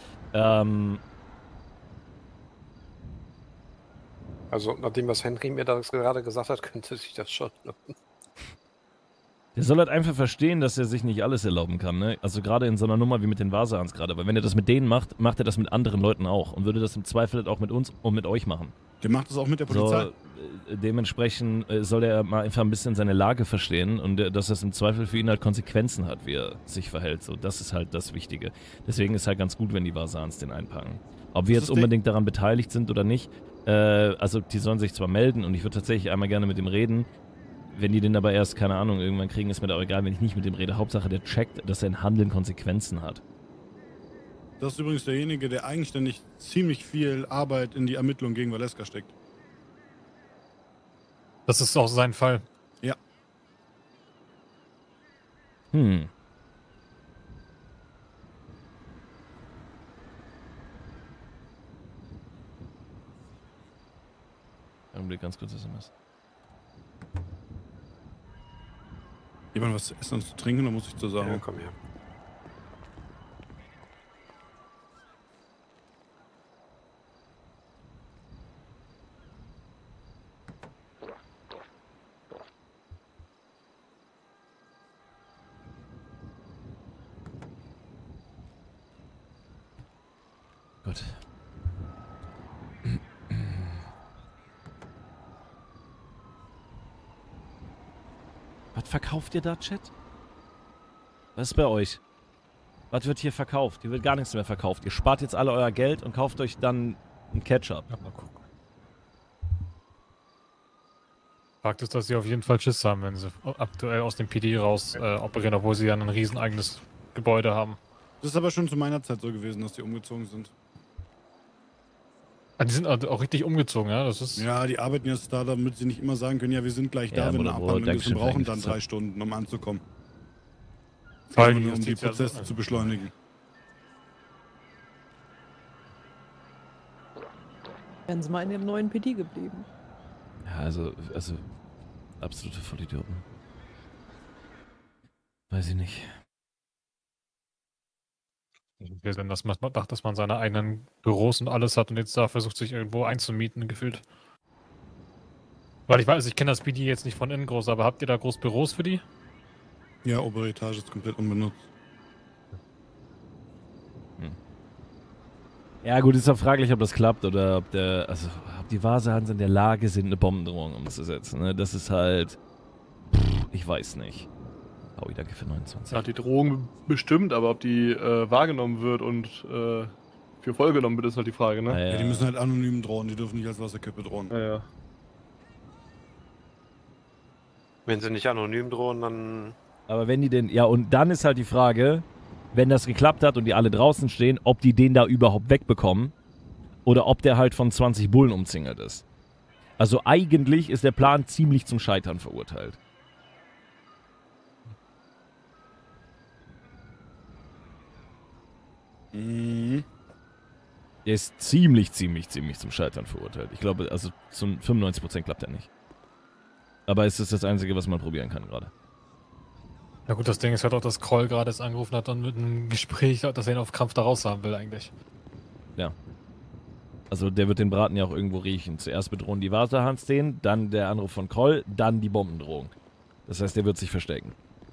Also nachdem, was Henry mir da gerade gesagt hat, könnte sich das schon lohnen. Der soll halt einfach verstehen, dass er sich nicht alles erlauben kann, ne? Also gerade in so einer Nummer wie mit den Vasans gerade. Weil wenn er das mit denen macht, macht er das mit anderen Leuten auch. Und würde das im Zweifel halt auch mit uns und mit euch machen. Der macht das auch mit der Polizei. So, dementsprechend soll er mal einfach ein bisschen seine Lage verstehen und dass das im Zweifel für ihn halt Konsequenzen hat, wie er sich verhält. So, das ist halt das Wichtige. Deswegen ist halt ganz gut, wenn die Vasans den einpacken. Ob wir Das jetzt ist unbedingt daran beteiligt sind oder nicht, also die sollen sich zwar melden und ich würde tatsächlich einmal gerne mit dem reden. Wenn die den aber erst, keine Ahnung, irgendwann kriegen, ist mir da auch egal, wenn ich nicht mit dem rede. Hauptsache, der checkt, dass sein Handeln Konsequenzen hat. Das ist übrigens derjenige, der eigenständig ziemlich viel Arbeit in die Ermittlung gegen Valeska steckt. Das ist auch sein Fall. Ja. Augenblick, ganz kurz SMS. Jemand was zu essen und zu trinken, dann muss ich zur Sache. Ja, komm her. Gut. Was verkauft ihr da, Chat? Was ist bei euch? Was wird hier verkauft? Hier wird gar nichts mehr verkauft. Ihr spart jetzt alle euer Geld und kauft euch dann einen Ketchup. Ja, mal gucken. Fakt ist, dass sie auf jeden Fall Schiss haben, wenn sie aktuell aus dem PD raus operieren, obwohl sie ja ein riesen eigenes Gebäude haben. Das ist aber schon zu meiner Zeit so gewesen, dass die umgezogen sind. Ah, die sind auch richtig umgezogen, ja? Das ist Ja, die arbeiten jetzt da, damit sie nicht immer sagen können, ja, wir sind gleich da, Ja, wenn eine wunderbar. Abhandlung ist und Dankeschön, brauchen dann Dankeschön. 3 Stunden, um anzukommen. Weil Um die die Justiz ja so- Prozesse zu beschleunigen. Wären sie mal in dem neuen PD geblieben. Ja, also absolute Vollidioten. Weiß ich nicht. Denn dass man dachte, dass man seine eigenen Büros und alles hat und jetzt da versucht, sich irgendwo einzumieten, gefühlt. Weil ich weiß, ich kenne das PD jetzt nicht von innen groß, aber habt ihr da groß Büros für die? Ja, obere Etage ist komplett unbenutzt. Ja gut, ist ja fraglich, ob das klappt oder ob ob die Vasahans in der Lage sind, eine Bombendrohung umzusetzen. Ne? Das ist halt... ich weiß nicht. Aui, danke für 29. Ja, die Drohung bestimmt, aber ob die wahrgenommen wird und für voll genommen wird, ist halt die Frage, ne? Ja, die müssen halt anonym drohen, die dürfen nicht als Wasserkippe drohen. Ja. Wenn sie nicht anonym drohen, dann... Aber wenn die denn... Ja, und dann ist halt die Frage, wenn das geklappt hat und die alle draußen stehen, ob die den da überhaupt wegbekommen oder ob der halt von 20 Bullen umzingelt ist. Also eigentlich ist der Plan ziemlich zum Scheitern verurteilt. Mhm. Der ist ziemlich zum Scheitern verurteilt. Ich glaube, also zu 95% klappt er nicht. Aber es ist das Einzige, was man probieren kann gerade. Na gut, das Ding ist halt auch, dass Kroll gerade jetzt angerufen hat und mit einem Gespräch, dass er ihn auf Krampf da raus haben will eigentlich. Ja. Also der wird den Braten ja auch irgendwo riechen. Zuerst bedrohen die Wasserhans den, dann der Anruf von Kroll, dann die Bombendrohung. Das heißt, der wird sich verstecken.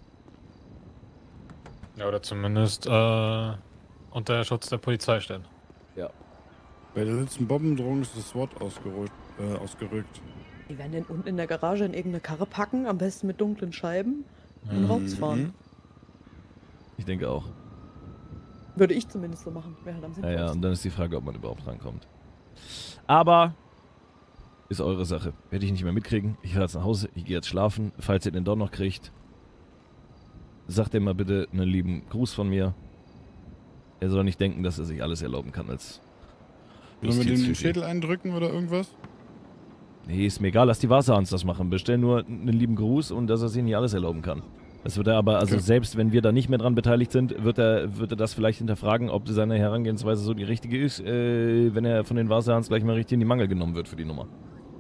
Ja, oder zumindest unter Schutz der Polizei stellen. Ja. Bei der letzten Bombendrohung ist das Wort ausgerückt. Die werden den unten in der Garage in irgendeine Karre packen, am besten mit dunklen Scheiben und rausfahren. Ich denke auch. Würde ich zumindest so machen. Wäre halt am Ja, sinnvollsten. ja, und dann ist die Frage, ob man überhaupt rankommt. Aber ist eure Sache. Werde ich nicht mehr mitkriegen. Ich fahre jetzt nach Hause, ich gehe jetzt schlafen. Falls ihr den doch noch kriegt, sagt ihm mal bitte einen lieben Gruß von mir. Er soll nicht denken, dass er sich alles erlauben kann als Sollen wir den Justizfifi. Schädel eindrücken oder irgendwas? Nee, ist mir egal, lass die Wasserhans das machen. Bestell nur einen lieben Gruß und dass er sich nicht alles erlauben kann. Das wird er aber, also Okay. selbst wenn wir da nicht mehr dran beteiligt sind, wird er das vielleicht hinterfragen, ob seine Herangehensweise so die richtige ist, wenn er von den Wasserhans gleich mal richtig in die Mangel genommen wird für die Nummer.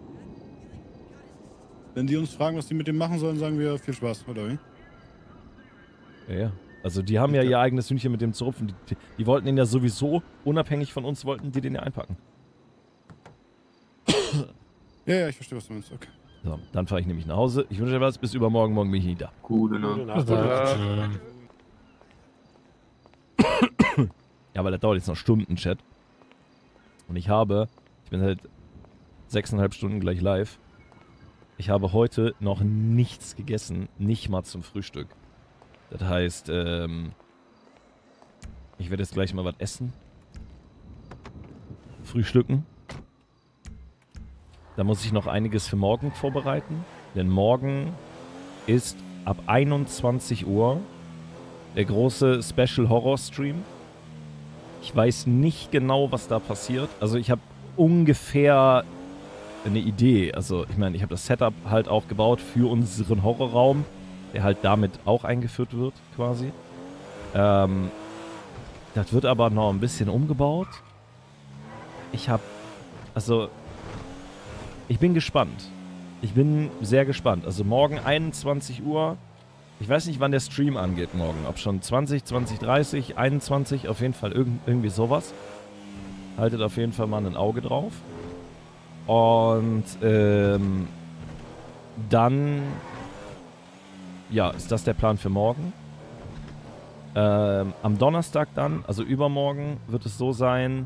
Wenn die uns fragen, was die mit dem machen sollen, sagen wir viel Spaß, oder wie? Ja, ja. Also die haben ja ihr eigenes Hühnchen mit dem zu rupfen. Die wollten ihn ja sowieso, unabhängig von uns, wollten die den ja einpacken. Ja, ich verstehe, was du meinst, okay. So, dann fahre ich nämlich nach Hause. Ich wünsche dir was, bis übermorgen, morgen bin ich nicht da. Gute Nacht. Ja, weil das dauert jetzt noch Stunden, Chat. Und ich bin seit 6,5 Stunden gleich live. Ich habe heute noch nichts gegessen, nicht mal zum Frühstück. Das heißt, ich werde jetzt gleich mal was essen. Frühstücken. Da muss ich noch einiges für morgen vorbereiten. Denn morgen ist ab 21 Uhr der große Special Horror Stream. Ich weiß nicht genau, was da passiert. Also ich habe ungefähr eine Idee. Also ich meine, ich habe das Setup halt aufgebaut für unseren Horrorraum, der halt damit auch eingeführt wird, quasi. Das wird aber noch ein bisschen umgebaut. Ich habe, also Ich bin gespannt. Ich bin sehr gespannt. Also morgen 21 Uhr. Ich weiß nicht, wann der Stream angeht morgen. Ob schon 20, 30, 21, auf jeden Fall irgendwie sowas. Haltet auf jeden Fall mal ein Auge drauf. Und dann ja, ist das der Plan für morgen. Am Donnerstag dann, also übermorgen, wird es so sein,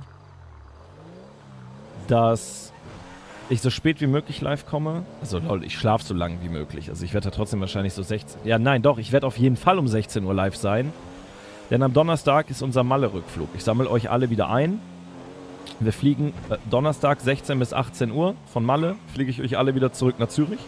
dass ich so spät wie möglich live komme. Also lol, ich schlafe so lang wie möglich. Also ich werde da trotzdem wahrscheinlich so 16... Ja, nein, doch, ich werde auf jeden Fall um 16 Uhr live sein. Denn am Donnerstag ist unser Malle-Rückflug. Ich sammle euch alle wieder ein. Wir fliegen Donnerstag 16 bis 18 Uhr von Malle. Fliege ich euch alle wieder zurück nach Zürich.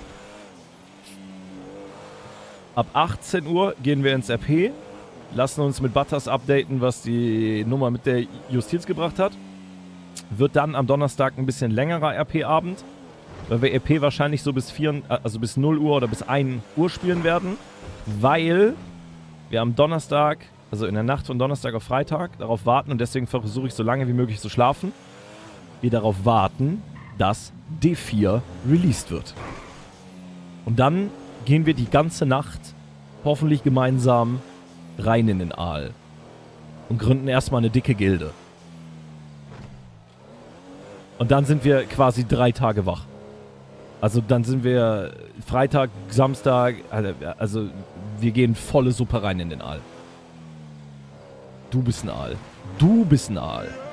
Ab 18 Uhr gehen wir ins RP. Lassen uns mit Butters updaten, was die Nummer mit der Justiz gebracht hat. Wird dann am Donnerstag ein bisschen längerer RP-Abend, weil wir RP wahrscheinlich so bis 0 Uhr oder bis 1 Uhr spielen werden, weil wir am Donnerstag, also in der Nacht von Donnerstag auf Freitag, darauf warten, und deswegen versuche ich so lange wie möglich zu schlafen, wir darauf warten, dass D4 released wird. Und dann gehen wir die ganze Nacht, hoffentlich gemeinsam, rein in den Aal und gründen erstmal eine dicke Gilde. Und dann sind wir quasi 3 Tage wach. Also dann sind wir Freitag, Samstag, also wir gehen volle Suppe rein in den Aal. Du bist ein Aal. Du bist ein Aal.